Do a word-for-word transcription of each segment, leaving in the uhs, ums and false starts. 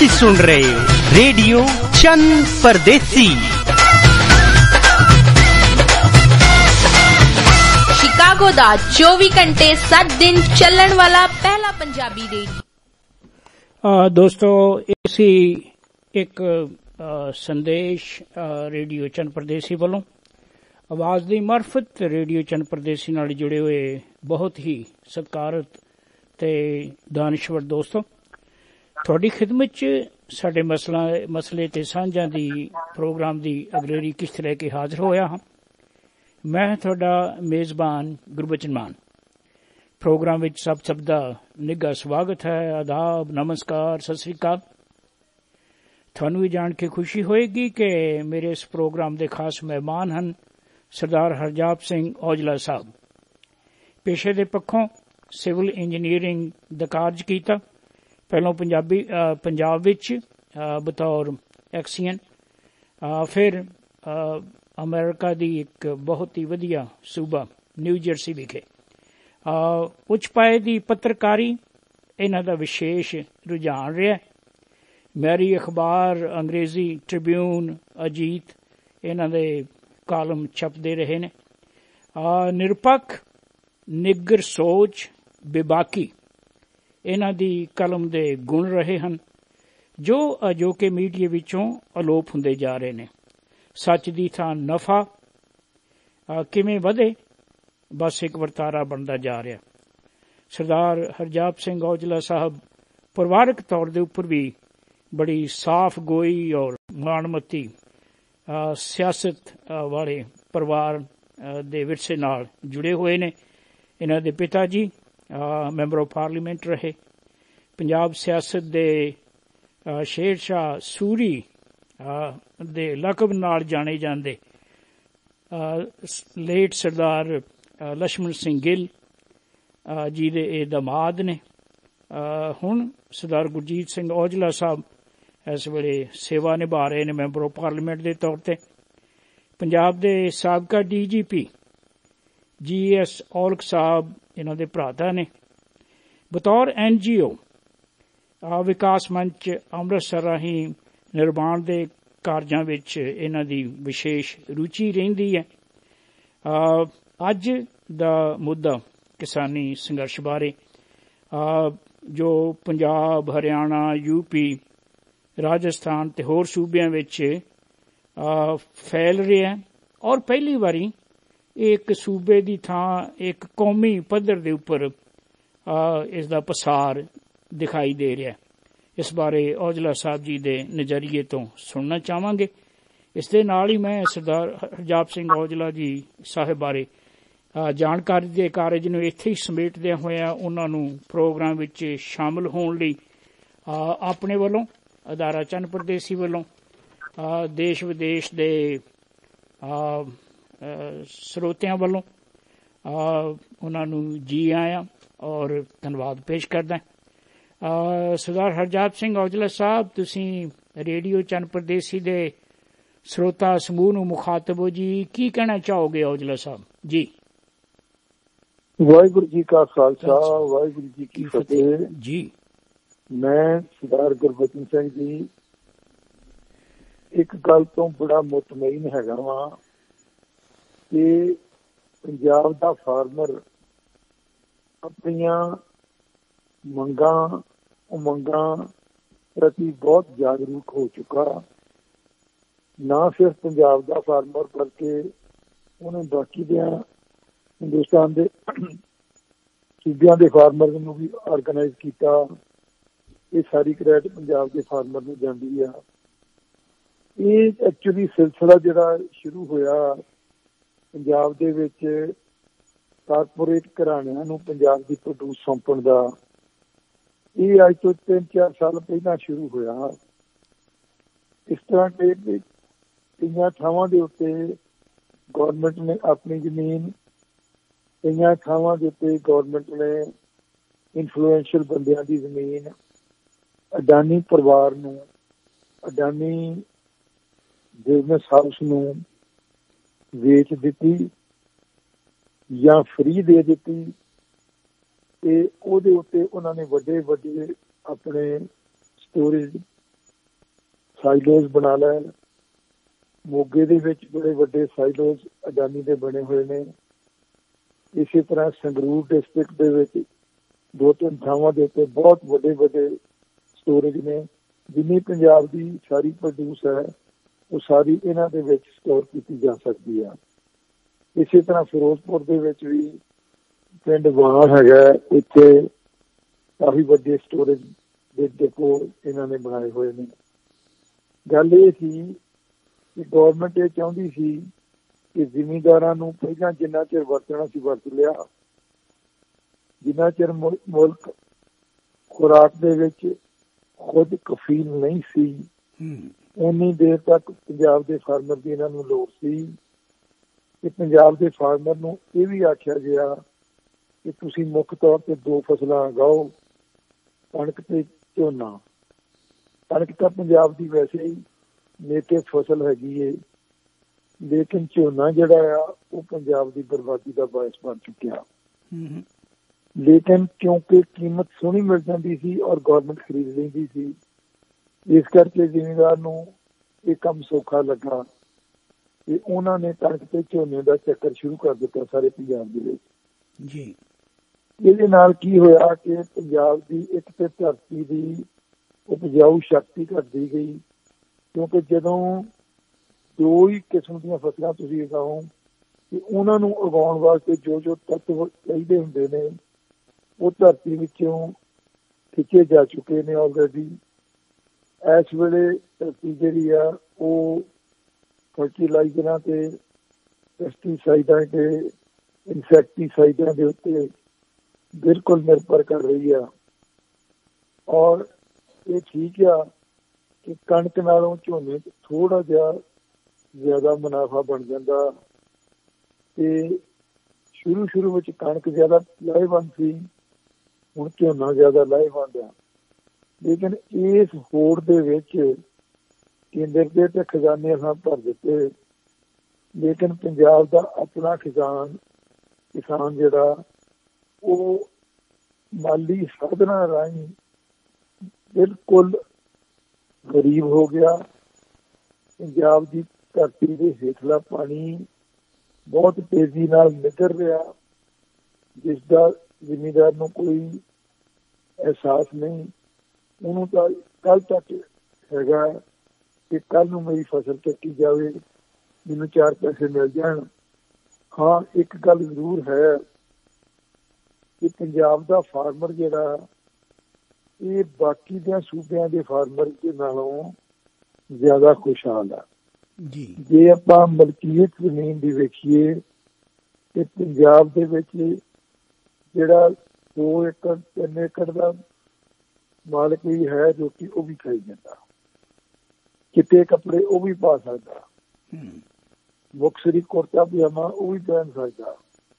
ਤੁਸੀਂ ਸੁਣ ਰਹੇ ਹੋ ਰੇਡੀਓ ਚੰਨ ਪਰਦੇਸੀ, ਸ਼ਿਕਾਗੋ ਦਾ ਚੌਵੀ ਘੰਟੇ ਸੱਤ ਦਿਨ ਚੱਲਣ ਵਾਲਾ ਪਹਿਲਾ ਪੰਜਾਬੀ ਰੇਡੀਓ। ਦੋਸਤੋ, ਇਸੀ ਇੱਕ ਸੰਦੇਸ਼ ਰੇਡੀਓ ਚੰਨ ਪਰਦੇਸੀ ਵੱਲੋਂ ਆਵਾਜ਼ ਦੀ ਮਾਰਫਤ ਰੇਡੀਓ ਚੰਨ ਪਰਦੇਸੀ ਨਾਲ ਜੁੜੇ ਹੋਏ ਬਹੁਤ ਹੀ ਸਤਿਕਾਰਤ ਤੇ ਦਾਨਸ਼ਵਰ ਦੋਸਤੋ, ਤੁਹਾਡੀ ਖਿਦਮਤ 'ਚ ਸਾਡੇ ਮਸਲਾ ਮਸਲੇ ਤੇ ਸਾਂਝਾਂ ਦੀ ਪ੍ਰੋਗਰਾਮ ਦੀ ਅਗਰੇਰੀ ਕਿਸ਼ਤ ਲੈ ਕੇ ਹਾਜ਼ਰ ਹੋਇਆ ਹਾਂ। ਮੈਂ ਤੁਹਾਡਾ ਮੇਜ਼ਬਾਨ ਗੁਰਬਚਨ ਮਾਨ। ਪ੍ਰੋਗਰਾਮ ਵਿੱਚ ਸਭ ਸਭ ਦਾ ਨਿੱਘਾ ਸਵਾਗਤ ਹੈ। ਆਦਾਬ, ਨਮਸਕਾਰ, ਸਤਿ ਸ੍ਰੀ ਅਕਾਲ। ਤੁਹਾਨੂੰ ਇਹ ਜਾਣ ਕੇ ਖੁਸ਼ੀ ਹੋਏਗੀ ਕਿ ਮੇਰੇ ਇਸ ਪ੍ਰੋਗਰਾਮ ਦੇ ਖਾਸ ਮਹਿਮਾਨ ਹਨ ਸਰਦਾਰ ਹਰਜਾਪ ਸਿੰਘ ਔਜਲਾ ਸਾਹਿਬ। ਪੇਸ਼ੇ ਦੇ ਪੱਖੋਂ ਸਿਵਲ ਇੰਜੀਨੀਅਰਿੰਗ ਦਾ ਕਾਰਜ ਕੀਤਾ, ਪਹਿਲੋਂ ਪੰਜਾਬੀ ਪੰਜਾਬ ਵਿੱਚ ਬਤੌਰ ਐਕਸੀਅਨ, ਫਿਰ ਅਮਰੀਕਾ ਦੀ ਇੱਕ ਬਹੁਤ ਹੀ ਵਧੀਆ ਸੂਬਾ ਨਿਊ ਜਰਸੀ ਵਿਖੇ ਉੱਚ ਪਾਏ ਦੀ ਪੱਤਰਕਾਰੀ ਇਹਨਾਂ ਦਾ ਵਿਸ਼ੇਸ਼ ਰੁਝਾਨ ਰਿਹਾ। ਮੈਰੀ ਅਖਬਾਰ, ਅੰਗਰੇਜ਼ੀ ਟ੍ਰਿਬਿਊਨ, ਅਜੀਤ, ਇਹਨਾਂ ਦੇ ਕਾਲਮ ਛਪਦੇ ਰਹੇ ਨੇ। ਨਿਰਪੱਖ, ਨਿੱਘਰ ਸੋਚ, ਬੇਬਾਕੀ ਇਹਨਾਂ ਦੀ ਕਲਮ ਦੇ ਗੁਣ ਰਹੇ ਹਨ ਜੋ ਅਜੋਕੇ ਮੀਡੀਆ ਵਿੱਚੋਂ ਅਲੋਪ ਹੁੰਦੇ ਜਾ ਰਹੇ ਨੇ। ਸੱਚ ਦੀ ਥਾਂ ਨਫਾ ਕਿਵੇਂ ਵਧੇ, ਬਸ ਇੱਕ ਵਰਤਾਰਾ ਬਣਦਾ ਜਾ ਰਿਹਾ। ਸਰਦਾਰ ਹਰਜਾਪ ਸਿੰਘ ਔਜਲਾ ਸਾਹਿਬ ਪਰਿਵਾਰਕ ਤੌਰ ਦੇ ਉੱਪਰ ਵੀ ਬੜੀ ਸਾਫ਼ ਗੋਈ ਔਰ ਮਾਣਮੱਤੀ ਸਿਆਸਤ ਵਾਲੇ ਪਰਿਵਾਰ ਦੇ ਵਿਰਸੇ ਨਾਲ ਜੁੜੇ ਹੋਏ ਨੇ। ਇਹਨਾਂ ਦੇ ਪਿਤਾ ਜੀ ਮੈਂਬਰ ਆਫ ਪਾਰਲੀਮੈਂਟ ਰਹੇ। ਪੰਜਾਬ ਸਿਆਸਤ ਦੇ ਸ਼ੇਰ ਸ਼ਾਹ ਸੂਰੀ ਦੇ ਲਕਬ ਨਾਲ ਜਾਣੇ ਜਾਂਦੇ ਲੇਟ ਸਰਦਾਰ ਲਛਮਣ ਸਿੰਘ ਗਿੱਲ ਜੀ ਦੇ ਇਹ ਦਮਾਦ ਨੇ। ਹੁਣ ਸਰਦਾਰ ਗੁਰਜੀਤ ਸਿੰਘ ਔਜਲਾ ਸਾਹਿਬ ਇਸ ਵੇਲੇ ਸੇਵਾ ਨਿਭਾ ਰਹੇ ਨੇ ਮੈਂਬਰ ਆਫ ਪਾਰਲੀਮੈਂਟ ਦੇ ਤੌਰ ਤੇ। ਪੰਜਾਬ ਦੇ ਸਾਬਕਾ ਡੀ ਜੀ ਪੀ ਜੀ ਐਸ ਔਲਖ ਸਾਹਿਬ ਇਹਨਾਂ ਦੇ ਭਰਾਤਾ ਨੇ। ਬਤੌਰ ਐਨ ਜੀ ਓ ਵਿਕਾਸ ਮੰਚ ਅੰਮ੍ਰਿਤਸਰ ਰਾਹੀਂ ਨਿਰਮਾਣ ਦੇ ਕਾਰਜਾਂ ਵਿੱਚ ਇਹਨਾਂ ਦੀ ਵਿਸ਼ੇਸ਼ ਰੁਚੀ ਰਹਿੰਦੀ ਹੈ। ਅੱਜ ਦਾ ਮੁੱਦਾ ਕਿਸਾਨੀ ਸੰਘਰਸ਼ ਬਾਰੇ, ਜੋ ਪੰਜਾਬ, ਹਰਿਆਣਾ, ਯੂਪੀ, ਰਾਜਸਥਾਨ ਤੇ ਹੋਰ ਸੂਬਿਆਂ ਵਿੱਚ ਫੈਲ ਰਿਹਾ, ਔਰ ਪਹਿਲੀ ਵਾਰੀ ਇੱਕ ਸੂਬੇ ਦੀ ਥਾਂ ਇੱਕ ਕੌਮੀ ਪੱਧਰ ਦੇ ਉੱਪਰ ਇਸ ਦਾ ਪਸਾਰ ਦਿਖਾਈ ਦੇ ਰਿਹਾ। ਇਸ ਬਾਰੇ ਔਜਲਾ ਸਾਹਿਬ ਜੀ ਦੇ ਨਜ਼ਰੀਏ ਤੋਂ ਸੁਣਨਾ ਚਾਹਾਂਗੇ। ਇਸ ਦੇ ਨਾਲ ਹੀ ਮੈਂ ਸਰਦਾਰ ਹਰਜਾਪ ਸਿੰਘ ਔਜਲਾ ਜੀ ਸਾਹਿਬ ਬਾਰੇ ਜਾਣਕਾਰੀ ਦੇ ਕਾਰਜ ਨੂੰ ਇੱਥੇ ਹੀ ਸਮੇਟਦਿਆਂ ਹੋਇਆਂ ਉਹਨਾਂ ਨੂੰ ਪ੍ਰੋਗਰਾਮ ਵਿੱਚ ਸ਼ਾਮਲ ਹੋਣ ਲਈ ਆਪਣੇ ਵੱਲੋਂ, ਅਦਾਰਾ ਚੰਨ ਪਰਦੇਸੀ ਵੱਲੋਂ, ਦੇਸ਼ ਵਿਦੇਸ਼ ਦੇ ਸਰੋਤਿਆਂ ਵੱਲੋਂ ਉਹਨਾਂ ਨੂੰ ਜੀ ਆਇਆਂ ਔਰ ਧੰਨਵਾਦ ਪੇਸ਼ ਕਰਦਾ। ਸਰਦਾਰ ਹਰਜਾਪ ਸਿੰਘ ਔਜਲਾ ਸਾਹਿਬ, ਤੁਸੀਂ ਰੇਡੀਓ ਚੰਨ ਪਰਦੇਸੀ ਦੇ ਸਰੋਤਾ ਸਮੂਹ ਨੂੰ ਮੁਖਾਤਬ ਹੋ ਜੀ, ਕੀ ਕਹਿਣਾ ਚਾਹੋਗੇ ਔਜਲਾ ਸਾਹਿਬ ਜੀ? ਵਾਹਿਗੁਰੂ ਜੀ ਕਾ ਖਾਲਸਾ, ਵਾਹਿਗੁਰੂ ਜੀ ਕੀ ਫਤਿਹ ਜੀ। ਮੈਂ ਸਰਦਾਰ ਗੁਰਬਚਨ ਸਿੰਘ ਜੀ ਇੱਕ ਗੱਲ ਤੋਂ ਬੜਾ ਮੁਤਮਈਨ ਹੈਗਾ ਵਾਂ ਕਿ ਪੰਜਾਬ ਦਾ ਫਾਰਮਰ ਆਪਣੀਆਂ ਮੰਗਾਂ ਉਮੰਗਾਂ ਪ੍ਰਤੀ ਬਹੁਤ ਜਾਗਰੂਕ ਹੋ ਚੁੱਕਾ। ਨਾ ਸਿਰਫ ਪੰਜਾਬ ਦਾ ਫਾਰਮਰ ਬਲਕਿ ਉਹਨੇ ਬਾਕੀ ਦੇ ਹਿੰਦੁਸਤਾਨ ਦੇ ਸੂਬਿਆਂ ਦੇ ਫਾਰਮਰ ਨੂੰ ਵੀ ਆਰਗੇਨਾਈਜ਼ ਕੀਤਾ। ਇਹ ਸਾਰੀ ਕ੍ਰੈਡਿਟ ਪੰਜਾਬ ਦੇ ਫਾਰਮਰ ਨੂੰ ਜਾਂਦੀ ਆ। ਇਹ ਐਕਚੁਅਲੀ ਸਿਲਸਿਲਾ ਜਿਹੜਾ ਸ਼ੁਰੂ ਹੋਇਆ ਪੰਜਾਬ ਦੇ ਵਿੱਚ ਕਾਰਪੋਰੇਟ ਘਰਾਣਿਆਂ ਨੂੰ ਪੰਜਾਬ ਦੀ ਪ੍ਰੋਡਿਊਸ ਸੌਂਪਣ ਦਾ, ਇਹ ਅੱਜ ਤੋਂ ਤਿੰਨ ਚਾਰ ਸਾਲ ਪਹਿਲਾਂ ਸ਼ੁਰੂ ਹੋਇਆ। ਇਸ ਤਰ੍ਹਾਂ ਕਿ ਕਈਆਂ ਥਾਵਾਂ ਦੇ ਉੱਤੇ ਗੌਰਮੈਂਟ ਨੇ ਆਪਣੀ ਜ਼ਮੀਨ, ਕਈਆਂ ਥਾਵਾਂ ਦੇ ਉੱਤੇ ਗੌਰਮੈਂਟ ਨੇ ਇਨਫਲੂਐਂਸ਼ੀਅਲ ਬੰਦਿਆਂ ਦੀ ਜ਼ਮੀਨ ਅਡਾਨੀ ਪਰਿਵਾਰ ਨੂੰ, ਅਡਾਨੀ ਬਿਜ਼ਨਸ ਹਾਊਸ ਨੂੰ ਵੇਚ ਦਿੱਤੀ ਜਾਂ ਫਰੀ ਦੇ ਦਿੱਤੀ ਤੇ ਉਹਦੇ ਉੱਤੇ ਉਹਨਾਂ ਨੇ ਵੱਡੇ ਵੱਡੇ ਆਪਣੇ ਸਟੋਰੇਜ ਸਾਈਲੋਜ਼ ਬਣਾ ਲੈਣ। ਮੋਗੇ ਦੇ ਵਿੱਚ ਬੜੇ ਵੱਡੇ ਸਾਈਲੋਜ਼ ਅਡਾਨੀ ਦੇ ਬਣੇ ਹੋਏ ਨੇ। ਇਸੇ ਤਰ੍ਹਾਂ ਸੰਗਰੂਰ ਡਿਸਟ੍ਰਿਕਟ ਦੇ ਵਿੱਚ ਦੋ ਤਿੰਨ ਥਾਵਾਂ ਦੇ ਉੱਤੇ ਬਹੁਤ ਵੱਡੇ ਵੱਡੇ ਸਟੋਰੇਜ ਨੇ। ਜਿੰਨੀ ਪੰਜਾਬ ਦੀ ਸਾਰੀ ਪ੍ਰੋਡਿਊਸ ਹੈ ਉਹ ਸਾਰੀ ਇਹਨਾਂ ਦੇ ਵਿੱਚ ਸਟੋਰ ਕੀਤੀ ਜਾ ਸਕਦੀ ਆ। ਇਸੇ ਤਰ੍ਹਾਂ ਫਿਰੋਜ਼ਪੁਰ ਦੇ ਵਿੱਚ ਵੀ ਪਿੰਡ ਵਾਰ ਹੈਗਾ, ਇੱਥੇ ਕਾਫੀ ਵੱਡੇ ਸਟੋਰੇਜ ਦੇ ਡਿਪੋ ਇਹਨਾਂ ਨੇ ਬਣਾਏ ਹੋਏ ਨੇ। ਗੱਲ ਇਹ ਸੀ ਕਿ ਗੌਰਮੈਂਟ ਇਹ ਚਾਹੁੰਦੀ ਸੀ ਕਿ ਜ਼ਿਮੀਂਦਾਰਾਂ ਨੂੰ ਪਹਿਲਾਂ ਜਿੰਨਾ ਚਿਰ ਵਰਤਣਾ ਸੀ ਵਰਤ ਲਿਆ, ਜਿੰਨਾ ਚਿਰ ਮੁਲਕ ਖੁਰਾਕ ਦੇ ਵਿੱਚ ਖੁਦ ਕਫੀਲ ਨਹੀਂ ਸੀ, ਉਨੀ ਦੇਰ ਤੱਕ ਪੰਜਾਬ ਦੇ ਫਾਰਮਰ ਦੀ ਇਹਨਾਂ ਨੂੰ ਲੋੜ ਸੀ। ਕਿ ਪੰਜਾਬ ਦੇ ਫਾਰਮਰ ਨੂੰ ਇਹ ਵੀ ਆਖਿਆ ਗਿਆ ਕਿ ਤੁਸੀਂ ਮੁੱਖ ਤੌਰ ਤੇ ਦੋ ਫਸਲਾਂ ਉਗਾਓ, ਕਣਕ ਤੇ ਝੋਨਾ। ਕਣਕ ਤਾਂ ਪੰਜਾਬ ਦੀ ਵੈਸੇ ਹੀ ਨੇਟਿਵ ਫਸਲ ਹੈਗੀ ਏ, ਲੇਕਿਨ ਝੋਨਾ ਜਿਹੜਾ ਆ ਉਹ ਪੰਜਾਬ ਦੀ ਬਰਬਾਦੀ ਦਾ ਬਾਇਸ ਬਣ ਚੁੱਕਿਆ। ਲੇਕਿਨ ਕਿਉਂਕਿ ਕੀਮਤ ਸੋਹਣੀ ਮਿਲ ਜਾਂਦੀ ਸੀ ਔਰ ਗੌਰਮੈਂਟ ਖਰੀਦ ਲੈਂਦੀ ਸੀ, ਇਸ ਕਰਕੇ ਜ਼ਿਮੀਂਦਾਰ ਨੂੰ ਇਹ ਕੰਮ ਸੌਖਾ ਲੱਗਾ ਤੇ ਉਹਨਾਂ ਨੇ ਕਣਕ ਤੇ ਝੋਨੇ ਦਾ ਚੱਕਰ ਸ਼ੁਰੂ ਕਰ ਦਿੱਤਾ ਸਾਰੇ ਪੰਜਾਬ ਦੇ ਵਿੱਚ ਜੀ। ਇਹਦੇ ਨਾਲ ਕੀ ਹੋਇਆ ਕਿ ਪੰਜਾਬ ਦੀ ਇੱਕ ਤੇ ਧਰਤੀ ਦੀ ਉਪਜਾਊ ਸ਼ਕਤੀ ਘਟਦੀ ਗਈ, ਕਿਉਂਕਿ ਜਦੋਂ ਦੋ ਹੀ ਕਿਸਮ ਦੀਆਂ ਫਸਲਾਂ ਤੁਸੀਂ ਉਗਾਓ ਤੇ ਉਹਨਾਂ ਨੂੰ ਉਗਾਉਣ ਵਾਸਤੇ ਜੋ ਜੋ ਤੱਤ ਚਾਹੀਦੇ ਹੁੰਦੇ ਨੇ ਉਹ ਧਰਤੀ ਵਿੱਚੋਂ ਖਿੱਚੇ ਜਾ ਚੁੱਕੇ ਨੇ ਆਲਰੇਡੀ। ਇਸ ਵੇਲੇ ਧਰਤੀ ਜਿਹੜੀ ਆ ਉਹ ਫਰਟੀਲਾਈਜ਼ਰਾਂ ਤੇ ਪੈਸਟੀਸਾਈਡਾਂ ਤੇ ਇਨਸੈਕਟੀਸਾਈਡਾਂ ਦੇ ਉੱਤੇ ਬਿਲਕੁਲ ਨਿਰਭਰ ਕਰ ਰਹੀ ਆ। ਔਰ ਇਹ ਠੀਕ ਆ ਕਿ ਕਣਕ ਨਾਲੋਂ ਝੋਨੇ 'ਚ ਥੋੜਾ ਜਿਹਾ ਜ਼ਿਆਦਾ ਮੁਨਾਫਾ ਬਣ ਜਾਂਦਾ ਤੇ ਸ਼ੁਰੂ ਸ਼ੁਰੂ ਵਿੱਚ ਕਣਕ ਜ਼ਿਆਦਾ ਲਾਹੇਵੰਦ ਸੀ, ਹੁਣ ਝੋਨਾ ਜ਼ਿਆਦਾ ਲਾਹੇਵੰਦ ਆ। ਲੇਕਿਨ ਇਸ ਹੋੜ ਦੇ ਵਿੱਚ ਕੇਂਦਰ ਦੇ ਤੇ ਖਜ਼ਾਨੇ ਹਾਂ ਭਰ ਦਿੱਤੇ, ਲੇਕਿਨ ਪੰਜਾਬ ਦਾ ਆਪਣਾ ਖਜ਼ਾਨ ਕਿਸਾਨ ਜਿਹੜਾ ਉਹ ਮਾਲੀ ਸਾਧਨਾਂ ਰਾਹੀਂ ਬਿਲਕੁਲ ਗਰੀਬ ਹੋ ਗਿਆ। ਪੰਜਾਬ ਦੀ ਧਰਤੀ ਦੇ ਹੇਠਲਾ ਪਾਣੀ ਬਹੁਤ ਤੇਜ਼ੀ ਨਾਲ ਨਿਕਲ ਰਿਹਾ, ਜਿਸ ਦਾ ਜ਼ਿਮੀਂਦਾਰ ਨੂੰ ਕੋਈ ਅਹਿਸਾਸ ਨਹੀਂ। ਉਹਨੂੰ ਤਾਂ ਕੱਲ ਤੱਕ ਹੈਗਾ ਕਿ ਕੱਲ ਨੂੰ ਮੇਰੀ ਫਸਲ ਕੱਟੀ ਜਾਵੇ, ਮੈਨੂੰ ਚਾਰ ਪੈਸੇ ਮਿਲ ਜਾਣ। ਹਾਂ, ਇੱਕ ਗੱਲ ਜ਼ਰੂਰ ਹੈ ਕਿ ਪੰਜਾਬ ਦਾ ਫਾਰਮਰ ਜਿਹੜਾ ਇਹ ਬਾਕੀ ਦੇ ਸੂਬਿਆਂ ਦੇ ਫਾਰਮਰ ਦੇ ਨਾਲੋਂ ਜ਼ਿਆਦਾ ਖੁਸ਼ਹਾਲ ਆ ਜੀ। ਜੇ ਆਪਾਂ ਮਲਕੀਅਤ ਜ਼ਮੀਨ ਦੀ ਵੇਖੀਏ ਤੇ ਪੰਜਾਬ ਦੇ ਵਿੱਚ ਜਿਹੜਾ ਦੋ ਏਕੜ ਤਿੰਨ ਏਕੜ ਦਾ ਮਾਲਕ ਵੀ ਹੈ ਜੋ ਕਿ ਉਹ ਵੀ ਖਾਈ ਜਾਂਦਾ, ਚਿੱਟੇ ਕੱਪੜੇ ਉਹ ਵੀ ਪਾ ਸਕਦਾ, ਮੁਕਤਸਰੀ ਕੁਰਤਾ ਪਜਾਮਾ ਉਹ ਵੀ ਪਹਿਨ ਸਕਦਾ।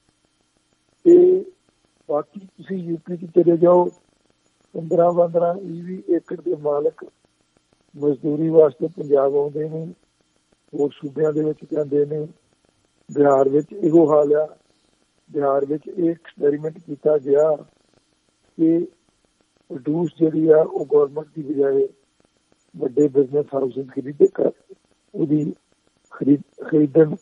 ਤੇ ਬਾਕੀ ਤੁਸੀਂ ਯੂਪੀ 'ਚ ਚਲੇ ਜਾਓ, ਪੰਦਰਾਂ ਪੰਦਰਾਂ ਵੀਹ ਏਕੜ ਦੇ ਮਾਲਕ ਮਜ਼ਦੂਰੀ ਵਾਸਤੇ ਪੰਜਾਬ ਆਉਂਦੇ ਨੇ, ਹੋਰ ਸੂਬਿਆਂ ਦੇ ਵਿੱਚ ਜਾਂਦੇ ਨੇ। ਬਿਹਾਰ ਵਿੱਚ ਇਹੋ ਹਾਲ ਆ। ਬਿਹਾਰ ਵਿੱਚ ਇਹ ਐਕਸਪੈਰੀਮੈਂਟ ਕੀਤਾ ਗਿਆ ਕਿ ਪ੍ਰੋਡਿਊਸ ਜਿਹੜੀ ਆ ਉਹ ਗੌਰਮੈਂਟ ਦੀ ਬਜਾਏ ਵੱਡੇ ਬਿਜ਼ਨਸ ਹਾਊਸਿਸ ਖਰੀਦੇ ਕਰ ਉਹਦੀ ਖਰੀਦ ਖਰੀਦਣ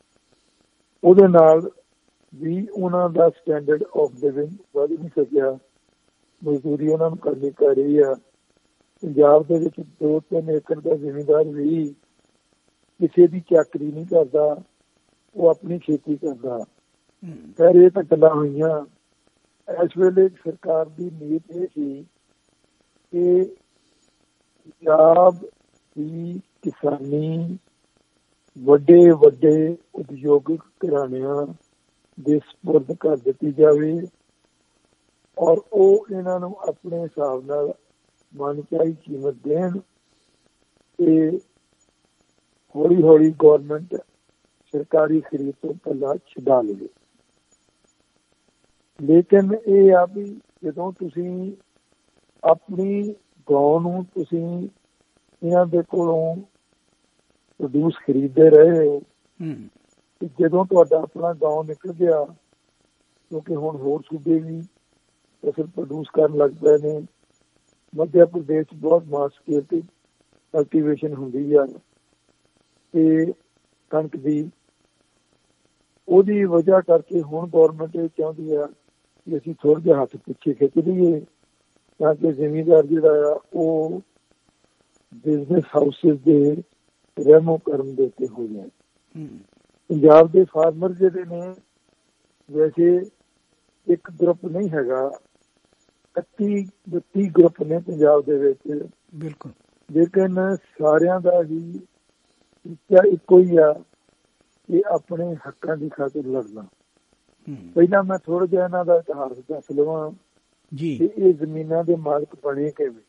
ਉਹਦੇ ਨਾਲ ਵੀ ਉਹਨਾਂ ਦਾ ਸਟੈਂਡਰਡ ਆਫ ਲਿਵਿੰਗ ਵਧ ਨਹੀਂ ਸਕਿਆ। ਮਜ਼ਦੂਰੀ ਉਹਨਾਂ ਨੂੰ ਕਰਨੀ ਪੈ ਰਹੀ ਆ। ਪੰਜਾਬ ਦੇ ਵਿੱਚ ਦੋ ਤਿੰਨ ਏਕੜ ਦਾ ਜ਼ਿਮੀਂਦਾਰ ਵੀ ਕਿਸੇ ਦੀ ਚਾਕਰੀ ਨਹੀਂ ਕਰਦਾ, ਉਹ ਆਪਣੀ ਖੇਤੀ ਕਰਦਾ। ਫਿਰ ਇਹ ਤਾਂ ਗੱਲਾਂ ਹੋਈਆਂ। ਇਸ ਵੇਲੇ ਸਰਕਾਰ ਦੀ ਨੀਤ ਇਹ ਸੀ ਕਿ ਪੰਜਾਬ ਦੀ ਕਿਸਾਨੀ ਵੱਡੇ ਵੱਡੇ ਉਦਯੋਗਿਕ ਘਰਾਣਿਆਂ ਦੇ ਸਪੁਰਦ ਕਰ ਦਿੱਤੀ ਜਾਵੇ ਔਰ ਉਹ ਇਹਨਾਂ ਨੂੰ ਆਪਣੇ ਹਿਸਾਬ ਨਾਲ ਮਨਚਾਹੀ ਕੀਮਤ ਦੇਣ ਤੇ ਹੌਲੀ ਹੌਲੀ ਗੌਰਮੈਂਟ ਸਰਕਾਰੀ ਖਰੀਦ ਤੋਂ ਪਹਿਲਾਂ ਛਡਾ ਲਵੇ। ਲੇਕਿਨ ਇਹ ਆ ਵੀ ਜਦੋਂ ਤੁਸੀਂ ਆਪਣੀ ਗਾਂ ਨੂੰ ਤੁਸੀਂ ਇਹਨਾਂ ਦੇ ਕੋਲੋਂ ਪ੍ਰੋਡਿਊਸ ਖਰੀਦਦੇ ਰਹੇ ਹੋ, ਜਦੋਂ ਤੁਹਾਡਾ ਆਪਣਾ ਗਾਂ ਨਿਕਲ ਗਿਆ, ਕਿਉਂਕਿ ਹੁਣ ਹੋਰ ਸੂਬੇ ਵੀ ਫਸਲ ਪ੍ਰੋਡਿਊਸ ਕਰਨ ਲੱਗ ਪਏ ਨੇ। ਮੱਧ ਪ੍ਰਦੇਸ਼ ਬਹੁਤ ਮਾਸ ਸਕੇਲ ਤੇ ਕਲਟੀਵੇਸ਼ਨ ਹੁੰਦੀ ਆ ਤੇ ਕਣਕ ਦੀ, ਉਹਦੀ ਵਜ੍ਹਾ ਕਰਕੇ ਹੁਣ ਗੌਰਮੈਂਟ ਇਹ ਚਾਹੁੰਦੀ ਆ ਕਿ ਅਸੀਂ ਥੋੜ੍ਹਾ ਜਿਹਾ ਹੱਥ ਪਿੱਛੇ ਖਿੱਚ ਲਈਏ ਤਾਂ ਕਿ ਜ਼ਿਮੀਂਦਾਰ ਜਿਹੜਾ ਆ ਉਹ ਬਿਜ਼ਨਸ ਹਾਊਸਿਸ ਦੇ ਰਹਿਮੋ ਕਰਮ ਦੇ ਉੱਤੇ ਹੋ ਜਾਏ। ਪੰਜਾਬ ਦੇ ਫਾਰਮਰ ਜਿਹੜੇ ਨੇ ਵੈਸੇ ਇੱਕ ਗਰੁੱਪ ਨਹੀਂ ਹੈਗਾ, ਇਕੱਤੀ ਬੱਤੀ ਗਰੁੱਪ ਨੇ ਪੰਜਾਬ ਦੇ ਵਿੱਚ, ਬਿਲਕੁਲ, ਲੇਕਿਨ ਸਾਰਿਆਂ ਦਾ ਹੀ ਟੀਚਾ ਇੱਕੋ ਹੀ ਆ ਕਿ ਆਪਣੇ ਹੱਕਾਂ ਦੀ ਖਾਤਰ ਲੜਨਾ। ਪਹਿਲਾਂ ਮੈਂ ਥੋੜਾ ਜਿਹਾ ਇਹਨਾਂ ਦਾ ਇਤਿਹਾਸ ਦੱਸ ਲਵਾਂ ਜੀ ਕਿ ਇਹ ਜ਼ਮੀਨਾਂ ਦੇ ਮਾਲਕ ਬਣੇ ਕਿਵੇਂ।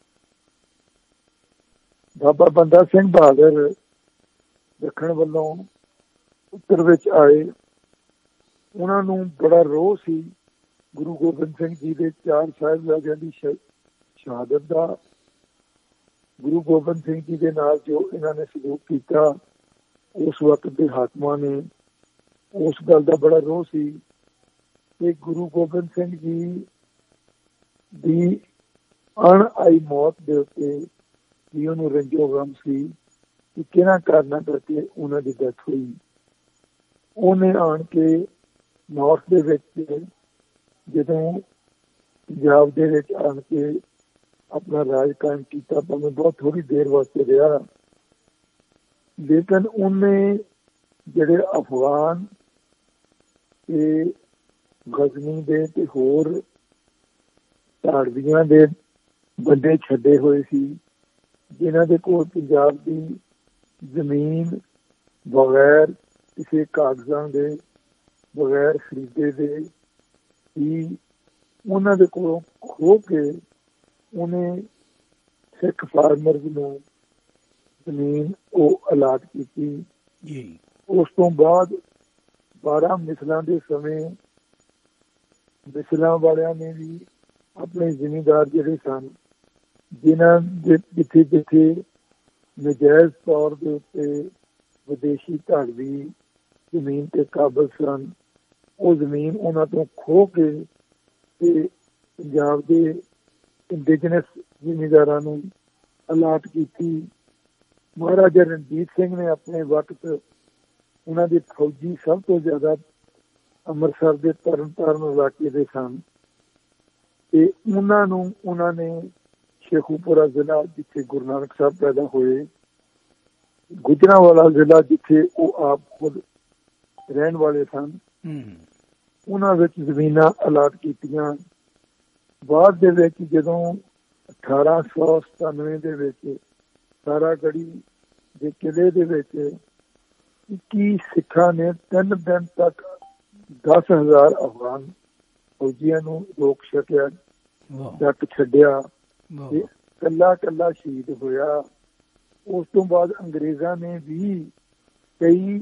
ਬਾਬਾ ਬੰਦਾ ਸਿੰਘ ਬਹਾਦਰ ਦੱਖਣ ਵੱਲੋਂ ਉੱਤਰ ਵਿੱਚ ਆਏ, ਉਹਨਾਂ ਨੂੰ ਬੜਾ ਰੋਹ ਸੀ ਗੁਰੂ ਗੋਬਿੰਦ ਸਿੰਘ ਜੀ ਦੇ ਚਾਰ ਸਾਹਿਬਜ਼ਾਦਿਆਂ ਦੀ ਸ਼ਹਾਦਤ ਦਾ। ਗੁਰੂ ਗੋਬਿੰਦ ਸਿੰਘ ਜੀ ਦੇ ਨਾਲ ਜੋ ਇਹਨਾਂ ਨੇ ਸਲੂਕ ਕੀਤਾ, ਉਸ ਵਕਤ ਦੇ ਹਾਕਮਾਂ ਨੇ, ਉਸ ਗੱਲ ਦਾ ਬੜਾ ਰੋਹ ਸੀ ਕਿ ਗੁਰੂ ਗੋਬਿੰਦ ਸਿੰਘ ਜੀ ਦੀ ਅਣ ਆਈ ਮੌਤ ਦੇ ਉੱਤੇ ਵੀ ਉਹਨੂੰ ਰੰਜੋ ਗਮ ਸੀ ਕਿ ਕਿਹਨਾਂ ਕਾਰਨਾਂ ਕਰਕੇ ਉਹਨਾਂ ਦੀ ਡੈਥ ਹੋਈ। ਉਹਨੇ ਆਣ ਕੇ ਨਾਰਥ ਦੇ ਵਿੱਚ ਜਦੋਂ ਪੰਜਾਬ ਦੇ ਵਿੱਚ ਆਣ ਕੇ ਆਪਣਾ ਰਾਜ ਕਾਇਮ ਕੀਤਾ, ਭਾਵੇਂ ਬਹੁਤ ਥੋੜੀ ਦੇਰ ਵਾਸਤੇ ਰਿਹਾ, ਲੇਕਿਨ ਉਹਨੇ ਜਿਹੜੇ ਅਫਗਾਨ ਤੇ ਗਜ਼ਨੀ ਦੇ ਤੇ ਹੋਰ ਧਾੜਵੀਆਂ ਦੇ ਬੰਦੇ ਛੱਡੇ ਹੋਏ ਸੀ, ਜਿਨ੍ਹਾਂ ਦੇ ਕੋਲ ਪੰਜਾਬ ਦੀ ਜ਼ਮੀਨ ਬਗੈਰ ਕਿਸੇ ਕਾਗਜ਼ਾਂ ਦੇ, ਬਗੈਰ ਖਰੀਦੇ ਦੇ ਹੀ ਉਹਨਾਂ ਦੇ ਕੋਲੋਂ ਖੋਹ ਕੇ ਉਹਨੇ ਸਿੱਖ ਫਾਰਮਰਜ਼ ਨੂੰ ਜ਼ਮੀਨ ਉਹ ਅਲਾਟ ਕੀਤੀ ਜੀ। ਉਸ ਤੋਂ ਬਾਅਦ ਬਾਰਾਂ ਮਿਸਲਾਂ ਦੇ ਸਮੇਂ ਮਿਸਲਾਂ ਵਾਲਿਆਂ ਨੇ ਵੀ ਆਪਣੇ ਜ਼ਿਮੀਂਦਾਰ ਜਿਹੜੇ ਸਨ, ਜਿਨ੍ਹਾਂ ਦੇ ਜਿੱਥੇ ਜਿੱਥੇ ਨਜਾਇਜ਼ ਤੌਰ ਦੇ ਉੱਤੇ ਵਿਦੇਸ਼ੀ ਧਾੜਵੀ ਜ਼ਮੀਨ ਤੇ ਕਾਬਲ ਸਨ, ਉਹ ਜ਼ਮੀਨ ਉਹਨਾਂ ਤੋਂ ਖੋਹ ਕੇ ਤੇ ਪੰਜਾਬ ਦੇ ਇੰਡੀਜਨਸ ਜ਼ਿਮੀਂਦਾਰਾਂ ਨੂੰ ਅਲਾਟ ਕੀਤੀ। ਮਹਾਰਾਜਾ ਰਣਜੀਤ ਸਿੰਘ ਨੇ ਆਪਣੇ ਵਕਤ, ਉਹਨਾਂ ਦੇ ਫੌਜੀ ਸਭ ਤੋਂ ਜ਼ਿਆਦਾ ਅੰਮ੍ਰਿਤਸਰ ਦੇ ਤਰਨ ਤਾਰਨ ਇਲਾਕੇ ਦੇ ਸਨ, ਤੇ ਉਹਨਾਂ ਨੂੰ ਉਹਨਾਂ ਨੇ ਸ਼ੇਖੂਪੁਰਾ ਜ਼ਿਲ੍ਹਾ ਜਿੱਥੇ ਗੁਰੂ ਨਾਨਕ ਸਾਹਿਬ ਪੈਦਾ ਹੋਏ, ਗੁਜਰਾਂਵਾਲਾ ਜ਼ਿਲ੍ਹਾ ਜਿੱਥੇ ਉਹ ਆਪ ਖੁਦ ਰਹਿਣ ਵਾਲੇ ਸਨ, ਉਹਨਾਂ ਵਿੱਚ ਜ਼ਮੀਨਾਂ ਅਲਾਟ ਕੀਤੀਆਂ। ਬਾਅਦ ਦੇ ਵਿੱਚ ਜਦੋਂ ਅਠਾਰਾਂ ਸੌ ਸਤਾਨਵੇਂ ਦੇ ਵਿੱਚ ਸਾਰਾਗੜ੍ਹੀ ਦੇ ਕਿਲ੍ਹੇ ਦੇ ਵਿੱਚ ਇੱਕੀ ਸਿੱਖਾਂ ਨੇ ਤਿੰਨ ਦਿਨ ਤੱਕ ਦਸ ਹਜ਼ਾਰ ਅਫਗਾਨ ਫੌਜੀਆਂ ਨੂੰ ਰੋਕ ਛਕਿਆ, ਡੱਕ ਛੱਡਿਆ ਤੇ ਕੱਲਾ ਕੱਲਾ ਸ਼ਹੀਦ ਹੋਇਆ। ਉਸ ਤੋਂ ਬਾਅਦ ਅੰਗਰੇਜ਼ਾਂ ਨੇ ਵੀ ਕਈ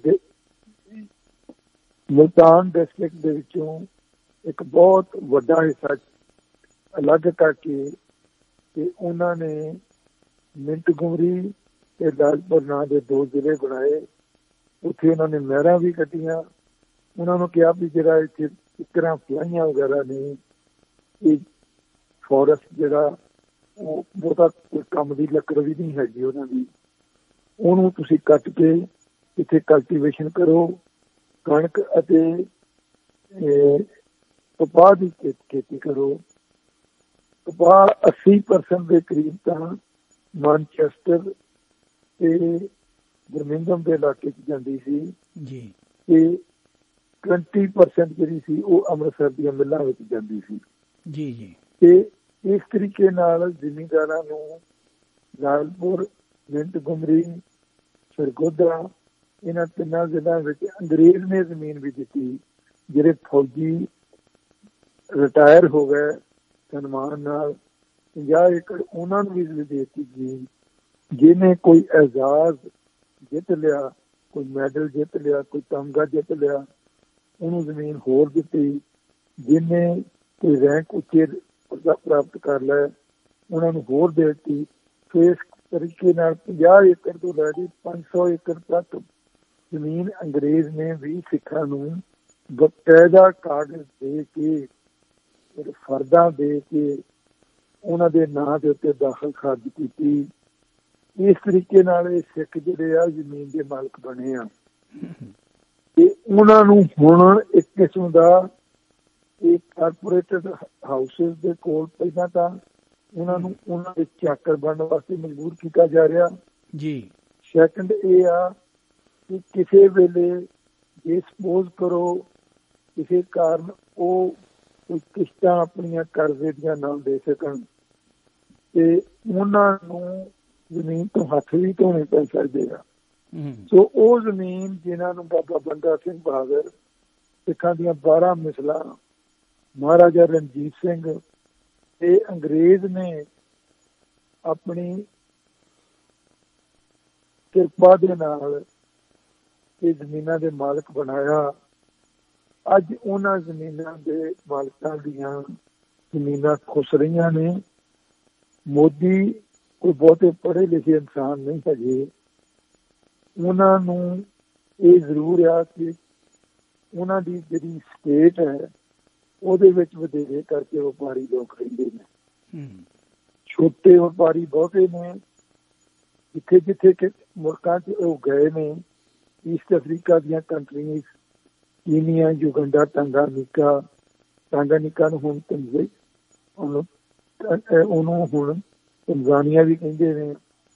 ਮੁਲਤਾਨ ਡਿਸਟ੍ਰਿਕਟ ਦੇ ਵਿੱਚੋਂ ਇੱਕ ਬਹੁਤ ਵੱਡਾ ਹਿੱਸਾ ਅਲੱਗ ਕਰਕੇ ਤੇ ਉਹਨਾਂ ਨੇ ਮਿੰਟਗੁਮਰੀ ਤੇ ਲਾਲਪੁਰ ਨਾਂ ਦੇ ਦੋ ਜ਼ਿਲ੍ਹੇ ਬਣਾਏ। ਉੱਥੇ ਉਹਨਾਂ ਨੇ ਨਹਿਰਾਂ ਵੀ ਕੱਢੀਆਂ। ਉਹਨਾਂ ਨੂੰ ਕਿਹਾ ਵੀ ਜਿਹੜਾ ਇੱਥੇ ਟਿੱਕਰਾਂ ਫਲਾਈਆਂ ਵਗੈਰਾ ਨੇ, ਇਹ ਫੋਰੈਸਟ ਜਿਹੜਾ ਉਹ ਬਹੁਤਾ ਕੋਈ ਕੰਮ ਦੀ ਲੱਕੜ ਵੀ ਨਹੀਂ ਹੈਗੀ ਉਹਨਾਂ ਦੀ, ਉਹਨੂੰ ਤੁਸੀਂ ਕੱਟ ਕੇ ਇੱਥੇ ਕਲਟੀਵੇਸ਼ਨ ਕਰੋ, ਕਣਕ ਅਤੇ ਕਪਾਹ ਦੀ ਖੇਤੀ ਕਰੋ। ਕਪਾਹ ਅੱਸੀ ਪਰਸੈਂਟ ਦੇ ਕਰੀਬ ਤਾਂ ਮਾਨਚੈਸਟਰ ਤੇ ਬਰਮਿੰਘਮ ਦੇ ਇਲਾਕੇ 'ਚ ਜਾਂਦੀ ਸੀ ਜੀ, ਤੇ ਟਵੰਟੀ ਪਰਸੈਂਟ ਜਿਹੜੀ ਸੀ ਉਹ ਅੰਮ੍ਰਿਤਸਰ ਦੀਆਂ ਮਿੱਲਾਂ ਵਿੱਚ ਜਾਂਦੀ ਸੀ ਜੀ ਜੀ ਤੇ ਇਸ ਤਰੀਕੇ ਨਾਲ ਜ਼ਿਮੀਂਦਾਰਾਂ ਨੂੰ ਲਾਲਪੁਰ, ਮਿੰਟਗੁਮਰੀ, ਸਰਗੋਧਾ, ਇਹਨਾਂ ਤਿੰਨਾਂ ਜ਼ਿਲ੍ਹਿਆਂ ਵਿੱਚ ਅੰਗਰੇਜ਼ ਨੇ ਜ਼ਮੀਨ ਵੀ ਦਿੱਤੀ। ਜਿਹੜੇ ਫੌਜੀ ਰਿਟਾਇਰ ਹੋ ਗਏ ਸਨਮਾਨ ਨਾਲ, ਪੰਜਾਹ ਏਕੜ ਉਹਨਾਂ ਨੂੰ ਵੀ ਦੇ ਦਿੱਤੀ ਜ਼ਮੀਨ। ਜਿਹਨੇ ਕੋਈ ਐਜ਼ਾਜ਼ ਜਿੱਤ ਲਿਆ, ਕੋਈ ਮੈਡਲ ਜਿੱਤ ਲਿਆ, ਕੋਈ ਤਮਗਾ ਜਿੱਤ ਲਿਆ, ਉਹਨੂੰ ਜ਼ਮੀਨ ਹੋਰ ਦਿੱਤੀ। ਜਿਹਨੇ ਕੋਈ ਰੈਂਕ ਉੱਚੇ ਪ੍ਰਾਪਤ ਕਰ ਲਿਆ, ਉਹਨਾਂ ਨੂੰ ਹੋਰ ਦੇ ਦਿੱਤੀ। ਸੋ ਇਸ ਤਰੀਕੇ ਨਾਲ ਪੰਜਾਹ ਏਕੜ ਤੋਂ ਲੈ ਕੇ ਪੰਜ ਸੌ ਏਕੜ ਤੱਕ ਜ਼ਮੀਨ ਅੰਗਰੇਜ਼ ਨੇ ਵੀ ਸਿੱਖਾਂ ਨੂੰ ਬਕਾਇਦਾ ਕਾਗਜ਼ ਦੇ ਕੇ, ਫਰਦਾਂ ਦੇ ਕੇ ਉਹਨਾਂ ਦੇ ਨਾਂ ਦੇ ਉੱਤੇ ਦਾਖਲ ਖਾਰਜ ਕੀਤੀ। ਇਸ ਤਰੀਕੇ ਨਾਲ ਇਹ ਸਿੱਖ ਜਿਹੜੇ ਆ ਜ਼ਮੀਨ ਦੇ ਮਾਲਕ ਬਣੇ ਆ ਤੇ ਉਹਨਾਂ ਨੂੰ ਹੁਣ ਇੱਕ ਕਿਸਮ ਦਾ ਇਹ ਕਾਰਪੋਰੇਟਡ ਹਾਊਸਿਸ ਦੇ ਕੋਲ ਪਹਿਲਾਂ ਤਾਂ ਉਹਨਾਂ ਨੂੰ ਉਹਨਾਂ ਦੇ ਚਾਕਰ ਬਣਨ ਵਾਸਤੇ ਮਜਬੂਰ ਕੀਤਾ ਜਾ ਰਿਹਾ ਜੀ। ਸੈਕੰਡ ਇਹ ਆ ਕਿ ਕਿਸੇ ਵੇਲੇ ਜੇ ਸਪੋਜ਼ ਕਰੋ ਕਿਸੇ ਕਾਰਨ ਉਹ ਕੋਈ ਕਿਸ਼ਤਾਂ ਆਪਣੀਆਂ ਕਰਜ਼ੇ ਦੀਆਂ ਨਾਲ ਦੇ ਸਕਣ ਤੇ ਉਹਨਾਂ ਨੂੰ ਜ਼ਮੀਨ ਤੋਂ ਹੱਥ ਵੀ ਧੋਣੇ ਪੈ ਸਕਦੇ ਆ। ਸੋ ਉਹ ਜ਼ਮੀਨ ਜਿਨ੍ਹਾਂ ਨੂੰ ਬਾਬਾ ਬੰਦਾ ਸਿੰਘ ਬਹਾਦਰ ਸਿੱਖਾਂ ਦੀਆਂ ਬਾਰਾਂ ਮਿਸਲਾਂ ਮਹਾਰਾਜਾ ਰਣਜੀਤ ਸਿੰਘ ਤੇ ਅੰਗਰੇਜ਼ ਨੇ ਆਪਣੀ ਕਿਰਪਾ ਦੇ ਨਾਲ ਇਹ ਜ਼ਮੀਨਾਂ ਦੇ ਮਾਲਕ ਬਣਾਇਆ, ਅੱਜ ਉਹਨਾਂ ਜ਼ਮੀਨਾਂ ਦੇ ਮਾਲਕਾਂ ਦੀਆਂ ਜ਼ਮੀਨਾਂ ਖੁੱਸ ਰਹੀਆਂ ਨੇ। ਮੋਦੀ ਕੋਈ ਬਹੁਤੇ ਪੜ੍ਹੇ ਲਿਖੇ ਇਨਸਾਨ ਨਹੀਂ ਹੈਗੇ, ਉਹਨਾਂ ਨੂੰ ਇਹ ਜ਼ਰੂਰ ਆ ਕਿ ਉਹਨਾਂ ਦੀ ਜਿਹੜੀ ਸਟੇਟ ਹੈ ਉਹਦੇ ਵਿੱਚ ਵਧੇਰੇ ਕਰਕੇ ਵਪਾਰੀ ਲੋਕ ਰਹਿੰਦੇ ਨੇ। ਛੋਟੇ ਵਪਾਰੀ ਬਹੁਤੇ ਨੇ, ਜਿੱਥੇ ਜਿੱਥੇ ਕਿ ਮੁਲਕਾਂ 'ਚ ਉਹ ਗਏ ਨੇ, ਈਸਟ ਅਫਰੀਕਾ ਦੀਆਂ countries, Kenya, Uganda, Tanganyika, Tanganyika ਨੂੰ ਹੁਣ ਤੰਜ਼ੇ ਉਹਨੂੰ ਉਹਨੂੰ ਹੁਣ ਤੰਜ਼ਾਨੀਆ ਵੀ ਕਹਿੰਦੇ ਨੇ।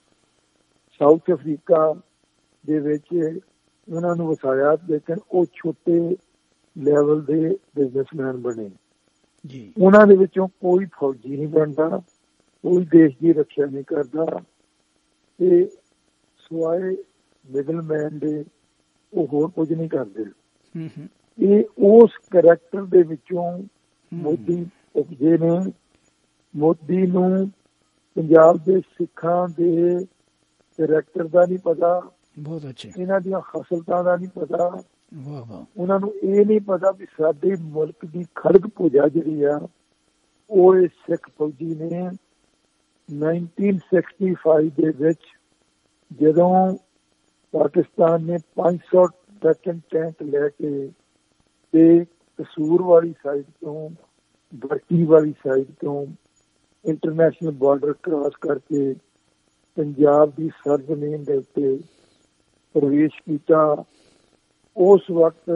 ਸਾਊਥ ਅਫਰੀਕਾ ਦੇ ਵਿੱਚ ਉਹਨਾਂ ਨੂੰ ਵਸਾਇਆ, ਲੇਕਿਨ ਉਹ ਛੋਟੇ ਲੈਵਲ ਦੇ ਬਿਜ਼ਨਸਮੈਨ ਬਣੇ ਜੀ। ਉਹਨਾਂ ਦੇ ਵਿੱਚੋਂ ਕੋਈ ਫੌਜੀ ਨਹੀਂ ਬਣਦਾ, ਕੋਈ ਦੇਸ਼ ਦੀ ਰੱਖਿਆ ਨਹੀਂ ਕਰਦਾ ਤੇ ਸਿਵਾਏ ਮਿਡਲਮੈਨ ਦੇ ਉਹ ਹੋਰ ਕੁਝ ਨਹੀਂ ਕਰਦੇ। ਇਹ ਉਸ ਕਰੈਕਟਰ ਦੇ ਵਿੱਚੋਂ ਮੋਦੀ ਉਪਜੇ ਨੇ। ਮੋਦੀ ਨੂੰ ਪੰਜਾਬ ਦੇ ਸਿੱਖਾਂ ਦੇ ਕਰੈਕਟਰ ਦਾ ਨਹੀਂ ਪਤਾ, ਬਹੁਤ ਅੱਛੇ ਇਹਨਾਂ ਦੀਆਂ ਖਸਲਤਾਂ ਦਾ ਨਹੀਂ ਪਤਾ, ਵਾਹ ਵਾਹ। ਉਹਨਾਂ ਨੂੰ ਇਹ ਨਹੀਂ ਪਤਾ ਵੀ ਸਾਡੇ ਮੁਲਕ ਦੀ ਖੜਗ ਪੂਜਾ ਜਿਹੜੀ ਆ ਉਹ ਇਹ ਸਿੱਖ ਫੌਜੀ ਨੇ ਨਾਈਨਟੀਨ ਸਿਕਸਟੀ ਫਾਈਵ ਦੇ ਵਿੱਚ ਜਦੋਂ ਪਾਕਿਸਤਾਨ ਨੇ ਪੰਜ ਸੌ ਟੈਕਨ ਟੈਂਕ ਲੈ ਕੇ ਤੇ ਕਸੂਰ ਵਾਲੀ ਸਾਈਡ ਤੋਂ ਬਰਕੀ ਵਾਲੀ ਸਾਈਡ ਤੋਂ ਇੰਟਰਨੈਸ਼ਨਲ ਬਾਰਡਰ ਕ੍ਰਾਸ ਕਰਕੇ ਪੰਜਾਬ ਦੀ ਸਰਜ਼ਮੀਨ ਦੇ ਉੱਤੇ ਪ੍ਰਵੇਸ਼ ਕੀਤਾ। ਉਸ ਵਕਤ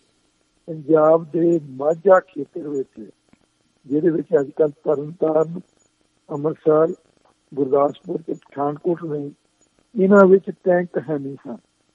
ਪੰਜਾਬ ਦੇ ਮਾਝਾ ਖੇਤਰ ਵਿੱਚ, ਜਿਹਦੇ ਵਿੱਚ ਅੱਜ ਕੱਲ੍ਹ ਤਰਨਤਾਰਨ, ਅੰਮ੍ਰਿਤਸਰ, ਗੁਰਦਾਸਪੁਰ ਤੇ ਪਠਾਨਕੋਟ ਨੇ, ਇਹਨਾਂ ਵਿੱਚ ਟੈਂਕ ਹੈ ਨਹੀਂ ਸਨ,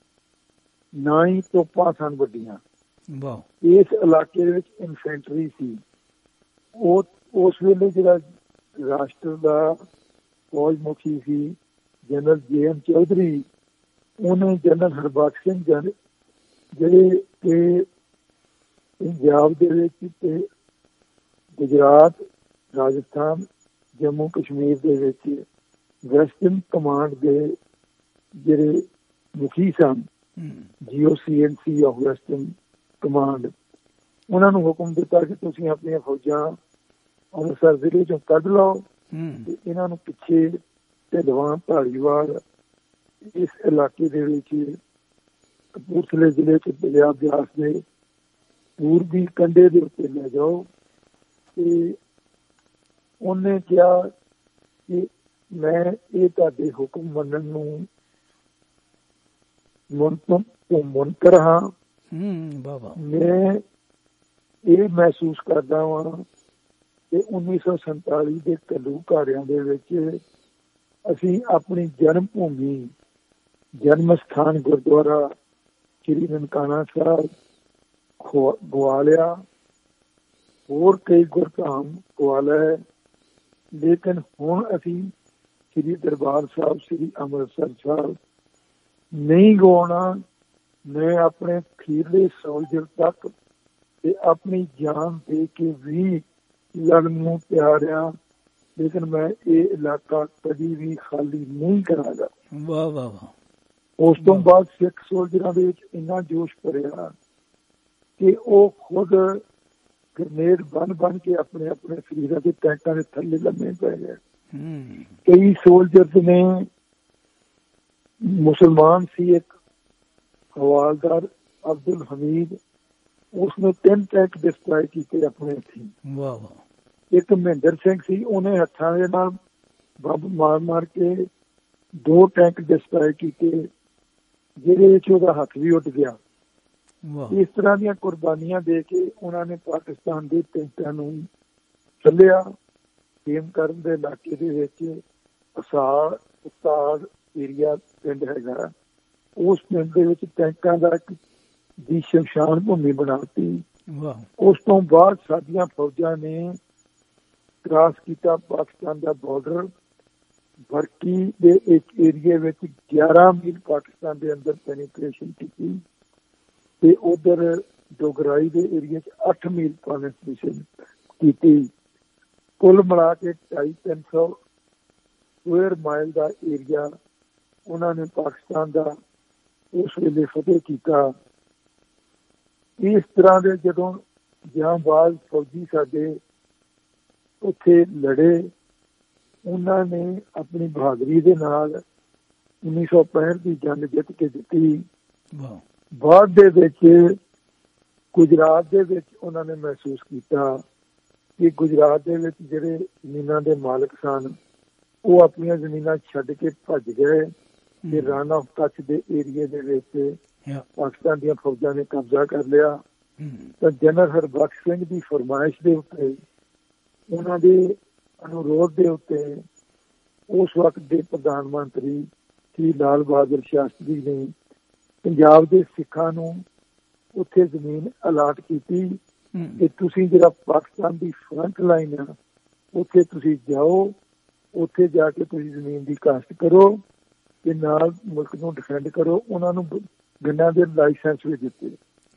ਨਾ ਹੀ ਤੋਪਾਂ ਸਨ ਵੱਡੀਆਂ। ਇਸ ਇਲਾਕੇ ਦੇ ਵਿੱਚ ਇਨਫੈਂਟਰੀ ਸੀ। ਉਹ ਉਸ ਵੇਲੇ ਜਿਹੜਾ ਰਾਸ਼ਟਰ ਦਾ ਫੌਜ ਮੁਖੀ ਸੀ ਜਨਰਲ ਜੇ ਐਮ ਚੌਧਰੀ, ਉਹਨੇ ਜਨਰਲ ਹਰਬਖਸ਼ ਸਿੰਘ ਜਨ ਜਿਹੜੇ ਕਿ ਪੰਜਾਬ ਦੇ ਵਿੱਚ ਤੇ ਗੁਜਰਾਤ, ਰਾਜਸਥਾਨ, ਜੰਮੂ ਕਸ਼ਮੀਰ ਦੇ ਵਿੱਚ ਵੈਸਟਰਨ ਕਮਾਂਡ ਦੇ ਜਿਹੜੇ ਮੁਖੀ ਸਨ, G O C in C of western command, ਉਹਨਾਂ ਨੂੰ ਹੁਕਮ ਦਿੱਤਾ ਕਿ ਤੁਸੀਂ ਆਪਣੀਆਂ ਫੌਜਾਂ ਅੰਮ੍ਰਿਤਸਰ ਜ਼ਿਲ੍ਹੇ ਚੋਂ ਕੱਢ ਲਓ ਤੇ ਇਹਨਾਂ ਨੂੰ ਪਿੱਛੇ ਢਿਲਵਾਂ, ਧਾਲੀਵਾਲ, ਇਸ ਇਲਾਕੇ ਦੇ ਵਿੱਚ ਕਪੂਰਥਲੇ ਜ਼ਿਲ੍ਹੇ ਚ ਦਰਿਆ ਬਿਆਸ ਦੇ ਪੂਰਬੀ ਕੰਢੇ ਦੇ ਉੱਤੇ ਲੈ ਜਾਓ। ਤੇ ਉਹਨੇ ਕਿਹਾ ਕਿ ਮੈਂ ਇਹ ਤੁਹਾਡੇ ਹੁਕਮ ਮੰਨਣ ਨੂੰ ਮੁਨਕਰ ਹਾਂ। ਮੈਂ ਇਹ ਮਹਿਸੂਸ ਕਰਦਾ ਵਾਂ ਕਿ ਉੱਨੀ ਸੌ ਸੰਤਾਲੀ ਦੇ ਘੱਲੂਘਾਰਿਆਂ ਦੇ ਵਿੱਚ ਅਸੀਂ ਆਪਣੀ ਜਨਮ ਭੂਮੀ, ਜਨਮ ਸਥਾਨ ਗੁਰਦੁਆਰਾ ਸ਼੍ਰੀ ਨਨਕਾਣਾ ਸਾਹਿਬ ਗਵਾ ਲਿਆ, ਹੋਰ ਕਈ ਗੁਰਧਾਮ ਗਵਾ ਲਏ, ਲੇਕਿਨ ਹੁਣ ਅਸੀਂ ਸ਼੍ਰੀ ਦਰਬਾਰ ਸਾਹਿਬ, ਸ਼੍ਰੀ ਅੰਮ੍ਰਿਤਸਰ ਸਾਹਿਬ ਨਹੀਂ ਗਵਾਉਣਾ। ਮੈਂ ਆਪਣੇ ਅਖੀਰਲੇ ਸੋਲਜਰ ਤੱਕ ਤੇ ਆਪਣੀ ਜਾਨ ਦੇ ਕੇ ਵੀ ਲੜਨ ਨੂੰ ਤਿਆਰ ਆ, ਲੇਕਿਨ ਮੈਂ ਇਹ ਇਲਾਕਾ ਕਦੀ ਵੀ ਖਾਲੀ ਨਹੀਂ ਕਰਾਂਗਾ। ਵਾਹ ਵਾਹ ਵਾਹ। ਉਸ ਤੋਂ ਬਾਅਦ ਸਿੱਖ ਸੋਲਜਰਾਂ ਦੇ ਵਿੱਚ ਇੰਨਾ ਜੋਸ਼ ਭਰਿਆ ਕਿ ਉਹ ਖੁਦ ਗ੍ਰਨੇਡ ਬਣ ਬਣ ਕੇ ਆਪਣੇ ਆਪਣੇ ਸਰੀਰਾਂ ਦੇ ਟੈਂਕਾਂ ਦੇ ਥੱਲੇ ਲੰਮੇ ਪੈ ਗਏ। ਕਈ ਸੋਲਜਰਸ ਨੇ, ਮੁਸਲਮਾਨ ਸੀ ਇੱਕ ਹਵਾਲਦਾਰ ਅਬਦੁਲ ਹਮੀਦ, ਉਸਨੇ ਤਿੰਨ ਟੈਂਕ ਡਿਸਟਰਾਏ ਕੀਤੇ ਆਪਣੇ ਹੱਥੀਂ। ਵਾਹ ਵਾਹ। ਇੱਕ ਮਹਿੰਦਰ ਸਿੰਘ ਸੀ, ਉਹਨੇ ਹੱਥਾਂ ਦੇ ਨਾਲ ਬੰਬ ਮਾਰ ਮਾਰ ਕੇ दो टैंक डिस्ट्रॉय किए ਜਿਹਦੇ ਵਿੱਚ ਉਹਦਾ ਹੱਥ ਵੀ ਉੱਡ ਗਿਆ। ਇਸ ਤਰ੍ਹਾਂ ਦੀਆਂ ਕੁਰਬਾਨੀਆਂ ਦੇ ਕੇ ਉਹਨਾਂ ਨੇ ਪਾਕਿਸਤਾਨ ਦੇ ਟੈਂਕਾਂ ਨੂੰ ਚੱਲਿਆ। ਖੇਮ ਕਰਨ ਦੇ ਇਲਾਕੇ ਦੇ ਵਿੱਚ ਅਸਾਰ ਉਸਤਾਦ ਏਰੀਆ ਪਿੰਡ ਹੈਗਾ, ਉਸ ਪਿੰਡ ਦੇ ਵਿੱਚ ਟੈਂਕਾਂ ਦਾ ਇੱਕ ਦੀ ਸ਼ਮਸ਼ਾਨ ਭੂਮੀ ਬਣਾਤੀ। ਉਸ ਤੋਂ ਬਾਅਦ ਸਾਡੀਆਂ ਫੌਜਾਂ ਨੇ ਕ੍ਰਾਸ ਕੀਤਾ ਪਾਕਿਸਤਾਨ ਦਾ ਬਾਰਡਰ। ਬਰਕੀ ਦੇ ਇੱਕ ਏਰੀਏ ਵਿੱਚ ਗਿਆਰਾਂ ਮੀਲ ਪਾਕਿਸਤਾਨ ਦੇ ਅੰਦਰ ਪੈਨੀਟ੍ਰੇਸ਼ਨ ਕੀਤੀ ਤੇ ਉਧਰ ਡੋਗਰਾਈ ਦੇ ਏਰੀਏ 'ਚ ਅੱਠ ਮੀਲ ਪੈਨੀਟ੍ਰੇਸ਼ਨ ਕੀਤੀ। ਕੁੱਲ ਮਿਲਾ ਕੇ ਢਾਈ ਤਿੰਨ ਸੌ ਸਕੁਅਰ ਮਾਈਲ ਦਾ ਏਰੀਆ ਉਹਨਾਂ ਨੇ ਪਾਕਿਸਤਾਨ ਦਾ ਉਸ ਵੇਲੇ ਫਤਿਹ ਕੀਤਾ। ਇਸ ਤਰ੍ਹਾਂ ਦੇ ਜਦੋਂ ਜਾਂਬਾਜ਼ ਫੌਜੀ ਸਾਡੇ ਉੱਥੇ ਲੜੇ, ਉਹਨਾਂ ਨੇ ਆਪਣੀ ਬਹਾਦਰੀ ਦੇ ਨਾਲ ਉੱਨੀ ਸੌ ਪੈਂਹਠ ਦੀ ਜੰਗ ਜਿੱਤ ਕੇ ਦਿੱਤੀ। ਬਾਅਦ ਦੇ ਵਿੱਚ ਗੁਜਰਾਤ ਦੇ ਵਿੱਚ ਉਹਨਾਂ ਨੇ ਮਹਿਸੂਸ ਕੀਤਾ ਕਿ ਗੁਜਰਾਤ ਦੇ ਵਿੱਚ ਜਿਹੜੇ ਜ਼ਮੀਨਾਂ ਦੇ ਮਾਲਕ ਸਨ ਉਹ ਆਪਣੀਆਂ ਜ਼ਮੀਨਾਂ ਛੱਡ ਕੇ ਭੱਜ ਗਏ ਤੇ ਰਨ ਆਫ ਕੱਛ ਦੇ ਏਰੀਏ ਦੇ ਵਿੱਚ ਪਾਕਿਸਤਾਨ ਦੀਆਂ ਫੌਜਾਂ ਨੇ ਕਬਜ਼ਾ ਕਰ ਲਿਆ। ਤਾਂ ਜਨਰਲ ਹਰਬਖਸ਼ ਸਿੰਘ ਦੀ ਫਰਮਾਇਸ਼ ਦੇ ਉੱਤੇ, ਉਹਨਾਂ ਦੇ ਅਨੁਰੋਧ ਦੇ ਉੱਤੇ ਉਸ ਵਕਤ ਦੇ ਪ੍ਰਧਾਨ ਮੰਤਰੀ ਸ਼੍ਰੀ ਲਾਲ ਬਹਾਦਰ ਸ਼ਾਸਤਰੀ ਨੇ ਪੰਜਾਬ ਦੇ ਸਿੱਖਾਂ ਨੂੰ ਉੱਥੇ ਜ਼ਮੀਨ ਅਲਾਟ ਕੀਤੀ ਕਿ ਤੁਸੀਂ ਜਿਹੜਾ ਪਾਕਿਸਤਾਨ ਦੀ ਫਰੰਟ ਲਾਈਨ ਆ ਉੱਥੇ ਤੁਸੀਂ ਜਾਓ, ਉੱਥੇ ਜਾ ਕੇ ਤੁਸੀਂ ਜ਼ਮੀਨ ਦੀ ਕਾਸ਼ਤ ਕਰੋ ਤੇ ਨਾਲ ਮੁਲਕ ਨੂੰ ਡਿਫੈਂਡ ਕਰੋ। ਉਹਨਾਂ ਨੂੰ ਗੰਨਾਂ ਦੇ ਲਾਇਸੈਂਸ ਵੀ ਦਿੱਤੇ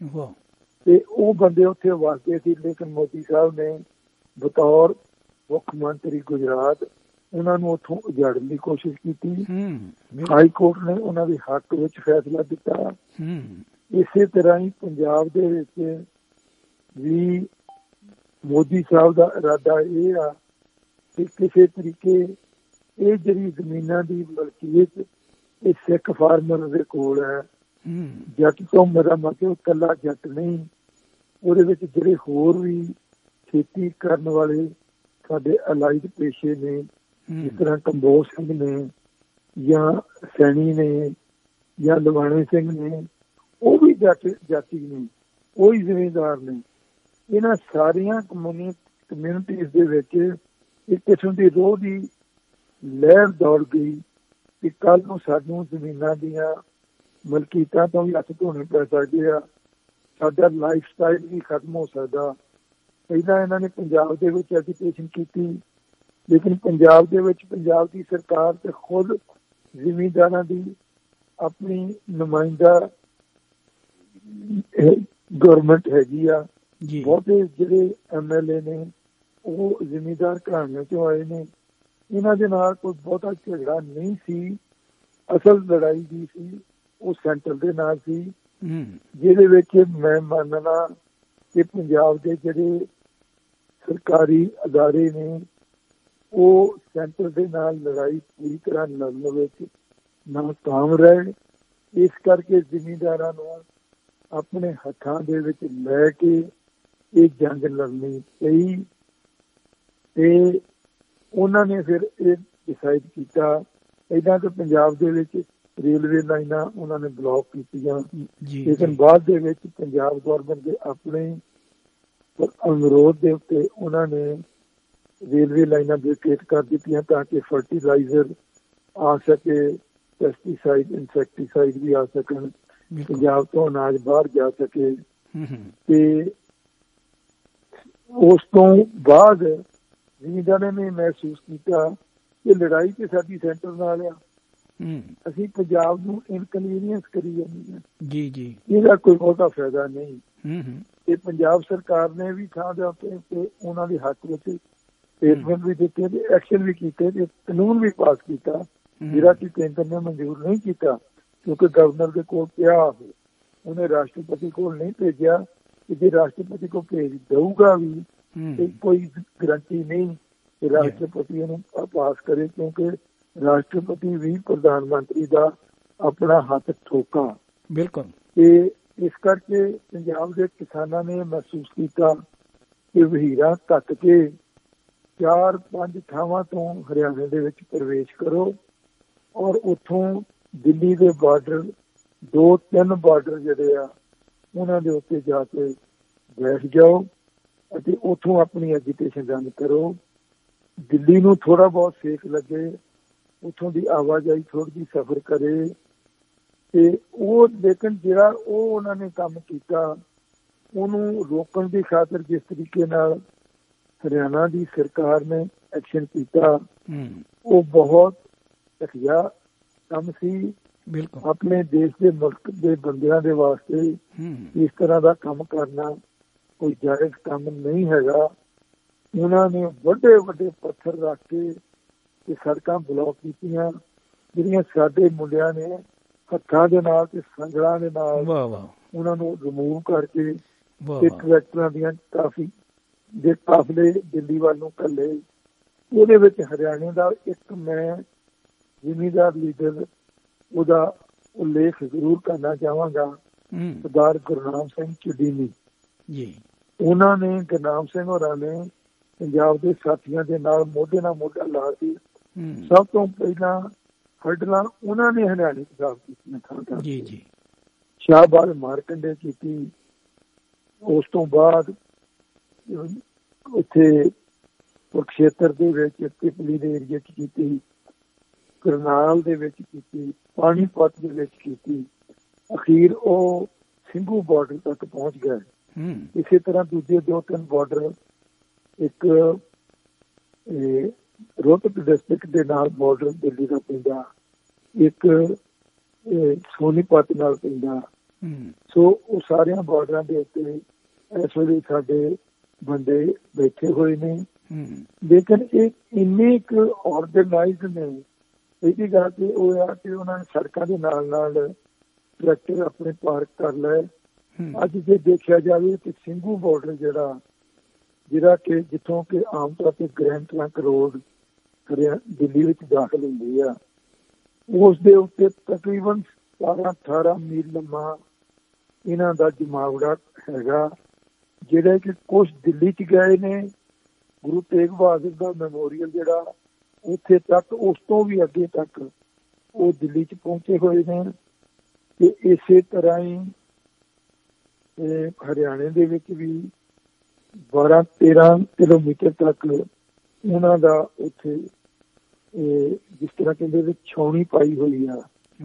ਤੇ ਉਹ ਬੰਦੇ ਉੱਥੇ ਵਸਦੇ ਸੀ। ਲੇਕਿਨ ਮੋਦੀ ਸਾਹਿਬ ਨੇ ਬਤੌਰ ਮੁੱਖ ਮੰਤਰੀ ਗੁਜਰਾਤ ਉਹਨਾਂ ਨੂੰ ਉੱਥੋਂ ਉਜਾੜਨ ਦੀ ਕੋਸ਼ਿਸ਼ ਕੀਤੀ। ਹਾਈ ਕੋਰਟ ਨੇ ਉਹਨਾਂ ਦੇ ਹੱਕ ਵਿੱਚ ਫੈਸਲਾ ਦਿੱਤਾ। ਇਸੇ ਤਰ੍ਹਾਂ ਹੀ ਪੰਜਾਬ ਦੇ ਵਿੱਚ ਵੀ ਮੋਦੀ ਸਾਹਿਬ ਦਾ ਇਰਾਦਾ ਇਹ ਆ ਕਿ ਕਿਸੇ ਤਰੀਕੇ ਇਹ ਜਿਹੜੀ ਜ਼ਮੀਨਾਂ ਦੀ ਮਲਕੀਅਤ ਇਹ ਸਿੱਖ ਫਾਰਮਰ ਦੇ ਕੋਲ ਹੈ। ਜੱਟ ਤੋਂ ਮੇਰਾ ਮਤਲਬ ਇਕੱਲਾ ਜੱਟ ਨਹੀਂ, ਉਹਦੇ ਵਿੱਚ ਜਿਹੜੇ ਹੋਰ ਵੀ ਖੇਤੀ ਕਰਨ ਵਾਲੇ ਸਾਡੇ ਅਲਾਈਡ ਪੇਸ਼ੇ ਨੇ, ਜਿਸ ਤਰ੍ਹਾਂ ਕੰਬੋਜ ਸਿੰਘ ਨੇ ਜਾਂ ਸੈਣੀ ਨੇ ਜਾਂ ਲਵਾਣੇ ਸਿੰਘ ਨੇ, ਉਹ ਵੀ ਜੱਟ ਜਾਤੀ ਨੇ, ਉਹ ਹੀ ਜ਼ਿਮੀਂਦਾਰ ਨੇ। ਇਹਨਾਂ ਸਾਰੀਆਂ ਕਮਿਊਨੀ ਕਮਿਊਨਿਟੀਜ਼ ਦੇ ਵਿੱਚ ਇੱਕ ਕਿਸਮ ਦੀ ਰੋਹ ਦੀ ਲਹਿਰ ਦੌੜ ਗਈ ਕਿ ਕੱਲ੍ਹ ਨੂੰ ਸਾਨੂੰ ਜ਼ਮੀਨਾਂ ਦੀਆਂ ਮਲਕੀਤਾਂ ਤੋਂ ਵੀ ਹੱਥ ਧੋਣੇ ਪੈ ਸਕਦੇ ਆ, ਸਾਡਾ ਲਾਈਫ ਸਟਾਈਲ ਵੀ ਖਤਮ ਹੋ ਸਕਦਾ। ਪਹਿਲਾਂ ਇਹਨਾਂ ਨੇ ਪੰਜਾਬ ਦੇ ਵਿੱਚ ਐਜੂਕੇਸ਼ਨ ਕੀਤੀ, ਲੇਕਿਨ ਪੰਜਾਬ ਦੇ ਵਿੱਚ ਪੰਜਾਬ ਦੀ ਸਰਕਾਰ ਤੇ ਖੁਦ ਜ਼ਿਮੀਂਦਾਰਾਂ ਦੀ ਆਪਣੀ ਨੁਮਾਇੰਦਾ ਗਵਰਨਮੈਂਟ ਹੈਗੀ ਆ। ਬਹੁਤੇ ਜਿਹੜੇ ਐਮ ਐਲ ਏ ਨੇ ਉਹ ਜ਼ਿਮੀਂਦਾਰ ਘਰਾਣਿਆਂ ਚੋਂ ਆਏ ਨੇ। ਇਹਨਾਂ ਦੇ ਨਾਲ ਕੋਈ ਬਹੁਤਾ ਝਗੜਾ ਨਹੀਂ ਸੀ। ਅਸਲ ਲੜਾਈ ਦੀ ਸੀ ਉਹ ਸੈਂਟਰ ਦੇ ਨਾਲ ਸੀ, ਜਿਹਦੇ ਵਿੱਚ ਮੈਂ ਮੰਨਣਾ ਕਿ ਪੰਜਾਬ ਦੇ ਜਿਹੜੇ ਸਰਕਾਰੀ ਅਦਾਰੇ ਨੇ ਉਹ ਸੈਂਟਰ ਦੇ ਨਾਲ ਲੜਾਈ ਪੂਰੀ ਤਰ੍ਹਾਂ ਲੜਨ ਵਿੱਚ ਨਾਕਾਮ ਰਹੇ। ਇਸ ਕਰਕੇ ਜ਼ਿਮੀਂਦਾਰਾਂ ਨੂੰ ਆਪਣੇ ਹੱਥਾਂ ਦੇ ਵਿੱਚ ਲੈ ਕੇ ਇਹ ਜੰਗ ਲੜਨੀ ਪਈ ਤੇ ਉਹਨਾਂ ਨੇ ਫਿਰ ਇਹ ਡਿਸਾਈਡ ਕੀਤਾ। ਪਹਿਲਾਂ ਤਾਂ ਪੰਜਾਬ ਦੇ ਵਿੱਚ ਰੇਲਵੇ ਲਾਈਨਾਂ ਉਹਨਾਂ ਨੇ ਬਲੌਕ ਕੀਤੀਆਂ, ਲੇਕਿਨ ਬਾਅਦ ਦੇ ਵਿੱਚ ਪੰਜਾਬ ਗੌਰਮੈਂਟ ਦੇ ਆਪਣੇ ਅਨੁਰੋਧ ਦੇ ਉੱਤੇ ਉਹਨਾਂ ਨੇ ਰੇਲਵੇ ਲਾਈਨਾਂ ਵੈਕੇਟ ਕਰ ਦਿੱਤੀਆਂ ਤਾਂ ਕਿ ਫਰਟੀਲਾਈਜ਼ਰ ਆ ਸਕੇ, ਪੈਸਟੀਸਾਈਡ ਇਨਸੈਕਟੀਸਾਈਡ ਵੀ ਆ ਸਕਣ, ਪੰਜਾਬ ਤੋਂ ਅਨਾਜ ਬਾਹਰ ਜਾ ਸਕੇ। ਤੇ ਉਸ ਤੋਂ ਬਾਅਦ ਜ਼ਿਮੀਂਦਾਰਾਂ ਨੇ ਮਹਿਸੂਸ ਕੀਤਾ ਕਿ ਲੜਾਈ ਤੇ ਸਾਡੀ ਸੈਂਟਰ ਨਾਲ ਆ, ਅਸੀਂ ਪੰਜਾਬ ਨੂੰ ਇਨਕਨਵੀਨੀਅੰਸ ਕਰੀ ਜਾਂਦੇ ਹਾਂ ਜੀ ਜੀ ਇਹਦਾ ਕੋਈ ਬਹੁਤਾ ਫਾਇਦਾ ਨਹੀਂ। ਤੇ ਪੰਜਾਬ ਸਰਕਾਰ ਨੇ ਵੀ ਥਾਂ ਦੇ ਉੱਤੇ ਉਹਨਾਂ ਦੇ ਹੱਕ ਵਿੱਚ ਸਟੇਟਮੈਂਟ ਵੀ ਦਿੱਤੇ ਤੇ ਐਕਸ਼ਨ ਵੀ ਕੀਤੇ ਤੇ ਕਾਨੂੰਨ ਵੀ ਪਾਸ ਕੀਤਾ, ਜਿਹੜਾ ਕਿ ਕੇਂਦਰ ਨੇ ਮਨਜ਼ੂਰ ਨਹੀਂ ਕੀਤਾ ਕਿਉਂਕਿ ਗਵਰਨਰ ਦੇ ਕੋਲ ਪਿਆ ਹੋਵੇ। ਉਹਨੇ ਰਾਸ਼ਟਰਪਤੀ ਕੋਲ ਨਹੀਂ ਭੇਜਿਆ ਕਿ ਜੇ ਰਾਸ਼ਟਰਪਤੀ ਕੋਲ ਭੇਜ ਦਊਗਾ ਵੀ ਤੇ ਕੋਈ ਗਰੰਟੀ ਨਹੀਂ ਕਿ ਰਾਸ਼ਟਰਪਤੀ ਇਹਨੂੰ ਪਾਸ ਕਰੇ, ਕਿਉਂਕਿ ਰਾਸ਼ਟਰਪਤੀ ਵੀ ਪ੍ਰਧਾਨ ਮੰਤਰੀ ਦਾ ਆਪਣਾ ਹੱਥ ਠੋਕਾ। ਬਿਲਕੁਲ। ਤੇ ਇਸ ਕਰਕੇ ਪੰਜਾਬ ਦੇ ਕਿਸਾਨਾਂ ਨੇ ਮਹਿਸੂਸ ਕੀਤਾ ਕਿ ਵਹੀਰਾਂ ਘੱਟ ਕੇ ਚਾਰ ਪੰਜ ਥਾਵਾਂ ਤੋਂ ਹਰਿਆਣੇ ਦੇ ਵਿੱਚ ਪ੍ਰਵੇਸ਼ ਕਰੋ ਔਰ ਉੱਥੋਂ ਦਿੱਲੀ ਦੇ ਬਾਰਡਰ ਦੋ ਤਿੰਨ ਬਾਰਡਰ ਜਿਹੜੇ ਆ ਉਹਨਾਂ ਦੇ ਉੱਤੇ ਜਾ ਕੇ ਬੈਠ ਜਾਓ ਅਤੇ ਉੱਥੋਂ ਆਪਣੀ ਐਜੀਟੇਸ਼ਨ ਰਨ ਕਰੋ। ਦਿੱਲੀ ਨੂੰ ਥੋੜ੍ਹਾ ਬਹੁਤ ਸੇਕ ਲੱਗੇ, ਉੱਥੋਂ ਦੀ ਆਵਾਜਾਈ ਥੋੜ੍ਹੀ ਜਿਹੀ ਸਫ਼ਰ ਕਰੇ ਤੇ ਉਹ ਲੇਕਿਨ ਜਿਹੜਾ ਉਹ ਉਹਨਾਂ ਨੇ ਕੰਮ ਕੀਤਾ ਉਹਨੂੰ ਰੋਕਣ ਦੀ ਖਾਤਰ ਜਿਸ ਤਰੀਕੇ ਨਾਲ ਹਰਿਆਣਾ ਦੀ ਸਰਕਾਰ ਨੇ ਐਕਸ਼ਨ ਕੀਤਾ ਉਹ ਬਹੁਤ ਘਟੀਆ ਕੰਮ ਸੀ। ਬਿਲਕੁਲ ਆਪਣੇ ਦੇਸ਼ ਦੇ ਮੁਲਕ ਦੇ ਬੰਦਿਆਂ ਦੇ ਵਾਸਤੇ ਇਸ ਤਰ੍ਹਾਂ ਦਾ ਕੰਮ ਕਰਨਾ ਕੋਈ ਜਾਇਜ਼ ਕੰਮ ਨਹੀਂ ਹੈਗਾ। ਉਹਨਾਂ ਨੇ ਵੱਡੇ ਵੱਡੇ ਪੱਥਰ ਰੱਖ ਕੇ ਤੇ ਸੜਕਾਂ ਬਲੌਕ ਕੀਤੀਆਂ, ਜਿਹੜੀਆਂ ਸਾਡੇ ਮੁੰਡਿਆਂ ਨੇ ਹੱਥਾਂ ਦੇ ਨਾਲ ਤੇ ਸੰਗਲਾਂ ਦੇ ਨਾਲ ਉਹਨਾਂ ਨੂੰ ਰਿਮੂਵ ਕਰਕੇ ਤੇ ਟਰੈਕਟਰਾਂ ਦੀਆਂ ਕਾਫੀ ਦੇ ਕਾਫਲੇ ਦਿੱਲੀ ਵੱਲ ਨੂੰ ਘੱਲੇ। ਉਹਦੇ ਵਿੱਚ ਹਰਿਆਣੇ ਦਾ ਇੱਕ ਮੈਂ ਜ਼ਿਮੀਂਦਾਰ ਲੀਡਰ ਉਹਦਾ ਉਲੇਖ ਜ਼ਰੂਰ ਕਰਨਾ ਚਾਹਾਂਗਾ, ਸਰਦਾਰ ਗੁਰਨਾਮ ਸਿੰਘ ਚੁਡੀਨੀ ਜੀ। ਉਹਨਾਂ ਨੇ ਗੁਰਨਾਮ ਸਿੰਘ ਹੋਰਾਂ ਨੇ ਪੰਜਾਬ ਦੇ ਸਾਥੀਆਂ ਦੇ ਨਾਲ ਮੋਢੇ ਨਾਲ ਮੋਢਾ ਲਾ ਕੇ ਸਭ ਤੋਂ ਪਹਿਲਾਂ ਹਰਡਲਾਂ ਉਹਨਾਂ ਨੇ ਹਰਿਆਣੇ ਸਾਫ਼ ਕੀਤੀਆਂ ਥਾਂ ਥਾਂ ਜੀ ਜੀ ਸ਼ਾਹਬਾਦ ਮਾਰਕੰਡੇ ਕੀਤੀ। ਉਸ ਤੋਂ ਬਾਅਦ ਉੱਥੇ ਕੁਰਕਸ਼ੇਤਰ ਦੇ ਵਿੱਚ ਪਿਪਲੀ ਦੇ ਏਰੀਏ 'ਚ ਕੀਤੀ, ਕਰਨਾਲ ਦੇ ਵਿੱਚ ਕੀਤੀ, ਪਾਣੀਪਤ ਦੇ ਵਿੱਚ ਕੀਤੀ, ਅਖੀਰ ਉਹ ਸਿੰਘੂ ਬਾਰਡਰ ਤੱਕ ਪਹੁੰਚ ਗਏ। ਇਸੇ ਤਰ੍ਹਾਂ ਦੂਜੇ ਦੋ ਤਿੰਨ ਬਾਰਡਰ, ਇੱਕ ਰੋਹਤਕ ਡਿਸਟ੍ਰਿਕਟ ਦੇ ਨਾਲ ਬਾਰਡਰ ਦਿੱਲੀ ਦਾ ਪੈਂਦਾ, ਇੱਕ ਸੋਨੀਪਤ ਨਾਲ ਪੈਂਦਾ। ਸੋ ਉਹ ਸਾਰਿਆਂ ਬਾਰਡਰਾਂ ਦੇ ਉੱਤੇ ਇਸ ਵੇਲੇ ਸਾਡੇ ਬੰਦੇ ਬੈਠੇ ਹੋਏ ਨੇ, ਲੇਕਿਨ ਇਹ ਇੰਨੇ ਕੁ ਔਰਗਨਾਈਜ਼ਡ ਨੇ। ਇਹਦੀ ਗੱਲ ਤੇ ਉਹ ਆ ਕਿ ਉਹਨਾਂ ਨੇ ਸੜਕਾਂ ਦੇ ਨਾਲ ਨਾਲ ਟਰੈਕਟਰ ਆਪਣੇ ਪਾਰਕ ਕਰ ਲਏ। ਅੱਜ ਜੇ ਦੇਖਿਆ ਜਾਵੇ ਕਿ ਸਿੰਘੂ ਬਾਰਡਰ ਜਿਹੜਾ ਜਿਹੜਾ ਕਿ ਜਿੱਥੋਂ ਕਿ ਆਮ ਤੌਰ ਤੇ ਗ੍ਰੈਂਡ ਟਰੰਕ ਰੋਡ ਦਿੱਲੀ ਵਿੱਚ ਦਾਖਲ ਹੁੰਦੀ ਆ, ਉਸ ਦੇ ਉੱਤੇ ਤਕਰੀਬਨ ਸਤਾਰਾਂ ਅਠਾਰਾਂ ਮੀਲ ਲੰਮਾ ਇਹਨਾਂ ਦਾ ਜਮਾਵੜਾ ਹੈਗਾ, ਜਿਹੜੇ ਕਿ ਕੁਛ ਦਿੱਲੀ 'ਚ ਗਏ ਨੇ। ਗੁਰੂ ਤੇਗ ਬਹਾਦਰ ਦਾ ਮੈਮੋਰੀਅਲ ਜਿਹੜਾ ਉੱਥੇ ਤੱਕ, ਉਸ ਤੋਂ ਵੀ ਅੱਗੇ ਤੱਕ ਉਹ ਦਿੱਲੀ 'ਚ ਪਹੁੰਚੇ ਹੋਏ ਨੇ। ਤੇ ਇਸੇ ਤਰ੍ਹਾਂ ਹੀ ਹਰਿਆਣੇ ਦੇ ਵਿੱਚ ਵੀ ਬਾਰਾਂ ਤੇਰਾਂ ਕਿਲੋਮੀਟਰ ਤੱਕ ਉਹਨਾਂ ਦਾ ਉੱਥੇ ਜਿਸ ਤਰ੍ਹਾਂ ਕਹਿੰਦੇ ਵੀ ਛਾਉਣੀ ਪਾਈ ਹੋਈ ਆ।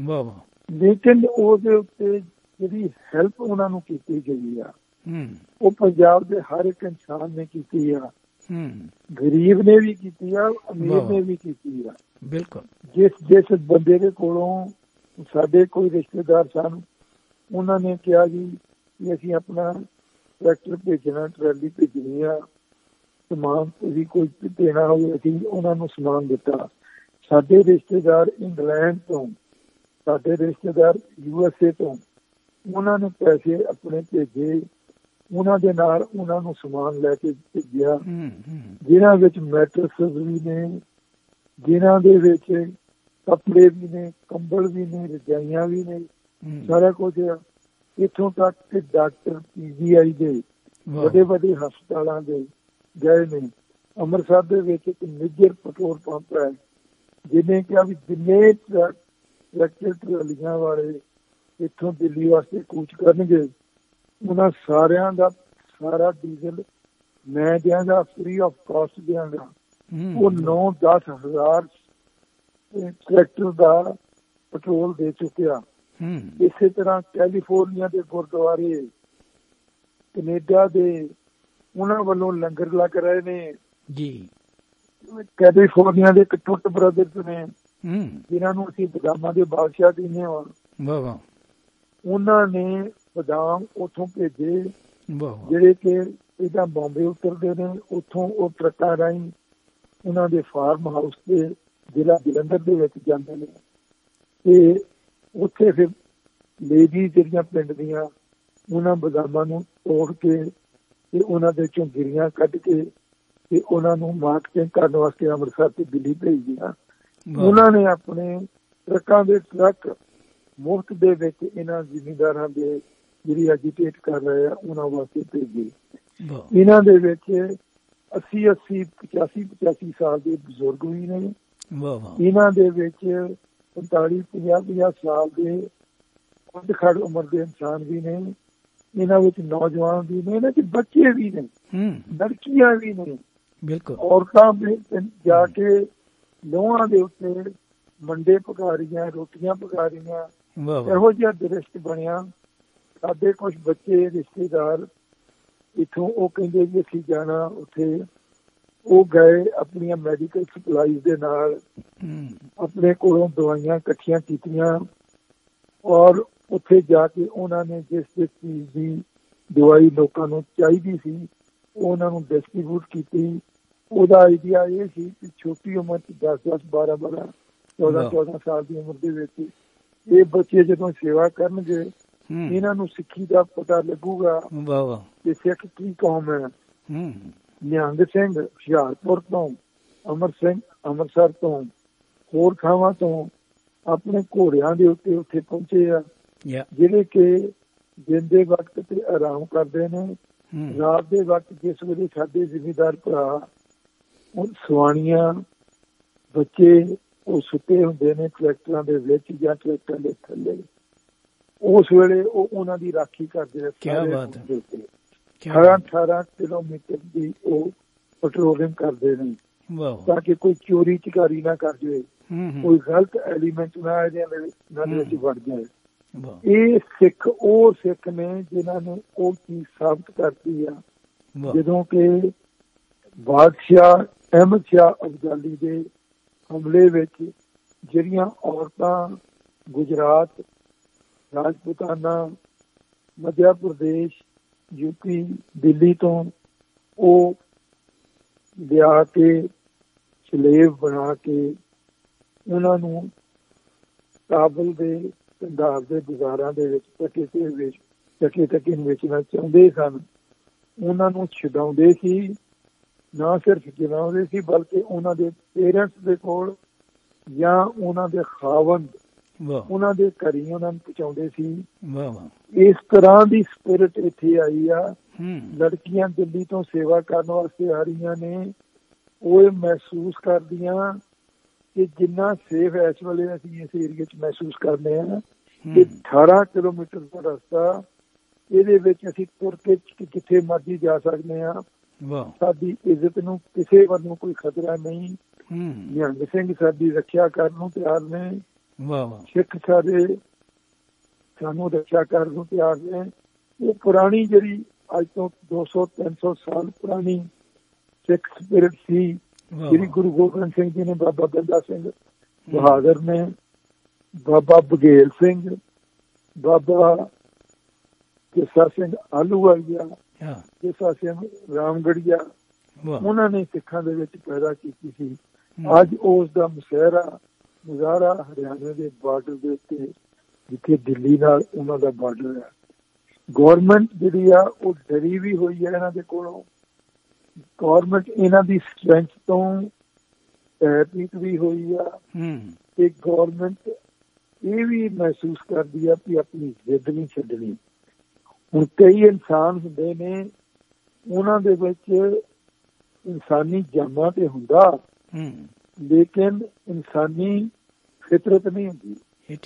ਲੇਕਿਨ ਉਹਦੇ ਉੱਤੇ ਜਿਹੜੀ ਹੈਲਪ ਉਹਨਾਂ ਨੂੰ ਕੀਤੀ ਗਈ ਆ ਉਹ ਪੰਜਾਬ ਦੇ ਹਰ ਇੱਕ ਇਨਸਾਨ ਨੇ ਕੀਤੀ ਆ, ਗਰੀਬ ਨੇ ਵੀ ਕੀਤੀ ਆ, ਅਮੀਰ ਨੇ ਵੀ ਕੀਤੀ ਆ। ਬਿਲਕੁਲ ਜਿਸ ਜਿਸ ਬੰਦੇ ਦੇ ਕੋਲੋਂ ਸਾਡੇ ਕੋਈ ਰਿਸ਼ਤੇਦਾਰ ਸਨ, ਉਹਨਾਂ ਨੇ ਕਿਹਾ ਜੀ ਕਿ ਅਸੀਂ ਆਪਣਾ ਟਰੈਕਟਰ ਭੇਜਣਾ, ਟਰਾਲੀ ਭੇਜਣੀ ਆ, ਸਮਾਨ ਤੁਸੀਂ ਕੋਈ ਦੇਣਾ ਹੋਵੇ, ਅਸੀਂ ਉਹਨਾਂ ਨੂੰ ਸਮਾਨ ਦਿੱਤਾ। ਸਾਡੇ ਰਿਸ਼ਤੇਦਾਰ ਇੰਗਲੈਂਡ ਤੋਂ, ਸਾਡੇ ਰਿਸ਼ਤੇਦਾਰ ਯੂ ਐਸ ਏ ਤੋਂ, ਉਹਨਾਂ ਨੇ ਪੈਸੇ ਆਪਣੇ ਭੇਜੇ, ਉਹਨਾਂ ਦੇ ਨਾਲ ਉਹਨਾਂ ਨੂੰ ਸਮਾਨ ਲੈ ਕੇ ਭੇਜਿਆ, ਜਿਨ੍ਹਾਂ ਵਿੱਚ ਮੈਟਰਸਿਸ ਵੀ ਨੇ, ਜਿਨ੍ਹਾਂ ਦੇ ਵਿੱਚ ਕੱਪੜੇ ਵੀ ਨੇ, ਕੰਬਲ ਵੀ ਨੇ, ਰਜਾਈਆਂ ਵੀ ਨੇ, ਸਾਰਾ ਕੁਝ। ਇੱਥੋਂ ਤੱਕ ਕਿ ਡਾਕਟਰ ਪੀ ਜੀ ਆਈ ਦੇ ਵੱਡੇ ਵੱਡੇ ਹਸਪਤਾਲਾਂ ਦੇ ਗਏ ਨੇ। ਅੰਮ੍ਰਿਤਸਰ ਦੇ ਵਿੱਚ ਇੱਕ ਮੇਜਰ ਪੈਟਰੋਲ ਪੰਪ ਹੈ, ਜਿਹਨੇ ਕਿਹਾ ਵੀ ਜਿੰਨੇ ਟਰੈਕਟਰ ਟਰਾਲੀਆਂ ਵਾਲੇ ਇੱਥੋਂ ਦਿੱਲੀ ਵਾਸਤੇ ਕੂਚ ਕਰਨਗੇ, ਉਹਨਾਂ ਸਾਰਿਆਂ ਦਾ ਸਾਰਾ ਡੀਜ਼ਲ ਮੈਂ ਦਿਆਂਗਾ, ਫ੍ਰੀ ਆਫ ਕਾਸਟ ਦਿਆਂਗਾ। ਉਹ ਨੌ ਦਸ ਹਜ਼ਾਰ ਟਰੈਕਟਰ ਦਾ ਪੈਟਰੋਲ ਦੇ ਚੁੱਕਿਆ। ਇਸੇ ਤਰ੍ਹਾਂ ਕੈਲੀਫੋਰਨੀਆ ਦੇ ਗੁਰਦੁਆਰੇ, ਕੈਨੇਡਾ ਦੇ, ਉਹਨਾਂ ਵੱਲੋਂ ਲੰਗਰ ਲੱਗ ਰਹੇ ਨੇ ਜੀ। ਕੈਲੀਫੋਰਨੀਆ ਦੇ ਇੱਕ ਟੁੱਟ ਬ੍ਰਦਰਸ ਨੇ, ਜਿਨ੍ਹਾਂ ਨੂੰ ਅਸੀਂ ਬਦਾਮਾਂ ਦੇ ਬਾਦਸ਼ਾਹ ਕਹਿੰਦੇ ਹਾਂ, ਉਹਨਾਂ ਨੇ ਬਦਾਮ ਉੱਥੋਂ ਭੇਜੇ, ਜਿਹੜੇ ਕਿ ਇੱਦਾਂ ਬੰਬੇ ਉਤਰਦੇ ਨੇ, ਉੱਥੋਂ ਉਹ ਟਰੱਕਾਂ ਰਾਹੀਂ ਉਹਨਾਂ ਦੇ ਫਾਰਮ ਹਾਊਸ ਤੇ ਜ਼ਿਲ੍ਹਾ ਜਲੰਧਰ ਦੇ ਵਿੱਚ ਜਾਂਦੇ ਨੇ। ਤੇ ਉੱਥੇ ਫਿਰ ਲੇਡੀ ਜਿਹੜੀਆਂ ਪਿੰਡ ਦੀਆਂ, ਉਹਨਾਂ ਬਦਾਮਾਂ ਨੂੰ ਤੋੜ ਕੇ ਤੇ ਉਹਨਾਂ ਦੇ ਚੋਂ ਗਿਰੀਆਂ ਕੱਢ ਕੇ ਤੇ ਉਹਨਾਂ ਨੂੰ ਮਾਰਕੀਟਿੰਗ ਕਰਨ ਵਾਸਤੇ ਅੰਮ੍ਰਿਤਸਰ ਤੇ ਦਿੱਲੀ ਭੇਜਦੀਆਂ। ਉਹਨਾਂ ਨੇ ਆਪਣੇ ਟਰੱਕਾਂ ਦੇ ਟਰੱਕ ਮੁਫਤ ਦੇ ਵਿੱਚ ਇਹਨਾਂ ਜ਼ਿਮੀਂਦਾਰਾਂ ਦੇ ਜਿਹੜੀ ਐਜੀਟੇਟ ਕਰ ਰਹੇ ਆ ਉਹਨਾਂ ਵਾਸਤੇ ਭੇਜੇ। ਇਹਨਾਂ ਦੇ ਵਿੱਚ ਅੱਸੀ ਅੱਸੀ ਪਚਾਸੀ ਪਚਾਸੀ ਸਾਲ ਦੇ ਬਜ਼ੁਰਗ ਵੀ ਨੇ। ਇਹਨਾਂ ਦੇ ਵਿੱਚ पैंताली ਪੰਜਾਹ ਪੰਜਾਹ साल के कुछ खड़ उम्र के इंसान भी ने, इन्हां विच नौजवान भी ने, इन्हां च बच्चे भी ने, लड़कियां भी ने, बिल्कुल औरतां भी जाके लोहां दे उत्ते मंडे पका रही, रोटियां पका रही। ਇਹੋ ਜਿਹਾ ਦ੍ਰਿਸ਼ ਬਣਿਆ। ਸਾਡੇ ਕੁਝ ਬੱਚੇ ਰਿਸ਼ਤੇਦਾਰ ਇੱਥੋਂ ਉਹ ਕਹਿੰਦੇ ਵੀ ਅਸੀਂ ਜਾਣਾ ਉੱਥੇ, ਉਹ ਗਏ ਆਪਣੀਆਂ ਮੈਡੀਕਲ ਸਪਲਾਈਜ਼ ਦੇ ਨਾਲ, ਆਪਣੇ ਕੋਲੋਂ ਦਵਾਈਆਂ ਇਕੱਠੀਆਂ ਕੀਤੀਆਂ ਔਰ ਉੱਥੇ ਜਾ ਕੇ ਉਹਨਾਂ ਨੇ ਜਿਸ ਜਿਸ ਚੀਜ਼ ਦੀ ਦਵਾਈ ਲੋਕਾਂ ਨੂੰ ਚਾਹੀਦੀ ਸੀ ਉਹ ਉਹਨਾਂ ਨੂੰ ਡਿਸਟਰੀਬਿਊਟ ਕੀਤੀ। ਉਹਦਾ ਆਈਡੀਆ ਇਹ ਸੀ ਕਿ ਛੋਟੀ ਉਮਰ 'ਚ ਦਸ ਦਸ ਬਾਰਾਂ ਬਾਰਾਂ ਚੌਦਾਂ ਚੌਦਾਂ ਸਾਲ ਦੀ ਉਮਰ ਦੇ ਵਿੱਚ ਇਹ ਬੱਚੇ ਜਦੋਂ ਸੇਵਾ ਕਰਨਗੇ ਇਹਨਾਂ ਨੂੰ ਸਿੱਖੀ ਦਾ ਪਤਾ ਲੱਗੂਗਾ ਕਿ ਸਿੱਖ ਕੀ ਕੌਮ ਹੈ। ਨਿਹੰਗ ਸਿੰਘ ਹੁਸ਼ਿਆਰਪੁਰ ਤੋਂ, ਅਮਰ ਸਿੰਘ ਅੰਮ੍ਰਿਤਸਰ ਤੋਂ, ਹੋਰ ਥਾਵਾਂ ਤੋਂ ਆਪਣੇ ਘੋੜਿਆਂ ਦੇ ਉੱਤੇ ਉੱਥੇ ਪਹੁੰਚੇ ਆ, ਜਿਹੜੇ ਕਿ ਦਿਨ ਦੇ ਵਕਤ ਤੇ ਆਰਾਮ ਕਰਦੇ ਨੇ, ਰਾਤ ਦੇ ਵਕਤ ਜਿਸ ਵੇਲੇ ਸਾਡੇ ਜ਼ਿਮੀਂਦਾਰ ਭਰਾ ਉਹ ਸਵਾਣੀਆਂ ਬੱਚੇ ਉਹ ਸੁੱਤੇ ਹੁੰਦੇ ਨੇ ਟਰੈਕਟਰਾਂ ਦੇ ਵਿੱਚ ਜਾਂ ਟਰੈਕਟਰਾਂ ਦੇ ਥੱਲੇ, ਉਸ ਵੇਲੇ ਉਹ ਉਹਨਾਂ ਦੀ ਰਾਖੀ ਕਰਦੇ ਨੇ। ਅਠਾਰਾਂ ਅਠਾਰਾਂ ਕਿਲੋਮੀਟਰ ਦੀ ਉਹ ਪੈਟਰੋਲਿੰਗ ਕਰਦੇ ਨੇ ਤਾਂ ਕਿ ਕੋਈ ਚੋਰੀ ਚਕਾਰੀ ਨਾ ਕਰ ਜਾਵੇ, ਕੋਈ ਗਲਤ ਐਲੀਮੈਂਟ ਨਾ ਇਹਨਾਂ ਦੇ ਵਿੱਚ ਵੜ ਜਾਏ। ਇਹ ਸਿੱਖ ਉਹ ਸਿੱਖ ਨੇ ਜਿਨ੍ਹਾਂ ਨੇ ਉਹ ਚੀਜ਼ ਸਾਬਤ ਕਰਤੀ ਆ ਜਦੋਂ ਕਿ ਬਾਦਸ਼ਾਹ ਅਹਿਮਦ ਸ਼ਾਹ ਅਬਦਾਲੀ ਦੇ ਹਮਲੇ ਵਿੱਚ ਜਿਹੜੀਆਂ ਔਰਤਾਂ ਗੁਜਰਾਤ, ਰਾਜਪੂਤਾਨਾ, ਮੱਧ ਪ੍ਰਦੇਸ਼, ਯੂਪੀ, ਦਿੱਲੀ ਤੋਂ ਉਹ ਲਿਆ ਕੇ ਸਲੇਵ ਬਣਾ ਕੇ ਉਹਨਾਂ ਨੂੰ ਕਾਬਲ ਦੇ ਕੰਧਾਰ ਦੇ ਬਾਜ਼ਾਰਾਂ ਦੇ ਵਿੱਚ ਟਕੇ ਤੇ ਵਿੱਚ ਟਕੇ ਟਕੇ ਨੂੰ ਵੇਚਣਾ ਚਾਹੁੰਦੇ ਸਨ। ਉਹਨਾਂ ਨੂੰ ਛਡਾਉਂਦੇ ਸੀ, ਨਾ ਸਿਰਫ ਜਲਾਉਂਦੇ ਸੀ ਬਲਕਿ ਉਹਨਾਂ ਦੇ ਪੇਰੈਂਟਸ ਦੇ ਕੋਲ ਜਾਂ ਉਹਨਾਂ ਦੇ ਖਾਵੰਦ ਉਹਨਾਂ ਦੇ ਘਰ ਹੀ ਉਹਨਾਂ ਨੂੰ ਪਹੁੰਚਾਉਂਦੇ ਸੀ। ਇਸ ਤਰ੍ਹਾਂ ਦੀ ਸਪਿਰਿਟ ਇੱਥੇ ਆਈ ਆ। ਲੜਕੀਆਂ ਦਿੱਲੀ ਤੋਂ ਸੇਵਾ ਕਰਨ ਵਾਸਤੇ ਆ ਰਹੀਆਂ ਨੇ, ਉਹ ਮਹਿਸੂਸ ਕਰਦੀਆਂ ਕਿ ਜਿੰਨਾ ਸੇਫ ਇਸ ਵੇਲੇ ਅਸੀਂ ਇਸ ਏਰੀਏ 'ਚ ਮਹਿਸੂਸ ਕਰਦੇ ਹਾਂ ਕਿ ਅਠਾਰਾਂ ਕਿਲੋਮੀਟਰ ਦਾ ਰਸਤਾ, ਇਹਦੇ ਵਿੱਚ ਅਸੀਂ ਤੁਰ ਕੇ ਕਿੱਥੇ ਮਰਜ਼ੀ ਜਾ ਸਕਦੇ ਹਾਂ, ਸਾਡੀ ਇੱਜ਼ਤ ਨੂੰ ਕਿਸੇ ਵੱਲੋਂ ਕੋਈ ਖਤਰਾ ਨਹੀਂ। ਨਿਹੰਗ ਸਿੰਘ ਸਾਡੀ ਰੱਖਿਆ ਕਰਨ ਨੂੰ ਤਿਆਰ ਨੇ, ਸਿੱਖ ਸਾਡੇ ਸਾਨੂੰ ਰੱਖਿਆ ਕਰਨ ਨੂੰ ਤਿਆਰ ਨੇ। ਉਹ ਪੁਰਾਣੀ ਜਿਹੜੀ ਅੱਜ ਤੋਂ ਦੋ ਸੌ ਤਿੰਨ ਸੌ ਸਾਲ ਪੁਰਾਣੀ ਸਿੱਖ ਸਪਿਰਿਟ ਸੀ, ਜਿਹੜੀ ਗੁਰੂ ਗੋਬਿੰਦ ਸਿੰਘ ਜੀ ਨੇ, ਬਾਬਾ ਬੰਦਾ ਸਿੰਘ ਬਹਾਦਰ ਨੇ, ਬਾਬਾ ਬਘੇਲ ਸਿੰਘ, ਬਾਬਾ ਕਿੱਸਾ ਸਿੰਘ ਆਲੂਵਾਲੀਆ, ਕਿੱਸਾ ਸਿੰਘ ਰਾਮਗੜੀਆ, ਉਹਨਾਂ ਨੇ ਸਿੱਖਾਂ ਦੇ ਵਿੱਚ ਪੈਦਾ ਕੀਤੀ ਸੀ। ਅੱਜ ਉਸ ਦਾ ਮੁਸ਼ਾਹਰਾ ਨਜ਼ਾਰਾ ਹਰਿਆਣੇ ਦੇ ਬਾਰਡਰ ਦੇ ਉੱਤੇ ਜਿੱਥੇ ਦਿੱਲੀ ਨਾਲ ਉਹਨਾਂ ਦਾ ਬਾਰਡਰ ਹੈ। ਗੌਰਮੈਂਟ ਜਿਹੜੀ ਆ ਉਹ ਡਰੀ ਵੀ ਹੋਈ ਹੈ ਇਹਨਾਂ ਦੇ ਕੋਲੋਂ। ਗੌਰਮੈਂਟ ਇਹਨਾਂ ਦੀ ਸਟਰੈਂਥ ਤੋਂ ਭੈਭੀਤ ਵੀ ਹੋਈ ਆ ਤੇ ਗੌਰਮੈਂਟ ਇਹ ਵੀ ਮਹਿਸੂਸ ਕਰਦੀ ਆ ਕਿ ਆਪਣੀ ਜ਼ਿੱਦ ਨਹੀਂ ਛੱਡਣੀ। ਹੁਣ ਕਈ ਇਨਸਾਨ ਹੁੰਦੇ ਨੇ, ਉਹਨਾਂ ਦੇ ਵਿੱਚ ਇਨਸਾਨੀ ਜਨਮਾਂ ਤੇ ਹੁੰਦਾ ਲੇਕਿਨ ਇਨਸਾਨੀ ਫਿਤਰਤ ਨਹੀਂ ਹੁੰਦੀ।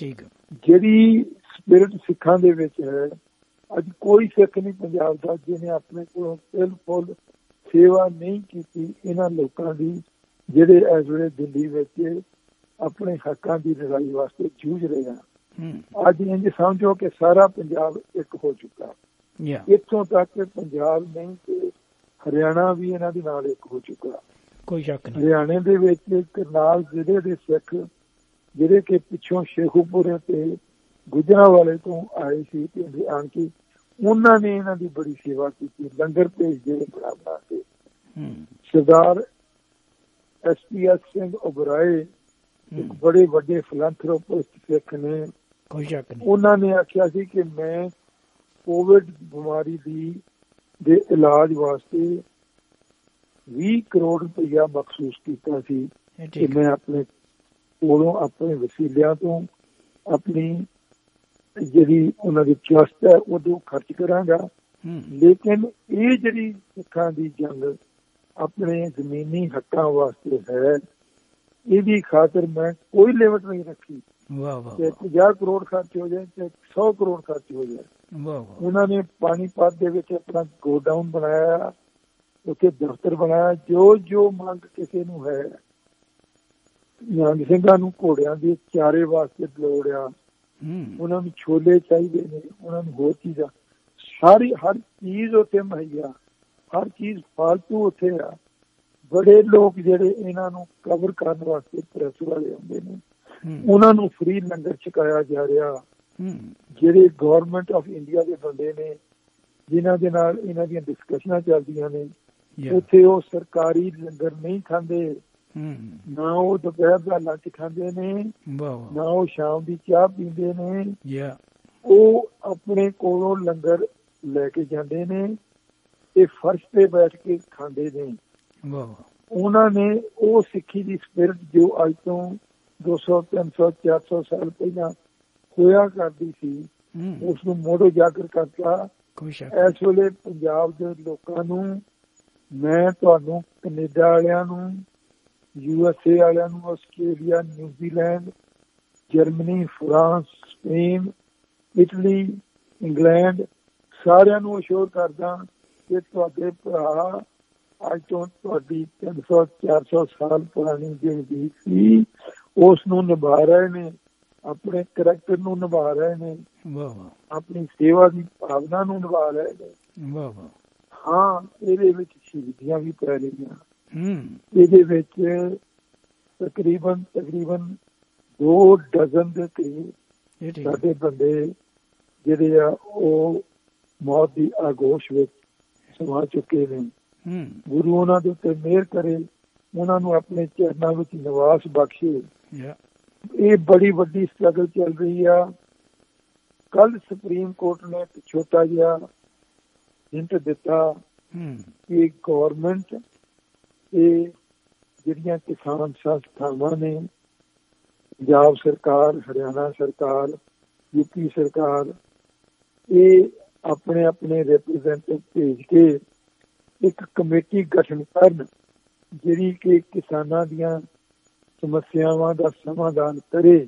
ਜਿਹੜੀ ਸਪਿਰਿਟ ਸਿੱਖਾਂ ਦੇ ਵਿੱਚ ਹੈ, ਅੱਜ ਕੋਈ ਸਿੱਖ ਨਹੀਂ ਪੰਜਾਬ ਦਾ ਜਿਹਨੇ ਆਪਣੇ ਕੋਲੋਂ ਬਿਲਕੁਲ ਸੇਵਾ ਨਹੀਂ ਕੀਤੀ ਇਹਨਾਂ ਲੋਕਾਂ ਦੀ ਜਿਹੜੇ ਇਸ ਵੇਲੇ ਦਿੱਲੀ ਵਿੱਚ ਆਪਣੇ ਹੱਕਾਂ ਦੀ ਲੜਾਈ ਵਾਸਤੇ ਜੂਝ ਰਹੇ ਹਨ। ਅੱਜ ਇੰਝ ਸਮਝੋ ਕਿ ਸਾਰਾ ਪੰਜਾਬ ਇੱਕ ਹੋ ਚੁੱਕਾ, ਇੱਥੋਂ ਤੱਕ ਪੰਜਾਬ ਨਹੀਂ ਤੇ ਹਰਿਆਣਾ ਵੀ ਇਹਨਾਂ ਦੇ ਨਾਲ ਇੱਕ ਹੋ ਚੁੱਕਾ। ਕੋਈ ਸ਼ੱਕ ਨਹੀਂ। ਹਰਿਆਣੇ ਦੇ ਵਿੱਚ ਕਰਨਾਲ ਜ਼ਿਲ੍ਹੇ ਦੇ ਸਿੱਖ ਜਿਹੜੇ ਕਿ ਪਿੱਛੋਂ ਸ਼ੇਖੂਪੁਰੇ ਤੇ ਗੁਜਰਾਂਵਾਲੇ ਤੋਂ ਆਏ ਸੀ ਤੇ ਆਣ ਕੇ ਉਹਨਾਂ ਨੇ ਇਹਨਾਂ ਦੀ ਬੜੀ ਸੇਵਾ ਕੀਤੀ, ਲੰਗਰ ਭੇਜਦੇ ਬਣਾ ਬਣਾ ਕੇ। Sardar S P S Singh Oberoi ਇੱਕ ਬੜੇ ਵੱਡੇ ਫਿਲੈਂਥਰੋਪਿਸਟ ਸਿੱਖ ਨੇ, ਕੋਈ ਸ਼ੱਕ ਨਹੀਂ। ਉਹਨਾਂ ਨੇ ਆਖਿਆ ਸੀ ਕਿ ਮੈਂ ਕੋਵਿਡ ਬਿਮਾਰੀ ਦੀ ਦੇ ਇਲਾਜ ਵਾਸਤੇ ਵੀਹ ਕਰੋੜ ਰੁਪਇਆ ਮਖਸੂਸ ਕੀਤਾ ਸੀ ਕਿ ਮੈਂ ਆਪਣੇ ਕੋਲੋਂ ਆਪਣੇ ਵਸੀਲਿਆਂ ਤੋਂ ਆਪਣੀ ਜਿਹੜੀ ਉਹਨਾਂ ਦੀ ਟਰਸਟ ਹੈ ਉਹਦੇ ਖਰਚ ਕਰਾਂਗਾ। ਲੇਕਿਨ ਇਹ ਜਿਹੜੀ ਸਿੱਖਾਂ ਦੀ ਜੰਗ ਆਪਣੇ ਜ਼ਮੀਨੀ ਹੱਕਾਂ ਵਾਸਤੇ ਹੈ, ਇਹਦੀ ਖਾਤਰ ਮੈਂ ਕੋਈ ਲਿਮਟ ਨਹੀਂ ਰੱਖੀ। ਤੇ ਪੰਜਾਹ ਕਰੋੜ ਖਰਚ ਹੋ ਜਾਏ ਤੇ ਸੌ ਕਰੋੜ ਖਰਚ ਹੋ ਜਾਏ। ਉਹਨਾਂ ਨੇ ਪਾਣੀਪਤ ਦੇ ਵਿੱਚ ਆਪਣਾ ਗੋਡਾਊਨ ਬਣਾਇਆ, ਉੱਥੇ ਦਫ਼ਤਰ ਬਣਾਇਆ। ਜੋ ਜੋ ਮੰਗ ਕਿਸੇ ਨੂੰ ਹੈ, ਨਿਹੰਗ ਸਿੰਘਾਂ ਨੂੰ ਘੋੜਿਆਂ ਦੇ ਚਾਰੇ ਵਾਸਤੇ ਲੋੜ ਆ, ਉਹਨਾਂ ਨੂੰ ਛੋਲੇ ਚਾਹੀਦੇ ਨੇ, ਉਹਨਾਂ ਨੂੰ ਹੋਰ ਚੀਜ਼ਾਂ, ਸਾਰੀ ਹਰ ਚੀਜ਼ ਉੱਥੇ ਮੁਹੱਈਆ, ਹਰ ਚੀਜ਼ ਫਾਲਤੂ ਉੱਥੇ ਆ। ਬੜੇ ਲੋਕ ਜਿਹੜੇ ਇਹਨਾਂ ਨੂੰ ਕਵਰ ਕਰਨ ਵਾਸਤੇ ਪ੍ਰੈਸ ਵਾਲੇ ਆਉਂਦੇ ਨੇ, ਉਹਨਾਂ ਨੂੰ ਫ੍ਰੀ ਲੰਗਰ ਛਕਾਇਆ ਜਾ ਰਿਹਾ। ਜਿਹੜੇ ਗੌਰਮੈਂਟ ਆਫ ਇੰਡੀਆ ਦੇ ਬੰਦੇ ਨੇ, ਜਿਨ੍ਹਾਂ ਦੇ ਨਾਲ ਇਹਨਾਂ ਦੀਆਂ ਡਿਸਕਸ਼ਨਾਂ ਚੱਲਦੀਆਂ ਨੇ, ਉੱਥੇ ਉਹ ਸਰਕਾਰੀ ਲੰਗਰ ਨਹੀਂ ਖਾਂਦੇ, ਨਾ ਉਹ ਦੁਪਹਿਰ ਦਾ ਲੰਚ ਖਾਂਦੇ ਨੇ, ਨਾ ਉਹ ਸ਼ਾਮ ਦੀ ਚਾਹ ਪੀਂਦੇ ਨੇ। ਉਹ ਆਪਣੇ ਕੋਲੋਂ ਲੰਗਰ ਲੈ ਕੇ ਜਾਂਦੇ ਨੇ ਤੇ ਫਰਸ਼ ਤੇ ਬੈਠ ਕੇ ਖਾਂਦੇ ਨੇ। ਉਹਨਾਂ ਨੇ ਉਹ ਸਿੱਖੀ ਦੀ ਸਪਿਰਿਟ ਜੋ ਅੱਜ ਤੋਂ ਦੋ ਸੌ ਤਿੰਨ ਸੌ ਚਾਰ ਸੌ ਸਾਲ ਪਹਿਲਾਂ ਹੋਇਆ ਕਰਦੀ ਸੀ, ਉਸ ਨੂੰ ਮੁੜ ਉਜਾਗਰ ਕਰਤਾ। ਇਸ ਵੇਲੇ ਪੰਜਾਬ ਦੇ ਲੋਕਾਂ ਨੂੰ, ਮੈਂ ਤੁਹਾਨੂੰ ਕੈਨੇਡਾ ਵਾਲਿਆਂ ਨੂੰ, ਯੂ ਐਸ ਏ ਵਾਲਿਆਂ ਨੂੰ, Australia, New Zealand, Germany, France, Spain, Italy, England, ਸਾਰਿਆਂ ਨੂੰ ਅਸ਼ੋਰ ਕਰਦਾ ਕਿ ਤੁਹਾਡੇ ਭਰਾ ਅੱਜ ਤੋਂ ਤੁਹਾਡੀ ਤਿੰਨ ਸੌ ਚਾਰ ਸੌ ਸਾਲ ਪੁਰਾਣੀ ਜਿਹੜੀ ਸੀ ਉਸ ਨੂੰ ਨਿਭਾ ਰਹੇ ਨੇ, ਆਪਣੇ ਕਰੈਕਟਰ ਨੂੰ ਨਿਭਾ ਰਹੇ ਨੇ, ਆਪਣੀ ਸੇਵਾ ਦੀ ਭਾਵਨਾ ਨੂੰ ਨਿਭਾ ਰਹੇ ਨੇ। ਹਾਂ, ਇਹਦੇ ਵਿੱਚ ਸ਼ਹੀਦੀਆਂ ਵੀ ਪੈ ਰਹੀਆਂ। ਇਹਦੇ ਵਿੱਚ ਤਕਰੀਬਨ ਤਕਰੀਬਨ ਦੋ ਡਜ਼ਨ ਦੇ ਕਰੀਬ ਸਾਡੇ ਬੰਦੇ ਜਿਹੜੇ ਆ ਉਹ ਮੌਤ ਦੀ ਆਗੋਸ਼ ਵਿੱਚ ਸਮਾ ਚੁੱਕੇ ਨੇ। ਗੁਰੂ ਉਹਨਾਂ ਦੇ ਉੱਤੇ ਮਿਹਰ ਕਰੇ, ਉਹਨਾਂ ਨੂੰ ਆਪਣੇ ਚਰਨਾਂ ਵਿੱਚ ਨਿਵਾਸ ਬਖਸ਼ੇ। ਇਹ ਬੜੀ ਵੱਡੀ ਸਟਰਗਲ ਚੱਲ ਰਹੀ ਆ। ਕੱਲ ਸੁਪਰੀਮ ਕੋਰਟ ਨੇ ਇੱਕ ਛੋਟਾ ਜਿਹਾ ਹਿੰਟ ਦਿੱਤਾ ਕਿ ਗੌਰਮੈਂਟ ਇਹ ਜਿਹੜੀਆਂ ਕਿਸਾਨ ਸੰਸਥਾਵਾਂ ਨੇ, ਪੰਜਾਬ ਸਰਕਾਰ, ਹਰਿਆਣਾ ਸਰਕਾਰ, ਯੂਪੀ ਸਰਕਾਰ, ਇਹ ਆਪਣੇ ਆਪਣੇ ਰਿਪਰੈਜ਼ੈਂਟੇਟਿਵ ਭੇਜ ਕੇ ਇੱਕ ਕਮੇਟੀ ਗਠਨ ਕਰਨ ਜਿਹੜੀ ਕਿ ਕਿਸਾਨਾਂ ਦੀਆਂ ਸਮੱਸਿਆਵਾਂ ਦਾ ਸਮਾਧਾਨ ਕਰੇ।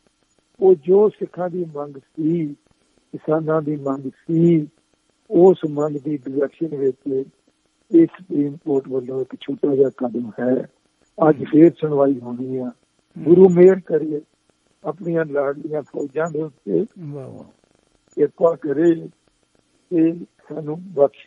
ਉਹ ਜੋ ਸਿੱਖਾਂ ਦੀ ਮੰਗ ਸੀ, ਕਿਸਾਨਾਂ ਦੀ ਮੰਗ ਸੀ, ਉਸ ਮੰਗ ਦੀ ਡਾਇਰੈਕਸ਼ਨ ਵਿੱਚ ਇਹ ਸੁਪਰੀਮ ਕੋਰਟ ਵੱਲੋਂ ਇੱਕ ਛੋਟਾ ਜਿਹਾ ਕਦਮ ਹੈ। ਅੱਜ ਫੇਰ ਸੁਣਵਾਈ ਹੋਣੀ ਆ। ਗੁਰੂ ਮਿਹਰ ਕਰੇ, ਆਪਣੀਆਂ ਲਾਡਲੀਆਂ ਫੌਜਾਂ ਦੇ ਉੱਤੇ ਕਿਰਪਾ ਕਰੇ ਤੇ ਸਾਨੂੰ ਬਖਸ਼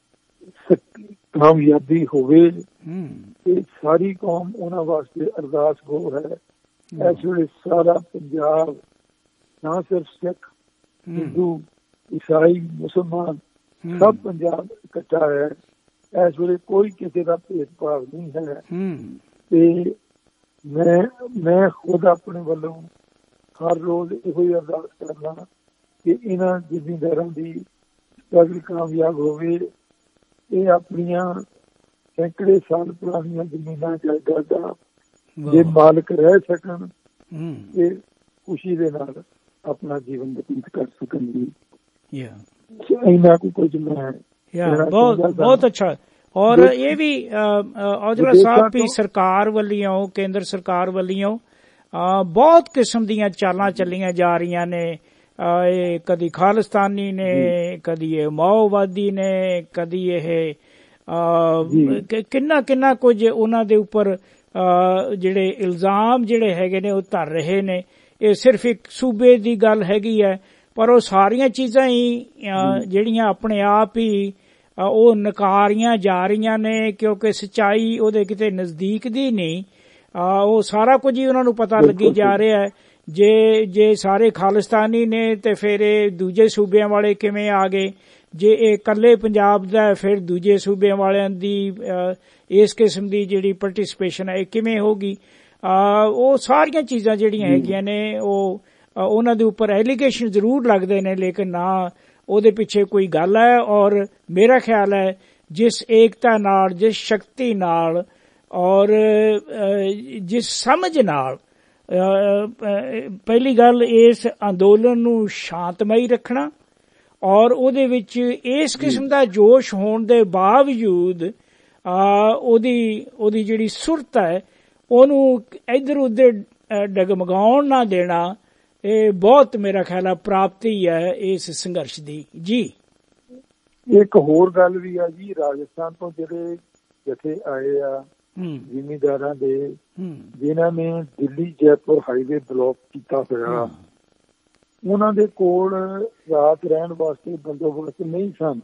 ਕਾਮਯਾਬੀ ਹੋਵੇ। ਤੇ ਸਾਰੀ ਕੌਮ ਉਹਨਾਂ ਵਾਸਤੇ ਅਰਦਾਸ ਹੋ ਹੈ। ਇਸ ਵੇਲੇ ਸਾਰਾ ਪੰਜਾਬ, ਨਾ ਸਿਰਫ ਸਿੱਖ, ਹਿੰਦੂ, ਈਸਾਈ, ਮੁਸਲਮਾਨ, ਸਭ ਪੰਜਾਬ ਇਕੱਠਾ ਹੈ। ਇਸ ਵੇਲੇ ਕੋਈ ਕਿਸੇ ਦਾ ਭੇਦਭਾਵ ਨਹੀਂ ਹੈ। ਤੇ ਮੈਂ ਮੈਂ ਖੁਦ ਆਪਣੇ ਵੱਲੋਂ ਹਰ ਰੋਜ਼ ਇਹੋ ਹੀ ਅਰਦਾਸ ਕਰਨਾ ਕਿ ਇਹਨਾਂ ਜ਼ਿਮੀਂਦਾਰਾਂ ਦੀ ਸਟਰਗਲ ਕਾਮਯਾਬ ਹੋਵੇ। ਇਹ ਆਪਣੀਆਂ ਸੈਂਕੜੇ ਸਾਲ ਪੁਰਾਣੀਆਂ ਜ਼ਮੀਨਾਂ ਜਾਇਦਾਦਾਂ ਜੇ ਮਾਲਕ ਰਹਿ ਸਕਣ ਤੇ ਖੁਸ਼ੀ ਦੇ ਨਾਲ ਆਪਣਾ ਜੀਵਨ ਬਤੀਤ ਕਰ ਸਕਣ ਜੀ। ਇੰਨਾ ਕੁ ਕੁਝ ਮੈਂ ਬਹੁਤ ਬਹੁਤ ਅੱਛਾ। ਔਰ ਇਹ ਵੀ ਔਜਲਾ ਸਾਹਿਬ ਵੀ ਸਰਕਾਰ ਵੱਲੋਂ, ਕੇਂਦਰ ਸਰਕਾਰ ਵੱਲੋਂ ਬਹੁਤ ਕਿਸਮ ਦੀਆਂ ਚਾਲਾਂ ਚੱਲੀਆਂ ਜਾ ਰਹੀਆਂ ਨੇ। ਇਹ ਕਦੀ ਖਾਲਿਸਤਾਨੀ ਨੇ, ਕਦੀ ਇਹ ਮਾਓਵਾਦੀ ਨੇ, ਕਦੀ ਇਹ ਕਿੰਨਾ ਕਿੰਨਾ ਕੁਝ ਉਹਨਾਂ ਦੇ ਉੱਪਰ ਜਿਹੜੇ ਇਲਜ਼ਾਮ ਜਿਹੜੇ ਹੈਗੇ ਨੇ ਉਹ ਧਰ ਰਹੇ ਨੇ। ਇਹ ਸਿਰਫ ਇੱਕ ਸੂਬੇ ਦੀ ਗੱਲ ਹੈਗੀ ਹੈ, ਪਰ ਉਹ ਸਾਰੀਆਂ ਚੀਜ਼ਾਂ ਹੀ ਜਿਹੜੀਆਂ ਆਪਣੇ ਆਪ ਹੀ ਉਹ ਨਕਾਰੀਆਂ ਜਾ ਰਹੀਆਂ ਨੇ, ਕਿਉਂਕਿ ਸੱਚਾਈ ਉਹਦੇ ਕਿਤੇ ਨਜ਼ਦੀਕ ਦੀ ਨਹੀਂ। ਉਹ ਸਾਰਾ ਕੁਝ ਹੀ ਉਹਨਾਂ ਨੂੰ ਪਤਾ ਲੱਗੀ ਜਾ ਰਿਹਾ ਹੈ। ਜੇ ਜੇ ਸਾਰੇ ਖਾਲਿਸਤਾਨੀ ਨੇ ਤੇ ਫਿਰ ਇਹ ਦੂਜੇ ਸੂਬਿਆਂ ਵਾਲੇ ਕਿਵੇਂ ਆ ਗਏ? ਜੇ ਇਹ ਇਕੱਲੇ ਪੰਜਾਬ ਦਾ, ਫਿਰ ਦੂਜੇ ਸੂਬਿਆਂ ਵਾਲਿਆਂ ਦੀ ਇਸ ਕਿਸਮ ਦੀ ਜਿਹੜੀ ਪਾਰਟਿਸਿਪੇਸ਼ਨ ਹੈ ਇਹ ਕਿਵੇਂ ਹੋਗੀ? ਉਹ ਸਾਰੀਆਂ ਚੀਜ਼ਾਂ ਜਿਹੜੀਆਂ ਹੈਗੀਆਂ ਨੇ ਉਹ ਉਹਨਾਂ ਦੇ ਉੱਪਰ ਐਲੀਗੇਸ਼ਨ ਜ਼ਰੂਰ ਲੱਗਦੇ ਨੇ, ਲੇਕਿਨ ਨਾ ਉਹਦੇ ਪਿੱਛੇ ਕੋਈ ਗੱਲ ਹੈ। ਔਰ ਮੇਰਾ ਖਿਆਲ ਹੈ ਜਿਸ ਏਕਤਾ ਨਾਲ, ਜਿਸ ਸ਼ਕਤੀ ਨਾਲ ਔਰ ਜਿਸ ਸਮਝ ਨਾਲ, ਪਹਿਲੀ ਗੱਲ ਇਸ ਅੰਦੋਲਨ ਨੂੰ ਸ਼ਾਂਤਮਈ ਰੱਖਣਾ ਔਰ ਉਹਦੇ ਵਿੱਚ ਇਸ ਕਿਸਮ ਦਾ ਜੋਸ਼ ਹੋਣ ਦੇ ਬਾਵਜੂਦ ਉਹਦੀ ਉਹਦੀ ਜਿਹੜੀ ਸੁਰਤ ਹੈ ਉਹਨੂੰ ਇੱਧਰ ਉੱਧਰ ਡਗਮਗਾਉਣ ਨਾ ਦੇਣਾ, ਇਹ ਬਹੁਤ ਮੇਰਾ ਖਿਆਲ ਹੈ ਪ੍ਰਾਪਤੀ ਹੈ ਇਸ ਸੰਘਰਸ਼ ਦੀ। ਜੀ ਇੱਕ ਹੋਰ ਗੱਲ ਵੀ ਆ ਜੀ, ਰਾਜਸਥਾਨ ਤੋਂ ਜਿਹੜੇ ਜਥੇ ਆਏ ਆ ਜ਼ਿਮੀਂਦਾਰਾਂ ਦੇ, ਜਿਨ੍ਹਾਂ ਨੇ ਦਿੱਲੀ ਜੈਪੁਰ ਹਾਈਵੇ ਬਲੌਕ ਕੀਤਾ ਹੋਇਆ, ਉਹਨਾਂ ਦੇ ਕੋਲ ਰਾਤ ਰਹਿਣ ਵਾਸਤੇ ਬੰਦੋਬਸਤ ਨਹੀਂ ਸਨ।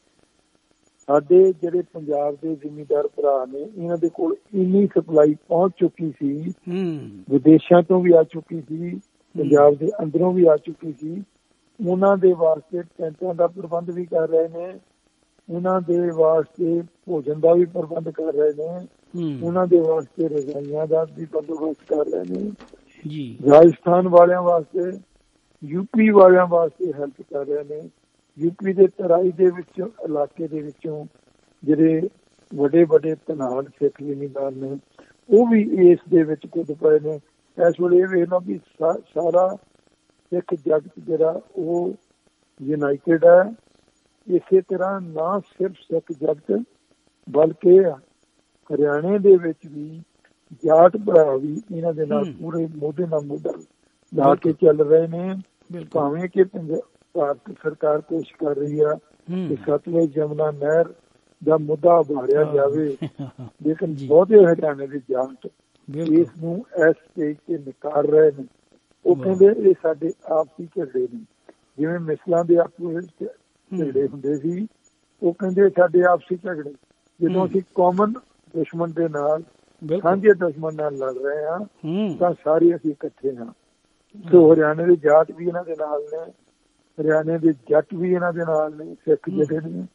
ਸਾਡੇ ਜਿਹੜੇ ਪੰਜਾਬ ਦੇ ਜ਼ਿਮੀਂਦਾਰ ਭਰਾ ਨੇ, ਇਹਨਾਂ ਦੇ ਕੋਲ ਇੰਨੀ ਸਪਲਾਈ ਪਹੁੰਚ ਚੁੱਕੀ ਸੀ, ਵਿਦੇਸ਼ਾਂ ਤੋਂ ਵੀ ਆ ਚੁੱਕੀ ਸੀ, ਪੰਜਾਬ ਦੇ ਅੰਦਰੋਂ ਵੀ ਆ ਚੁੱਕੀ ਸੀ। ਉਹਨਾਂ ਦੇ ਵਾਸਤੇ ਟੈਂਟਾਂ ਦਾ ਪ੍ਰਬੰਧ ਵੀ ਕਰ ਰਹੇ ਨੇ, ਉਹਨਾਂ ਦੇ ਵਾਸਤੇ ਭੋਜਨ ਦਾ ਵੀ ਪ੍ਰਬੰਧ ਕਰ ਰਹੇ ਨੇ, ਉਹਨਾਂ ਦੇ ਵਾਸਤੇ ਰਜ਼ਾਈਆਂ ਦਾ ਵੀ ਬੰਦੋਬਸਤ ਕਰ ਰਹੇ ਨੇ ਜੀ। ਰਾਜਸਥਾਨ ਵਾਲਿਆਂ ਵਾਸਤੇ, ਯੂਪੀ ਵਾਲਿਆਂ ਵਾਸਤੇ ਹੈਲਪ ਕਰ ਰਹੇ ਨੇ। ਯੂਪੀ ਦੇ ਤਰਾਈ ਦੇ ਵਿੱਚੋਂ, ਇਲਾਕੇ ਦੇ ਵਿੱਚੋਂ ਜਿਹੜੇ ਵੱਡੇ ਵੱਡੇ ਧਨਾਢ ਸਿੱਖ ਜ਼ਿਮੀਂਦਾਰ ਨੇ, ਉਹ ਵੀ ਇਸ ਦੇ ਵਿੱਚ ਕੁੱਦ ਪਏ ਨੇ। ਇਸ ਵੇਲੇ ਇਹ ਵੇਖ ਲਓ ਵੀ ਸਾਰਾ ਸਿੱਖ ਜਗਤ ਜਿਹੜਾ ਉਹ ਯੂਨਾਈਟਿਡ ਹੈ। ਇਸੇ ਤਰ੍ਹਾਂ ਨਾ ਸਿਰਫ ਸਿੱਖ ਜਗਤ ਬਲਕਿ ਹਰਿਆਣੇ ਦੇ ਵਿੱਚ ਵੀ ਜਾਟ ਭਰਾ ਵੀ ਇਹਨਾਂ ਦੇ ਨਾਲ ਪੂਰੇ ਮੋਢੇ ਨਾਲ ਮੋਢਾ ਲਾ ਕੇ ਚੱਲ ਰਹੇ ਨੇ। ਭਾਵੇਂ ਕਿ ਭਾਰਤ ਸਰਕਾਰ ਕੋਸ਼ਿਸ਼ ਕਰ ਰਹੀ ਆ ਕਿ ਸਤਲੁਜ ਯਮੁਨਾ ਨਹਿਰ ਦਾ ਮੁੱਦਾ ਉਭਾਰਿਆ ਜਾਵੇ, ਲੇਕਿਨ ਬਹੁਤੇ ਹਰਿਆਣੇ ਦੇ ਜਾਟ ਇਸ ਨੂੰ ਇਸ ਸਟੇਜ ਤੇ ਨਿਕਾਲ ਰਹੇ ਨੇ। ਉਹ ਕਹਿੰਦੇ ਇਹ ਸਾਡੇ ਆਪਸੀ ਝਗੜੇ ਨੇ, ਜਿਵੇਂ ਮਿਸਲਾਂ ਦੇ ਆਪੂ ਝਗੜੇ ਹੁੰਦੇ ਸੀ, ਉਹ ਕਹਿੰਦੇ ਸਾਡੇ ਆਪਸੀ ਝਗੜੇ। ਜਦੋਂ ਅਸੀਂ ਕਾਮਨ ਦੁਸ਼ਮਣ ਦੇ ਨਾਲ, ਸਾਂਝੇ ਦੁਸ਼ਮਣ ਨਾਲ ਲੜ ਰਹੇ ਹਾਂ, ਤਾਂ ਸਾਰੇ ਅਸੀਂ ਇਕੱਠੇ ਹਾਂ। ਸੋ ਹਰਿਆਣੇ ਦੇ ਜਾਟ ਵੀ ਇਹਨਾਂ ਦੇ ਨਾਲ ਨੇ, ਹਰਿਆਣੇ ਦੇ ਜੱਟ ਵੀ ਇਹਨਾਂ ਦੇ ਨਾਲ ਨੇ, ਸਿੱਖ ਜਿਹੜੇ ਨੇ।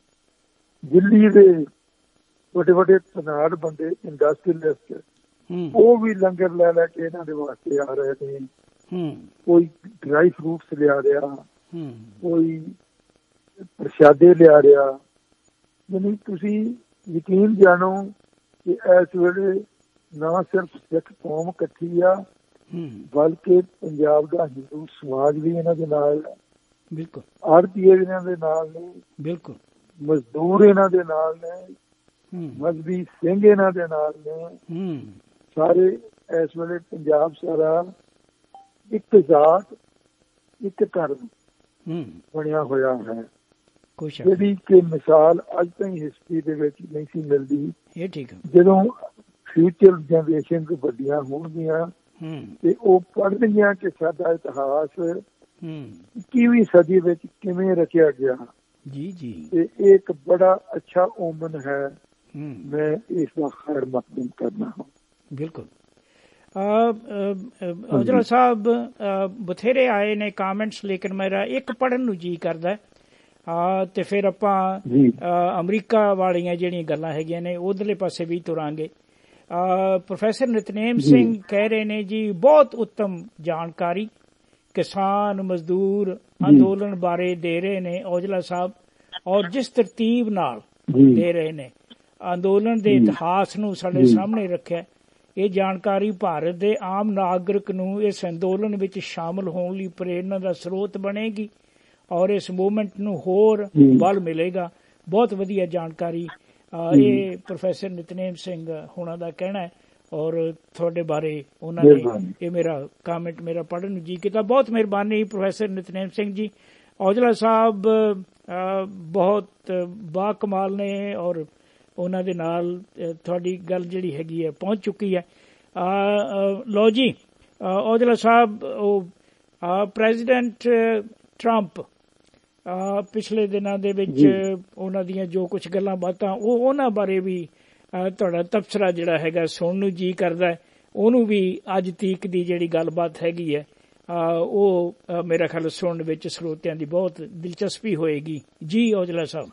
ਦਿੱਲੀ ਦੇ ਵੱਡੇ ਵੱਡੇ ਧਨਾਢ ਬੰਦੇ, ਇੰਡਸਟਰੀਅਲਿਸਟ, ਉਹ ਵੀ ਲੰਗਰ ਲੈ ਲੈ ਕੇ ਇਹਨਾਂ ਦੇ ਵਾਸਤੇ ਆ ਰਹੇ ਨੇ। ਕੋਈ ਡਰਾਈ ਫਰੂਟਸ ਲਿਆ ਰਿਹਾ, ਕੋਈ ਪ੍ਰਸ਼ਾਦੇ ਲਿਆ ਰਿਹਾ। ਯਾਨੀ ਤੁਸੀਂ ਯਕੀਨ ਜਾਣੋ ਕਿ ਇਸ ਵੇਲੇ ਨਾ ਸਿਰਫ ਸਿੱਖ ਕੌਮ ਇਕੱਠੀ ਆ, ਬਲਕਿ ਪੰਜਾਬ ਦਾ ਹਿੰਦੂ ਸਮਾਜ ਵੀ ਇਹਨਾਂ ਦੇ ਨਾਲ ਹੈ। ਬਿਲਕੁਲ ਆੜਤੀਏ ਵੀ ਇਹਨਾਂ ਦੇ ਨਾਲ ਨੇ, ਬਿਲਕੁਲ ਮਜ਼ਦੂਰ ਇਹਨਾਂ ਦੇ ਨਾਲ ਨੇ, ਮਜ਼ਹਬੀ ਸਿੰਘ ਇਹਨਾਂ ਦੇ ਨਾਲ ਨੇ। ਸਾਰੇ ਇਸ ਵੇਲੇ ਪੰਜਾਬ ਸਾਰਾ ਇੱਕ ਜ਼ਾਤ, ਇੱਕ ਧਰਮ ਬਣਿਆ ਹੋਇਆ ਹੈ, ਜਿਹੜੀ ਕਿ ਮਿਸਾਲ ਅੱਜ ਤਾਈਂ ਹਿਸਟਰੀ ਦੇ ਵਿੱਚ ਨਹੀਂ ਸੀ ਮਿਲਦੀ। ਇਹ ਠੀਕ ਹੈ। ਜਦੋਂ ਫਿਊਚਰ ਜਨਰੇਸ਼ਨ ਵੱਡੀਆਂ ਹੋਣਗੀਆਂ ਤੇ ਉਹ ਪੜ੍ਹਨਗੀਆਂ ਕਿ ਸਾਡਾ ਇਤਿਹਾਸ ਇੱਕੀਵੀਂ ਸਦੀ ਵਿੱਚ ਕਿਵੇਂ ਰਚਿਆ ਗਿਆ ਜੀ ਜੀ ਤੇ ਇਹ ਇੱਕ ਬੜਾ ਅੱਛਾ ਓਮਨ ਹੈ। ਮੈਂ ਇਸ ਦਾ ਖੈਰ ਮਕਦਮ ਕਰਨਾ ਹਾਂ। ਬਿਲਕੁਲ। ਔਜਲਾ ਸਾਹਿਬ ਬਥੇਰੇ ਆਏ ਨੇ ਕਾਮੈਂਟਸ, ਲੇਕਿਨ ਮੇਰਾ ਇੱਕ ਪੜ੍ਹਨ ਨੂੰ ਜੀ ਕਰਦਾ ਤੇ ਫਿਰ ਆਪਾਂ ਅਮਰੀਕਾ ਵਾਲੀਆਂ ਜਿਹੜੀਆਂ ਗੱਲਾਂ ਹੈਗੀਆਂ ਨੇ ਉਧਰਲੇ ਪਾਸੇ ਵੀ ਤੁਰਾਂਗੇ। ਪ੍ਰੋਫੈਸਰ ਨਿਤਨੇਮ ਸਿੰਘ ਕਹਿ ਰਹੇ ਨੇ ਜੀ ਬਹੁਤ ਉੱਤਮ ਜਾਣਕਾਰੀ ਕਿਸਾਨ ਮਜ਼ਦੂਰ ਅੰਦੋਲਨ ਬਾਰੇ ਦੇ ਰਹੇ ਨੇ ਔਜਲਾ ਸਾਹਿਬ, ਔਰ ਜਿਸ ਤਰਤੀਬ ਨਾਲ ਦੇ ਰਹੇ ਨੇ, ਅੰਦੋਲਨ ਦੇ ਇਤਿਹਾਸ ਨੂੰ ਸਾਡੇ ਸਾਹਮਣੇ ਰੱਖਿਆ। ਇਹ ਜਾਣਕਾਰੀ ਭਾਰਤ ਦੇ ਆਮ ਨਾਗਰਿਕ ਨੂੰ ਇਸ ਅੰਦੋਲਨ ਵਿੱਚ ਸ਼ਾਮਲ ਹੋਣ ਲਈ ਪ੍ਰੇਰਨਾ ਦਾ ਸਰੋਤ ਬਣੇਗੀ ਔਰ ਇਸ ਮੂਵਮੈਂਟ ਨੂੰ ਹੋਰ ਬਲ ਮਿਲੇਗਾ। ਬਹੁਤ ਵਧੀਆ ਜਾਣਕਾਰੀ ਇਹ ਪ੍ਰੋਫੈਸਰ ਨਿਤਨੇਮ ਸਿੰਘ ਹੋਣਾ ਦਾ ਕਹਿਣਾ ਹੈ, ਔਰ ਤੁਹਾਡੇ ਬਾਰੇ ਉਹਨਾਂ ਨੇ ਇਹ ਮੇਰਾ ਕਾਮੈਂਟ ਮੇਰਾ ਪੜ੍ਹਨ ਨੂੰ ਜੀ ਕੀਤਾ। ਬਹੁਤ ਮਿਹਰਬਾਨੀ ਪ੍ਰੋਫੈਸਰ ਨਿਤਨੇਮ ਸਿੰਘ ਜੀ। ਔਜਲਾ ਸਾਹਿਬ ਬਹੁਤ ਬਾ ਕਮਾਲ ਨੇ ਔਰ ਉਹਨਾਂ ਦੇ ਨਾਲ ਤੁਹਾਡੀ ਗੱਲ ਜਿਹੜੀ ਹੈਗੀ ਹੈ ਪਹੁੰਚ ਚੁੱਕੀ ਹੈ। ਲੋ ਜੀ ਔਜਲਾ ਸਾਹਿਬ, ਉਹ ਪ੍ਰੈਜ਼ੀਡੈਂਟ ਟਰੰਪ ਪਿਛਲੇ ਦਿਨਾਂ ਦੇ ਵਿੱਚ ਉਹਨਾਂ ਦੀਆਂ ਜੋ ਕੁਝ ਗੱਲਾਂ ਬਾਤਾਂ, ਉਹ ਉਹਨਾਂ ਬਾਰੇ ਵੀ ਤੁਹਾਡਾ ਤਬਸਰਾ ਜਿਹੜਾ ਹੈਗਾ ਸੁਣਨ ਨੂੰ ਜੀ ਕਰਦਾ। ਉਹਨੂੰ ਵੀ ਅੱਜ ਤੀਕ ਦੀ ਜਿਹੜੀ ਗੱਲਬਾਤ ਹੈਗੀ ਹੈ ਉਹ ਮੇਰਾ ਖਿਆਲ ਸੁਣਨ ਵਿੱਚ ਸਰੋਤਿਆਂ ਦੀ ਬਹੁਤ ਦਿਲਚਸਪੀ ਹੋਏਗੀ। ਜੀ ਔਜਲਾ ਸਾਹਿਬ।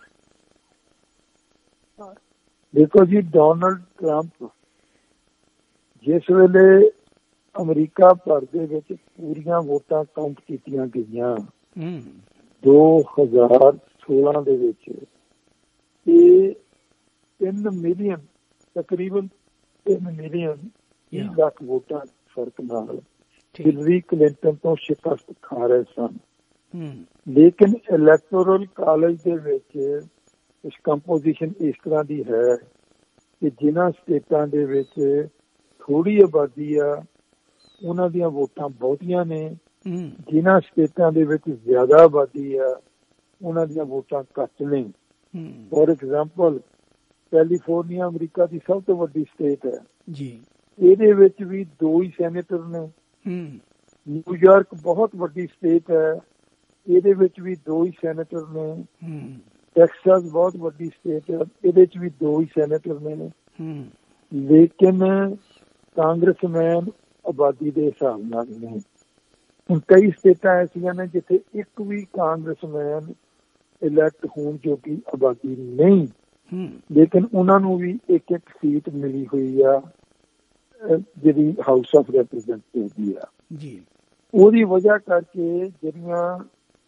ਦੇਖੋ ਜੀ, ਡੋਨਲਡ ਟਰੰਪ ਜਿਸ ਵੇਲੇ ਅਮਰੀਕਾ ਭਰ ਦੇ ਵਿੱਚ ਪੂਰੀਆਂ ਵੋਟਾਂ ਕਾਊਂਟ ਕੀਤੀਆਂ ਗਈਆਂ ਦੋ ਹਜ਼ਾਰ ਸੋਲਾਂ ਦੇ ਵਿੱਚ, ਇਹ ਤਿੰਨ ਮਿਲੀਅਨ ਤਕਰੀਬਨ ਤਿੰਨ ਮਿਲੀਅਨ ਵੀਹ ਲੱਖ ਵੋਟਾਂ ਫਰਕ ਨਾਲ ਹਿਲਰੀ ਕਲਿੰਟਨ ਤੋਂ ਸ਼ਿਕਸਤ ਖਾ ਰਹੇ ਸਨ। ਲੇਕਿਨ ਇਲੈਕਟੋਰਲ ਕਾਲਜ ਦੇ ਵਿੱਚ ਕੰਪੋਜੀਸ਼ਨ ਇਸ ਤਰ੍ਹਾਂ ਦੀ ਹੈ ਕਿ ਜਿਨ੍ਹਾਂ ਸਟੇਟਾਂ ਦੇ ਵਿੱਚ ਥੋੜੀ ਆਬਾਦੀ ਆ, ਉਹਨਾਂ ਦੀਆਂ ਵੋਟਾਂ ਬਹੁਤੀਆਂ ਨੇ। ਜਿਨ੍ਹਾਂ ਸਟੇਟਾਂ ਦੇ ਵਿੱਚ ਜ਼ਿਆਦਾ ਆਬਾਦੀ ਆ ਉਹਨਾਂ ਦੀਆਂ ਵੋਟਾਂ ਘੱਟ ਨੇ। ਫੋਰ ਐਗਜ਼ਾਮਪਲ ਕੈਲੀਫੋਰਨੀਆ ਅਮਰੀਕਾ ਦੀ ਸਭ ਤੋਂ ਵੱਡੀ ਸਟੇਟ ਹੈ ਜੀ, ਇਹਦੇ ਵਿੱਚ ਵੀ ਦੋ ਹੀ ਸੈਨੇਟਰ ਨੇ। ਨਿਊਯਾਰਕ ਬਹੁਤ ਵੱਡੀ ਸਟੇਟ ਹੈ, ਇਹਦੇ ਵਿੱਚ ਵੀ ਦੋ ਹੀ ਸੈਨੇਟਰ ਨੇ। ਟੈਕਸਾਸ ਬਹੁਤ ਵੱਡੀ ਸਟੇਟ ਹੈ, ਇਹਦੇ ਚ ਵੀ ਦੋ ਹੀ ਸੈਨੇਟਰ ਨੇ। ਲੇਕਿਨ ਕਾਂਗਰਸਮੈਨ ਆਬਾਦੀ ਦੇ ਹਿਸਾਬ ਨਾਲ ਨੇ। ਹੁਣ ਕਈ ਸਟੇਟਾਂ ਐਸੀਆਂ ਨੇ ਜਿੱਥੇ ਇੱਕ ਵੀ ਕਾਂਗਰਸਮੈਨ ਇਲੈਕਟ ਹੋਣ ਜੋਗੀ ਆਬਾਦੀ ਨਹੀਂ, ਲੇਕਿਨ ਉਹਨਾਂ ਨੂੰ ਵੀ ਇੱਕ ਇੱਕ ਸੀਟ ਮਿਲੀ ਹੋਈ ਆ ਜਿਹੜੀ ਹਾਊਸ ਆਫ ਰੈਪਰੈਜ਼ੈਂਟੇਟਿਵ ਦੀ ਆ ਜੀ। ਉਹਦੀ ਵਜ੍ਹਾ ਕਰਕੇ ਜਿਹੜੀਆਂ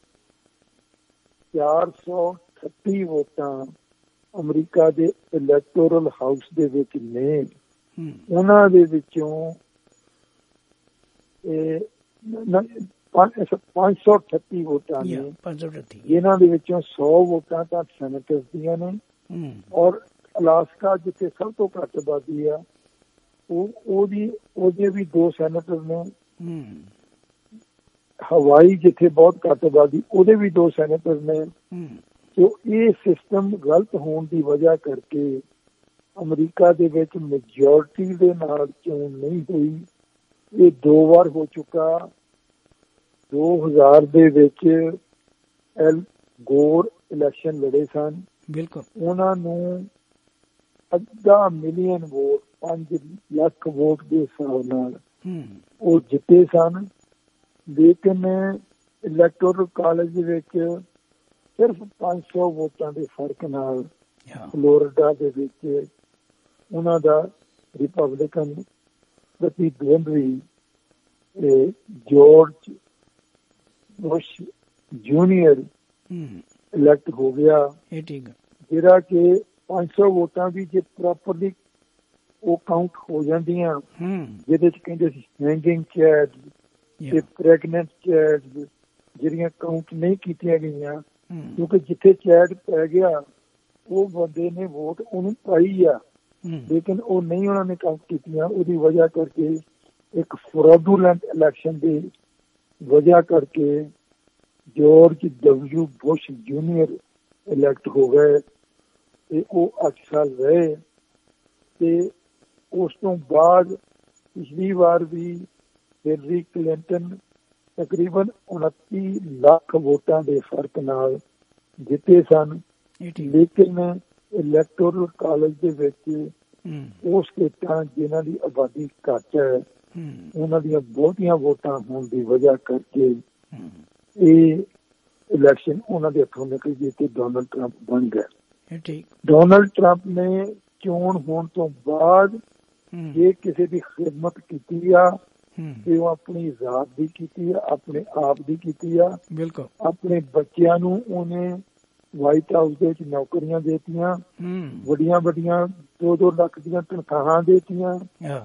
ਚਾਰ ਸੌ ਅਠੱਤੀ ਵੋਟਾਂ ਅਮਰੀਕਾ ਦੇ ਇਲੈਕਟੋਰਲ ਹਾਊਸ ਦੇ ਵਿੱਚ ਨੇ, ਉਹਨਾਂ ਦੇ ਵਿੱਚੋਂ ਪੰਜ ਸੌ ਅਠੱਤੀ ਵੋਟਾਂ ਨੇ, ਜਿਨ੍ਹਾਂ ਦੇ ਵਿੱਚੋਂ ਸੌ ਵੋਟਾਂ ਤਾਂ ਸੈਨੇਟਰ ਦੀਆਂ ਨੇ। ਔਰ ਅਲਾਸਕਾ ਜਿੱਥੇ ਸਭ ਤੋਂ ਘੱਟ ਆਬਾਦੀ ਆ ਉਹ ਉਹਦੀ ਉਹਦੇ ਵੀ ਦੋ ਸੈਨੇਟਰ ਨੇ। ਹਵਾਈ ਜਿੱਥੇ ਬਹੁਤ ਘੱਟ ਆਬਾਦੀ ਉਹਦੇ ਵੀ ਦੋ ਸੈਨੇਟਰ ਨੇ। ਸੋ ਇਹ ਸਿਸਟਮ ਗਲਤ ਹੋਣ ਦੀ ਵਜ੍ਹਾ ਕਰਕੇ ਅਮਰੀਕਾ ਦੇ ਵਿੱਚ ਮੈਜੋਰਟੀ ਦੇ ਨਾਲ ਚੋਣ ਨਹੀਂ ਹੋਈ। ਇਹ ਦੋ ਵਾਰ ਹੋ ਚੁੱਕਾ। ਦੋ ਹਜ਼ਾਰ ਦੇ ਵਿੱਚ ਐਲ ਗੋਰ ਇਲੈਕਸ਼ਨ ਲੜੇ ਸਨ, ਬਿਲਕੁਲ ਉਹਨਾਂ ਨੂੰ ਅੱਧਾ ਮਿਲੀਅਨ ਵੋਟ, ਪੰਜ ਲੱਖ ਵੋਟ ਦੇ ਹਿਸਾਬ ਨਾਲ ਉਹ ਜਿੱਤੇ ਸਨ। ਲੇਕਿਨ ਇਲੈਕਟੋਰਲ ਕਾਲਜ ਦੇ ਵਿੱਚ ਸਿਰਫ ਪੰਜ ਸੌ ਵੋਟਾਂ ਦੇ ਫਰਕ ਨਾਲ ਫਲੋਰੀਡਾ ਦੇ ਵਿੱਚ ਉਹਨਾਂ ਦਾ ਰਿਪਬਲਿਕਨ ਪ੍ਰਤੀਦਵੰਦੀ ਜਾਰਜ ਬੁਸ਼ ਜੂਨੀਅਰ ਇਲੈਕਟ ਹੋ ਗਿਆ, ਜਿਹੜਾ ਕਿ ਪੰਜ ਸੌ ਵੋਟਾਂ ਵੀ ਜੇ ਪ੍ਰੋਪਰਲੀ ਉਹ ਕਾਊਂਟ ਹੋ ਜਾਂਦੀਆਂ, ਜਿਹਦੇ ਚ ਕਹਿੰਦੇ ਸੀ ਹੈਂਗਿੰਗ ਚੈਟ ਤੇ ਪ੍ਰੈਗਨੈਂਟ ਚੈਟ ਜਿਹੜੀਆਂ ਕਾਊਂਟ ਨਹੀਂ ਕੀਤੀਆਂ ਗਈਆਂ, ਕਿਉਂਕਿ ਜਿੱਥੇ ਚੈਟ ਪੈ ਗਿਆ ਉਹ ਬੰਦੇ ਨੇ ਵੋਟ ਉਹਨੂੰ ਪਾਈ ਆ, ਲੇਕਿਨ ਉਹ ਨਹੀਂ ਉਹਨਾਂ ਨੇ ਕਾਊਂਟ ਕੀਤੀਆਂ। ਉਹਦੀ ਵਜ੍ਹਾ ਕਰਕੇ ਇੱਕ ਫਰੋਡੂਲੈਂਟ ਇਲੈਕਸ਼ਨ ਦੀ ਵਜ੍ਹਾ ਕਰਕੇ George W Bush junior elect ਹੋ ਗਏ ਤੇ ਉਹ ਅੱਠ ਸਾਲ ਰਹੇ। ਤੇ ਉਸ ਤੋਂ ਬਾਅਦ ਪਿਛਲੀ ਵਾਰ ਵੀ ਹਿਲਰੀ ਕਲਿੰਟਨ ਤਕਰੀਬਨ ਉਨੱਤੀ ਲੱਖ ਵੋਟਾਂ ਦੇ ਫਰਕ ਨਾਲ ਜਿੱਤੇ ਸਨ। ਲੇਕਿਨ ਇਲੈਕਟੋਰਲ ਕਾਲਜ ਦੇ ਵਿੱਚ ਉਹ ਸਟੇਟਾਂ ਜਿਨ੍ਹਾਂ ਦੀ ਆਬਾਦੀ ਘੱਟ ਹੈ ਉਹਨਾਂ ਦੀਆਂ ਬਹੁਤੀਆਂ ਵੋਟਾਂ ਹੋਣ ਦੀ ਵਜ੍ਹਾ ਕਰਕੇ ਇਹ ਇਲੈਕਸ਼ਨ ਉਹਨਾਂ ਦੇ ਹੱਥੋਂ ਨਿਕਲ ਗਈ ਤੇ ਡੋਨਲਡ ਟਰੰਪ ਬਣ ਗਿਆ। ਡੋਨਲਡ ਟਰੰਪ ਨੇ ਚੋਣ ਹੋਣ ਤੋਂ ਬਾਅਦ ਜੇ ਕਿਸੇ ਦੀ ਖਿਦਮਤ ਕੀਤੀ ਆ ਤੇ ਉਹ ਆਪਣੀ ਜ਼ਾਤ ਦੀ ਕੀਤੀ ਆ, ਆਪਣੇ ਆਪ ਦੀ ਕੀਤੀ ਆ। ਬਿਲਕੁਲ ਆਪਣੇ ਬੱਚਿਆਂ ਨੂੰ ਉਹਨੇ ਵਾਈਟ ਹਾਊਸ ਦੇ ਵਿੱਚ ਨੌਕਰੀਆਂ ਦੇਤੀਆਂ, ਵੱਡੀਆਂ ਵੱਡੀਆਂ ਦੋ ਦੋ ਲੱਖ ਦੀਆਂ ਤਨਖਾਹਾਂ ਦੇਤੀਆਂ।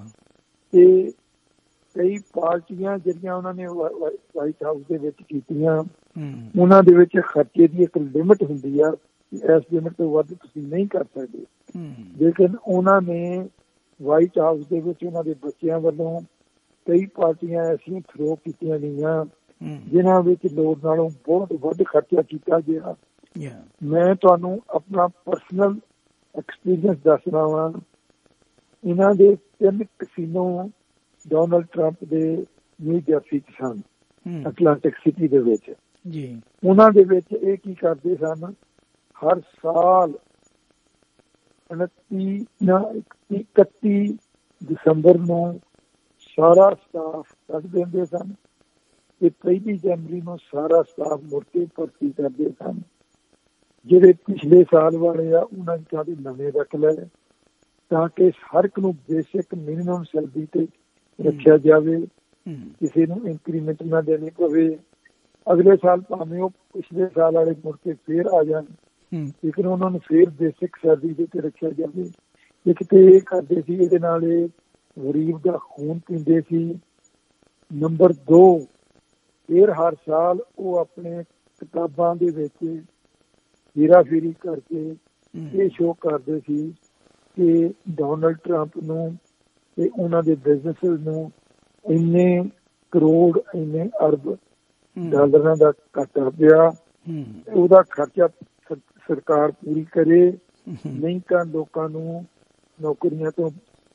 ਤੇ ਕਈ ਪਾਰਟੀਆਂ ਜਿਹੜੀਆਂ ਉਹਨਾਂ ਨੇ ਵਾਈਟ ਹਾਊਸ ਦੇ ਵਿੱਚ ਕੀਤੀਆਂ, ਉਹਨਾਂ ਦੇ ਵਿੱਚ ਖਰਚੇ ਦੀ ਇੱਕ ਲਿਮਿਟ ਹੁੰਦੀ ਆ, ਇਸ ਲਿਮਿਟ ਤੋਂ ਵੱਧ ਤੁਸੀਂ ਨਹੀਂ ਕਰ ਸਕਦੇ। ਲੇਕਿਨ ਉਹਨਾਂ ਨੇ ਵਾਈਟ ਹਾਊਸ ਦੇ ਵਿੱਚ ਉਹਨਾਂ ਦੇ ਬੱਚਿਆਂ ਵੱਲੋਂ ਕਈ ਪਾਰਟੀਆਂ ਐਸੀਆਂ ਥਰੋ ਕੀਤੀਆਂ ਗਈਆਂ ਜਿਨ੍ਹਾਂ ਵਿੱਚ ਲੋੜ ਨਾਲੋਂ ਬਹੁਤ ਵੱਧ ਖਰਚਾ ਕੀਤਾ ਗਿਆ। ਮੈਂ ਤੁਹਾਨੂੰ ਆਪਣਾ ਪਰਸਨਲ ਐਕਸਪੀਰੀਅੰਸ ਦੱਸਣਾ ਵਾ। ਇਹਨਾਂ ਦੇ ਤਿੰਨ ਕਸੀਨੋ ਡੋਨਲਡ ਟਰੰਪ ਦੇ ਨਿਊ ਜਰਸੀ ਚ ਸਨ, ਅਟਲਾਂਟਿਕ ਸਿਟੀ ਦੇ ਵਿੱਚ। ਉਹਨਾਂ ਦੇ ਵਿੱਚ ਇਹ ਕੀ ਕਰਦੇ ਸਨ, ਹਰ ਸਾਲ ਉਨੱਤੀ ਇਕੱਤੀ ਦਸੰਬਰ ਨੂੰ ਸਾਰਾ ਸਟਾਫ ਕੱਢ ਦਿੰਦੇ ਸਨ ਤੇ ਪਹਿਲੀ ਜਨਵਰੀ ਨੂੰ ਸਾਰਾ ਸਟਾਫ ਮੁੜ ਕੇ ਭਰਤੀ ਕਰਦੇ ਸਨ। ਜਿਹੜੇ ਪਿਛਲੇ ਸਾਲ ਵਾਲੇ ਆ ਉਹਨਾਂ ਦੀ ਥਾਂ ਨਵੇਂ ਰੱਖ ਲੈ, ਤਾਂ ਕਿ ਹਰ ਇੱਕ ਨੂੰ ਬੇਸਿਕ ਮਿਨੀਮਮ ਸੈਲਰੀ ਤੇ ਰੱਖਿਆ ਜਾਵੇ, ਕਿਸੇ ਨੂੰ ਇੰਕਰੀਮੈਂਟ ਨਾ ਦੇਣੀ ਪਵੇ। ਅਗਲੇ ਸਾਲ ਭਾਵੇਂ ਉਹ ਪਿਛਲੇ ਸਾਲ ਵਾਲੇ ਮੁੜ ਕੇ ਫੇਰ ਆ ਜਾਣ, ਲੇਕਿਨ ਉਹਨਾਂ ਨੂੰ ਫੇਰ ਬੇਸਿਕ ਸੈਲਰੀ ਦੇ ਕੇ ਰੱਖਿਆ ਜਾਵੇ। ਇੱਕ ਤੇ ਇਹ ਕਰਦੇ ਸੀ, ਇਹਦੇ ਨਾਲ ਇਹ ਗਰੀਬ ਦਾ ਖੂਨ ਪੀਂਦੇ ਸੀ। ਨੰਬਰ ਦੋ, ਫੇਰ ਹਰ ਸਾਲ ਉਹ ਆਪਣੇ ਕਿਤਾਬਾਂ ਦੇ ਵਿੱਚ ਹੇਰਾਫੇਰੀ ਕਰਕੇ ਇਹ ਸ਼ੋਅ ਕਰਦੇ ਸੀ ਕਿ ਡੋਨਲਡ ਟਰੰਪ ਨੂੰ ਤੇ ਉਹਨਾਂ ਦੇ ਬਿਜ਼ਨਸ ਨੂੰ ਇੰਨੇ ਕਰੋੜ ਇੰਨੇ ਅਰਬ ਡਾਲਰਾਂ ਦਾ ਘਾਟਾ ਪਿਆ। ਉਹਦਾ ਖਰਚਾ ਸਰਕਾਰ ਪੂਰੀ ਕਰੇ, ਨਹੀਂ ਤਾਂ ਲੋਕਾਂ ਨੂੰ ਨੌਕਰੀਆਂ ਤੋਂ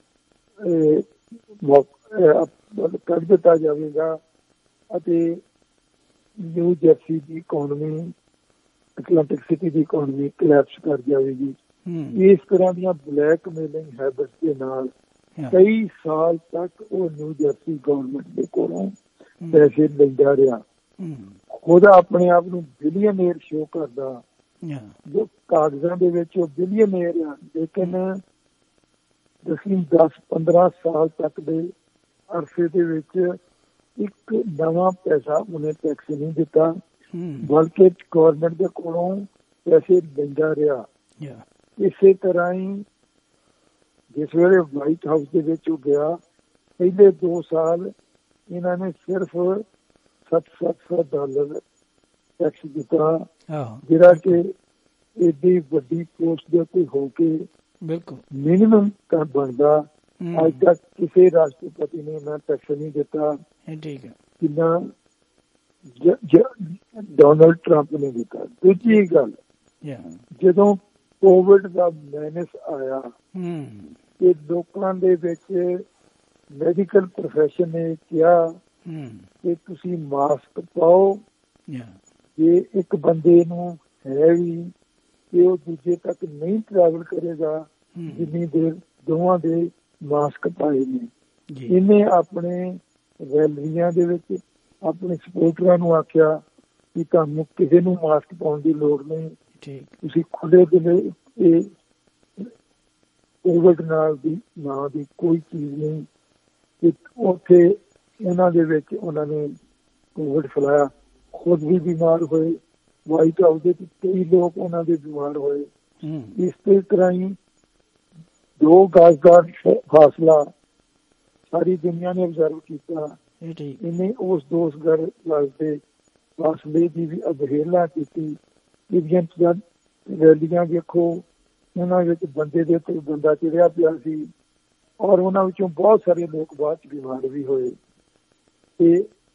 ਕੱਢ ਦਿੱਤਾ ਜਾਵੇਗਾ ਅਤੇ ਨਿਊ ਜਰਸੀ ਦੀ ਇਕੋਨਮੀ, ਐਟਲਾਂਟਿਕ ਸਿਟੀ ਦੀ ਇਕੋਨਮੀ ਕਲੈਪਸ ਕਰ ਜਾਵੇਗੀ। ਇਸ ਤਰ੍ਹਾਂ ਦੀਆਂ ਬਲੈਕ ਮੇਲਿੰਗ ਹੈਬਿਟਸ ਦੇ ਨਾਲ ਕਈ ਸਾਲ ਤੱਕ ਉਹ ਨਿਊ ਜਰਸੀ ਗਵਰਨਮੈਂਟ ਦੇ ਕੋਲੋਂ ਪੈਸੇ ਲੈਂਦਾ ਰਿਹਾ। ਉਹਦਾ ਆਪਣੇ ਆਪ ਨੂੰ ਬਿਲੀਅਨੇਰ ਸ਼ੋ ਕਰਦਾ, ਜੋ ਕਾਗਜ਼ਾਂ ਦੇ ਵਿੱਚ ਉਹ ਬਿਲੀਅਨੇਰ ਆ, ਲੇਕਿਨ ਅਸੀਂ ਦਸ ਪੰਦਰਾਂ ਸਾਲ ਤੱਕ ਦੇ ਅਰਸੇ ਦੇ ਵਿੱਚ ਇੱਕ ਨਵਾਂ ਪੈਸਾ ਉਹਨੇ ਟੈਕਸ ਨਹੀਂ ਦਿੱਤਾ, ਬਲਕਿ ਗਵਰਨਮੈਂਟ ਦੇ ਕੋਲੋਂ ਪੈਸੇ ਲੈਂਦਾ ਰਿਹਾ। ਇਸੇ ਤਰ੍ਹਾਂ ਹੀ ਜਿਸ ਵੇਲੇ ਵਾਈਟ ਹਾਊਸ ਦੇ ਵਿੱਚ ਉਹ ਗਿਆ, ਪਹਿਲੇ ਦੋ ਸਾਲ ਇਹਨਾਂ ਨੇ ਸਿਰਫ ਸੱਤ ਸੱਤ ਸੌ ਡਾਲਰ ਟੈਕਸ ਦਿੱਤਾ, ਜਿਹੜਾ ਕਿ ਏਡੀ ਵੱਡੀ ਪੋਸਟ ਦੇ ਉੱਤੇ ਹੋ ਕੇ ਬਿਲਕੁਲ ਮਿਨੀਮਮ ਤਾਂ ਬਣਦਾ। ਅੱਜ ਤੱਕ ਕਿਸੇ ਰਾਸ਼ਟਰਪਤੀ ਨੇ ਇੰਨਾ ਟੈਕਸ ਨਹੀਂ ਦਿੱਤਾ ਜਿੰਨਾ ਡੋਨਲਡ ਟਰੰਪ ਨੇ ਦਿੱਤਾ। ਦੂਜੀ ਗੱਲ, ਜਦੋਂ ਕੋਵਿਡ ਦਾ ਮੈਨਸ ਆਇਆ ਤੇ ਲੋਕਾਂ ਦੇ ਵਿੱਚ ਮੈਡੀਕਲ ਪ੍ਰੋਫੈਸ਼ਨ ਨੇ ਕਿਹਾ ਕਿ ਤੁਸੀਂ ਮਾਸਕ ਪਾਓ, ਜੇ ਇੱਕ ਬੰਦੇ ਨੂੰ ਹੈ ਵੀ ਕਿ ਉਹ ਦੂਜੇ ਤੱਕ ਨਹੀਂ ਟਰੈਵਲ ਕਰੇਗਾ ਜਿੰਨੀ ਦੇਰ ਦੋਵਾਂ ਦੇ ਮਾਸਕ ਪਾਏ ਨੇ। ਇਹਨੇ ਆਪਣੇ ਰੈਲੀਆਂ ਦੇ ਵਿੱਚ ਆਪਣੇ ਸਪੋਰਟਰਾਂ ਨੂੰ ਆਖਿਆ ਕਿ ਤੁਹਾਨੂੰ ਕਿਸੇ ਨੂੰ ਮਾਸਕ ਪਾਉਣ ਦੀ ਲੋੜ ਨਹੀਂ, ਤੁਸੀਂ ਖੁੱਲੇ ਦਿਲੇ ਇਹ ਕੋਵਿਡ ਨਾਲ ਦੀ ਨਾਂ ਦੀ ਕੋਈ ਚੀਜ਼ ਨਹੀਂ। ਉੱਥੇ ਉਹਨਾਂ ਦੇ ਵਿੱਚ ਉਹਨਾਂ ਨੇ ਕੋਵਿਡ ਫੈਲਾਇਆ, ਖੁਦ ਵੀ ਬਿਮਾਰ ਹੋਏ, ਵਾਈਟ ਹਾਊਸ ਦੇ ਕਈ ਲੋਕ ਉਹਨਾਂ ਦੇ ਬਿਮਾਰ ਹੋਏ। ਇਸ ਤਰ੍ਹਾਂ ਹੀ ਦੋ ਗਜ਼ ਦਾ ਫਾਸਲਾ ਸਾਰੀ ਦੁਨੀਆ ਨੇ ਅਬਜ਼ਰਵ ਕੀਤਾ। ਇਹਨੇ ਉਸ ਦੋ ਗਜ਼ ਦੇ ਫਾਸਲੇ ਦੀ ਵੀ ਅਵਹੇਲਨਾ ਕੀਤੀ। ਜਦ ਰੈਲੀਆਂ ਦੇਖੋ, ਉਹਨਾਂ ਵਿੱਚ ਬੰਦੇ ਦੇ ਉੱਤੇ ਬੰਦਾ ਚੜਿਆ ਪਿਆ ਸੀ ਔਰ ਉਹਨਾਂ ਵਿੱਚੋਂ ਬਹੁਤ ਸਾਰੇ ਲੋਕ ਬਾਅਦ ਚ ਬਿਮਾਰ ਵੀ ਹੋਏ। ਤੇ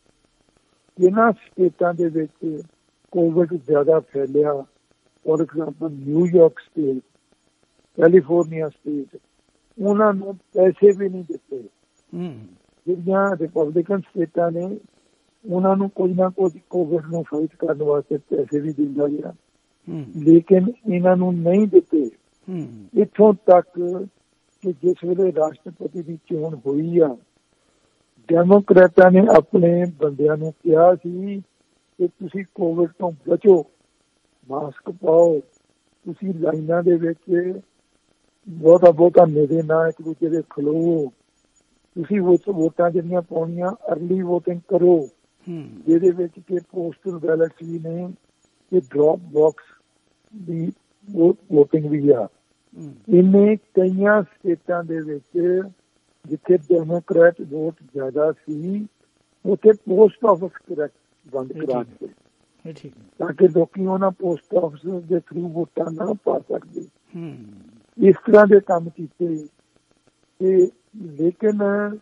ਇਹਨਾਂ ਸਟੇਟਾਂ ਦੇ ਵਿੱਚ ਕੋਵਿਡ ਜ਼ਿਆਦਾ ਫੈਲਿਆ। For example New York state, California state, ਉਹਨਾਂ ਨੂੰ ਪੈਸੇ ਵੀ ਨਹੀਂ ਦਿੱਤੇ। ਜਿਹੜੀਆਂ ਰਿਪਬਲਿਕਨ ਸਟੇਟਾਂ ਨੇ ਉਹਨਾਂ ਨੂੰ ਕੁਝ ਨਾ ਕੁਝ ਕੋਵਿਡ ਨੂੰ ਫਾਈਟ ਕਰਨ ਵਾਸਤੇ ਪੈਸੇ ਵੀ ਦਿੰਦਾ ਗਿਆ, ਲੇਕਿਨ ਇਹਨਾਂ ਨੂੰ ਨਹੀਂ ਦਿੱਤੇ। ਇੱਥੋਂ ਤੱਕ ਕਿ ਜਿਸ ਵੇਲੇ ਰਾਸ਼ਟਰਪਤੀ ਦੀ ਚੋਣ ਹੋਈ ਆ, ਡੈਮੋਕ੍ਰੈਟਾਂ ਨੇ ਆਪਣੇ ਬੰਦਿਆਂ ਨੂੰ ਕਿਹਾ ਸੀ ਕਿ ਤੁਸੀਂ ਕੋਵਿਡ ਤੋਂ ਬਚੋ, ਮਾਸਕ ਪਾਓ, ਤੁਸੀਂ ਲਾਈਨਾਂ ਦੇ ਵਿੱਚ ਬਹੁਤਾ ਬਹੁਤਾ ਨੇੜੇ ਨਾ ਇੱਕ ਦੂਜੇ ਦੇ ਖਲੋ, ਤੁਸੀਂ ਵੋਟਾਂ ਜਿਹੜੀਆਂ ਪਾਉਣੀਆਂ ਅਰਲੀ ਵੋਟਿੰਗ ਕਰੋ, ਜਿਹਦੇ ਵਿੱਚ ਕਿ ਪੋਸਟਲ ਬੈਲਟਸ ਵੀ ਨੇ ਤੇ ਡ੍ਰੌਪ ਬਾਕਸ ਦੀ ਵੋਟਿੰਗ ਵੀ ਆ। ਇਹਨੇ ਕਈਆਂ ਸਟੇਟਾਂ ਦੇ ਵਿੱਚ ਜਿੱਥੇ ਡੈਮੋਕ੍ਰੈਟ ਵੋਟ ਜ਼ਿਆਦਾ ਸੀ ਉੱਥੇ ਪੋਸਟ ਆਫਿਸ ਕਰੈਕਟ ਬੰਦ ਕਰਾ ਦਿੱਤੇ ਤਾਂ ਕਿ ਲੋਕੀ ਉਹਨਾਂ ਪੋਸਟ ਆਫਿਸ ਦੇ ਥਰੂ ਵੋਟਾਂ ਨਾ ਪਾ ਸਕਦੇ। ਇਸ ਤਰ੍ਹਾਂ ਦੇ ਕੰਮ ਕੀਤੇ ਤੇ ਲੇਕਿਨ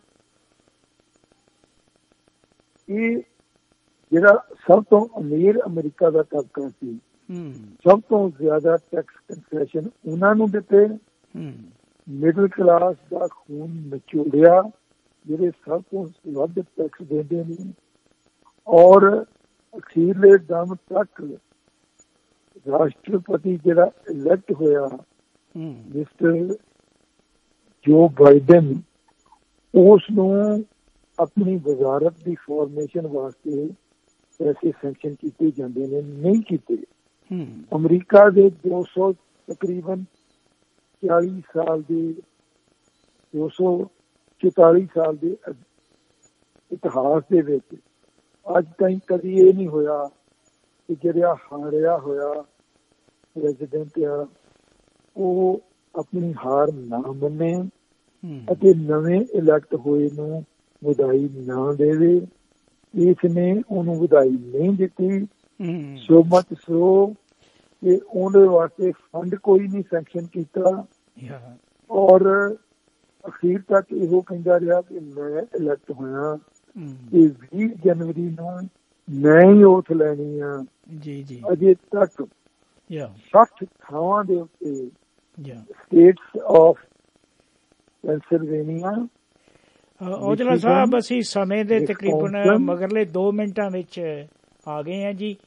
ਇਹ ਜਿਹੜਾ ਸਭ ਤੋਂ ਅਮੀਰ ਅਮਰੀਕਾ ਦਾ ਤਬਕਾ ਸੀ, ਸਭ ਤੋਂ ਜ਼ਿਆਦਾ ਟੈਕਸ ਕੰਸੈਸ਼ਨ ਉਹਨਾਂ ਨੂੰ ਦਿੱਤੇ। ਮਿਡਲ ਕਲਾਸ ਦਾ ਖੂਨ ਨਿਚੋੜਿਆ ਜਿਹੜੇ ਸਭ ਤੋਂ ਵੱਧ ਟੈਕਸ ਦਿੰਦੇ ਨੇ, ਔਰ ਅਖੀਰਲੇ ਦਮ ਤੱਕ ਰਾਸ਼ਟਰਪਤੀ ਜਿਹੜਾ ਇਲੈਕਟ ਹੋਇਆ ਮਿਸਟਰ ਜੋ ਬਾਈਡਨ, ਉਸ ਨੂੰ ਆਪਣੀ ਵਜ਼ਾਰਤ ਦੀ ਫਾਰਮੇਸ਼ਨ ਵਾਸਤੇ ਪੈਸੇ ਸੈਂਕਸ਼ਨ ਕੀਤੇ ਜਾਂਦੇ ਨੇ, ਨਹੀਂ ਕੀਤੇ। ਅਮਰੀਕਾ ਦੇ ਦੋ ਸੌ ਤਕਰੀਬਨ ਚਾਲੀ ਸਾਲ ਦੇ ਦੋ ਸੌ ਚੁਤਾਲੀ ਸਾਲ ਦੇ ਇਤਿਹਾਸ ਦੇ ਵਿੱਚ ਅੱਜ ਤਾਈਂ ਕਦੀ ਇਹ ਨਹੀਂ ਹੋਇਆ ਕਿ ਜਿਹੜਾ ਹਾਰਿਆ ਹੋਇਆ ਪ੍ਰੈਜ਼ੀਡੈਂਟ ਆ ਉਹ ਆਪਣੀ ਹਾਰ ਨਾ ਮੰਨੇ ਅਤੇ ਨਵੇਂ ਇਲੈਕਟ ਹੋਏ ਨੂੰ ਵਧਾਈ ਨਾ ਦੇਵੇ। ਇਸ ਨੇ ਉਹਨੂੰ ਵਧਾਈ ਨਹੀਂ ਦਿੱਤੀ, ਸੋ ਮਚ ਸੋ ਕਿ ਉਹਦੇ ਵਾਸਤੇ ਫੰਡ ਕੋਈ ਨਹੀਂ ਸੈਂਕਸ਼ਨ ਕੀਤਾ। ਔਰ ਅਖੀਰ ਤੱਕ ਇਹੋ ਕਹਿੰਦਾ ਰਿਹਾ ਕਿ ਮੈਂ ਇਲੈਕਟ ਹੋਇਆ ਤੇ ਵੀਹ ਜਨਵਰੀ ਨੂੰ ਮੈਂ ਹੀ ਓਥ ਲੈਣੀ ਆ। ਜੀ ਜੀ ਅਜੇ ਤੱਕ ਸੱਠ ਥਾਵਾਂ ਦੇ ਉੱਤੇ states of Pennsylvania. Aujla Sahib, ਅਸੀਂ ਸਮੇਂ ਦੇ ਤਕਰੀਬਨ ਮਗਰਲੇ ਦੋ ਮਿੰਟਾਂ ਵਿੱਚ ਆ ਗਏ ਆ ਜੀ,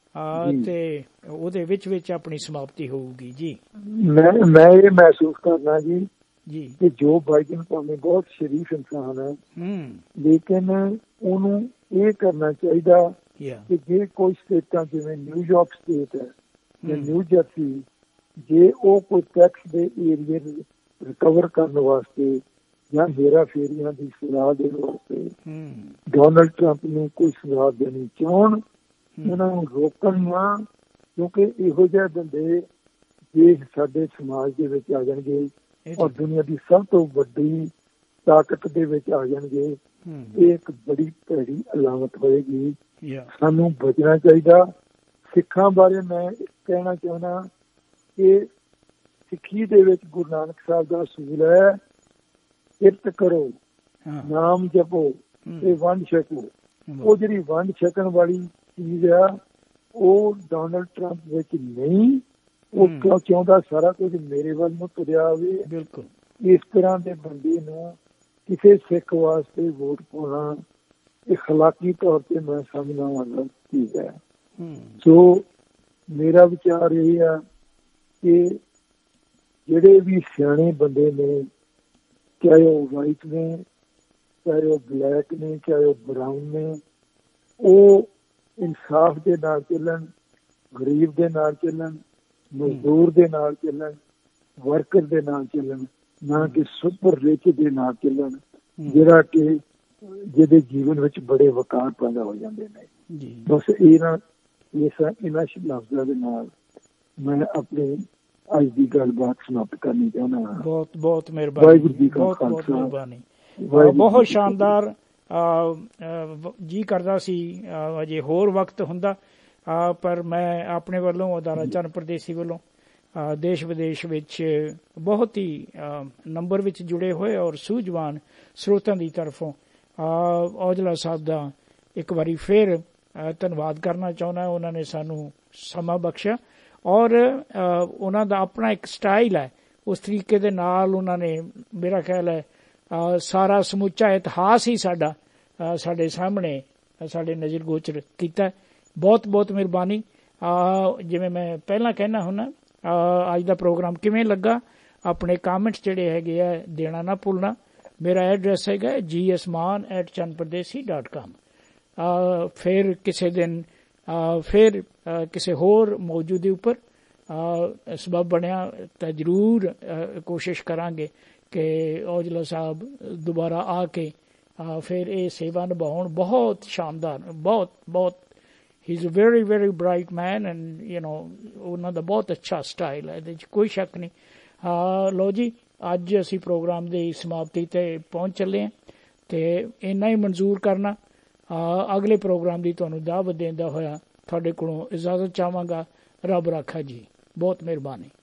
ਤੇ ਉਹਦੇ ਵਿੱਚ ਵਿੱਚ ਆਪਣੀ ਸਮਾਪਤੀ ਹੋਊਗੀ ਜੀ। ਮੈਂ ਮੈਂ ਇਹ ਮਹਿਸੂਸ ਕਰਨਾ ਜੀ ਜੀ ਕਿ ਜੋ ਬਾਈਡਨ ਭਾਵੇਂ ਬਹੁਤ ਸ਼ਰੀਫ ਇਨਸਾਨ ਹੈ, ਲੇਕਿਨ ਉਹਨੂੰ ਇਹ ਕਰਨਾ ਚਾਹੀਦਾ ਕਿ ਜੇ ਕੋਈ ਸਟੇਟਾਂ ਜਿਵੇਂ ਨਿਊਯਾਰਕ ਸਟੇਟ ਹੈ ਜਾਂ ਨਿਊ ਜਰਸੀ, ਜੇ ਉਹ ਕੋਈ ਟੈਕਸ ਦੇ ਏਰੀਏ ਰਿਕਵਰ ਕਰਨ ਵਾਸਤੇ ਜਾਂ ਹੇਰਾ ਫੇਰੀਆਂ ਦੀ ਸਲਾਹ ਦੇਣ ਵਾਸਤੇ ਡੋਨਲਡ ਟਰੰਪ ਨੂੰ ਕੋਈ ਸਲਾਹ ਦੇਣੀ ਚਾਹੁਣ, ਉਹਨਾਂ ਨੂੰ ਰੋਕਣ ਨਾ, ਕਿਉਂਕਿ ਇਹੋ ਜਿਹੇ ਬੰਦੇ ਜੇ ਸਾਡੇ ਸਮਾਜ ਦੇ ਵਿੱਚ ਆ ਜਾਣਗੇ ਔਰ ਦੁਨੀਆ ਦੀ ਸਭ ਤੋਂ ਵੱਡੀ ਤਾਕਤ ਦੇ ਵਿੱਚ ਆ ਜਾਣਗੇ, ਇਹ ਇੱਕ ਬੜੀ ਭੈੜੀ ਅਲਾਮਤ ਹੋਏਗੀ। ਸਾਨੂੰ ਬਚਣਾ ਚਾਹੀਦਾ। ਸਿੱਖਾਂ ਬਾਰੇ ਮੈਂ ਕਹਿਣਾ ਚਾਹੁੰਦਾ ਕਿ ਸਿੱਖੀ ਦੇ ਵਿੱਚ ਗੁਰੂ ਨਾਨਕ ਸਾਹਿਬ ਦਾ ਅਸੂਲ ਹੈ, ਕਿਰਤ ਕਰੋ, ਨਾਮ ਜਪੋ ਤੇ ਵੰਡ ਛਕੋ। ਉਹ ਜਿਹੜੀ ਵੰਡ ਛਕਣ ਵਾਲੀ ਚੀਜ਼ ਆ ਉਹ ਡੋਨਲਡ ਟਰੰਪ ਵਿੱਚ ਨਹੀਂ। ਉਹ ਕਿਉਂ ਚਾਹੁੰਦਾ ਸਾਰਾ ਕੁਝ ਮੇਰੇ ਵੱਲ ਨੂੰ ਤੁਰਿਆ ਆਵੇ। ਬਿਲਕੁਲ ਇਸ ਤਰ੍ਹਾਂ ਦੇ ਬੰਦੇ ਨੂੰ ਕਿਸੇ ਸਿੱਖ ਵਾਸਤੇ ਵੋਟ ਪਾਉਣਾ ਇਖਲਾਕੀ ਤੌਰ ਤੇ ਮੈਂ ਸਮਝਦਾ ਵਾਲਾ ਚੀਜ਼ ਹੈ। ਸੋ ਮੇਰਾ ਵਿਚਾਰ ਇਹ ਆ ਕਿ ਜਿਹੜੇ ਵੀ ਸਿਆਣੇ ਬੰਦੇ ਨੇ, ਚਾਹੇ ਉਹ ਵਾਈਟ ਨੇ, ਚਾਹੇ ਉਹ ਬਲੈਕ ਨੇ, ਚਾਹੇ ਉਹ ਬਰਾਊਨ ਨੇ, ਉਹ ਇਨਸਾਫ ਦੇ ਨਾਲ ਚੱਲਣ, ਗਰੀਬ ਦੇ ਨਾਲ ਚੱਲਣ, ਮਜ਼ਦੂਰ ਦੇ ਨਾਲ ਚੱਲਣ, ਵਰਕਰ ਦੇ ਨਾਲ ਚੱਲਣ, ਨਾ ਕਿ ਸੁਪਰ ਰਿਚ ਦੇ ਨਾਲ ਚੱਲਣ, ਜਿਹੜਾ ਕਿ ਜਿਹਦੇ ਜੀਵਨ ਵਿੱਚ ਬੜੇ ਵਕਾਰ ਪੈਦਾ ਹੋ ਜਾਂਦੇ ਨੇ। ਬਸ ਇਹਨਾਂ ਇਸ ਇਹਨਾਂ ਲਫ਼ਜ਼ਾਂ ਦੇ ਨਾਲ ਮੈਂ ਆਪਣੀ ਅੱਜ ਦੀ ਗੱਲਬਾਤ ਸਮਾਪਤ ਕਰਨੀ ਚਾਹੁੰਦਾ ਹਾਂ। ਬਹੁਤ ਬਹੁਤ ਮਿਹਰਬਾਨੀ, ਵਾਹਿਗੁਰੂ ਜੀ ਕਾ ਖਾਲਸਾ, ਬਹੁਤ ਸ਼ਾਨਦਾਰ। ਜੀ ਕਰਦਾ ਸੀ ਅਜੇ ਹੋਰ ਵਕਤ ਹੁੰਦਾ, ਪਰ ਮੈਂ ਆਪਣੇ ਵੱਲੋਂ, ਅਦਾਰਾ ਚੰਨ ਪਰਦੇਸੀ ਵੱਲੋਂ ਦੇਸ਼ ਵਿਦੇਸ਼ ਵਿੱਚ ਬਹੁਤ ਹੀ ਨੰਬਰ ਵਿੱਚ ਜੁੜੇ ਹੋਏ ਔਰ ਸੂਝਵਾਨ ਸਰੋਤਾਂ ਦੀ ਤਰਫੋਂ ਔਜਲਾ ਸਾਹਿਬ ਦਾ ਇੱਕ ਵਾਰੀ ਫਿਰ ਧੰਨਵਾਦ ਕਰਨਾ ਚਾਹੁੰਦਾ। ਉਹਨਾਂ ਨੇ ਸਾਨੂੰ ਸਮਾਂ ਬਖਸ਼ਿਆ ਔਰ ਉਹਨਾਂ ਦਾ ਆਪਣਾ ਇੱਕ ਸਟਾਈਲ ਹੈ, ਉਸ ਤਰੀਕੇ ਦੇ ਨਾਲ ਉਹਨਾਂ ਨੇ ਮੇਰਾ ਖਿਆਲ ਹੈ ਸਾਰਾ ਸਮੁੱਚਾ ਇਤਿਹਾਸ ਹੀ ਸਾਡਾ ਸਾਡੇ ਸਾਹਮਣੇ ਸਾਡੇ ਨਜ਼ਰ ਗੋਚਰ ਕੀਤਾ। ਬਹੁਤ ਬਹੁਤ ਮਿਹਰਬਾਨੀ। ਜਿਵੇਂ ਮੈਂ ਪਹਿਲਾਂ ਕਹਿਣਾ ਹੁੰਦਾ, ਅੱਜ ਦਾ ਪ੍ਰੋਗਰਾਮ ਕਿਵੇਂ ਲੱਗਾ, ਆਪਣੇ ਕਾਮੈਂਟਸ ਜਿਹੜੇ ਹੈਗੇ ਆ ਦੇਣਾ ਨਾ ਭੁੱਲਣਾ। ਮੇਰਾ ਐਡਰੈਸ ਹੈਗਾ ਜੀ ਐਸ ਮਾਨ ਐਟ ਚੰਨ ਪਰਦੇਸੀ ਡਾਟ ਕਾਮ। ਫਿਰ ਕਿਸੇ ਦਿਨ ਫਿਰ ਕਿਸੇ ਹੋਰ ਮੌਜੂ ਦੇ ਉੱਪਰ ਸਬਬ ਬਣਿਆ ਤਾਂ ਜ਼ਰੂਰ ਕੋਸ਼ਿਸ਼ ਕਰਾਂਗੇ ਕਿ ਔਜਲਾ ਸਾਹਿਬ ਦੁਬਾਰਾ ਆ ਕੇ ਫਿਰ ਇਹ ਸੇਵਾ ਨਿਭਾਉਣ। ਬਹੁਤ ਸ਼ਾਨਦਾਰ, ਬਹੁਤ ਬਹੁਤ ਹੀ is a very very bright man and you know ਉਹਨਾਂ ਦਾ ਬਹੁਤ ਅੱਛਾ ਸਟਾਈਲ ਹੈ, ਇਹਦੇ 'ਚ ਕੋਈ ਸ਼ੱਕ ਨਹੀਂ। ਲਓ ਜੀ, ਅੱਜ ਅਸੀਂ ਪ੍ਰੋਗਰਾਮ ਦੀ ਸਮਾਪਤੀ 'ਤੇ ਪਹੁੰਚ ਚੱਲੇ ਹਾਂ ਅਤੇ ਇੰਨਾ ਹੀ ਮਨਜ਼ੂਰ ਕਰਨਾ। ਅਗਲੇ ਪ੍ਰੋਗਰਾਮ ਦੀ ਤੁਹਾਨੂੰ ਦਾਅਵਤ ਦਿੰਦਾ ਹੋਇਆ ਤੁਹਾਡੇ ਕੋਲੋਂ ਇਜਾਜ਼ਤ ਚਾਹਾਂਗਾ। ਰੱਬ ਰਾਖਾ ਜੀ, ਬਹੁਤ ਮਿਹਰਬਾਨੀ।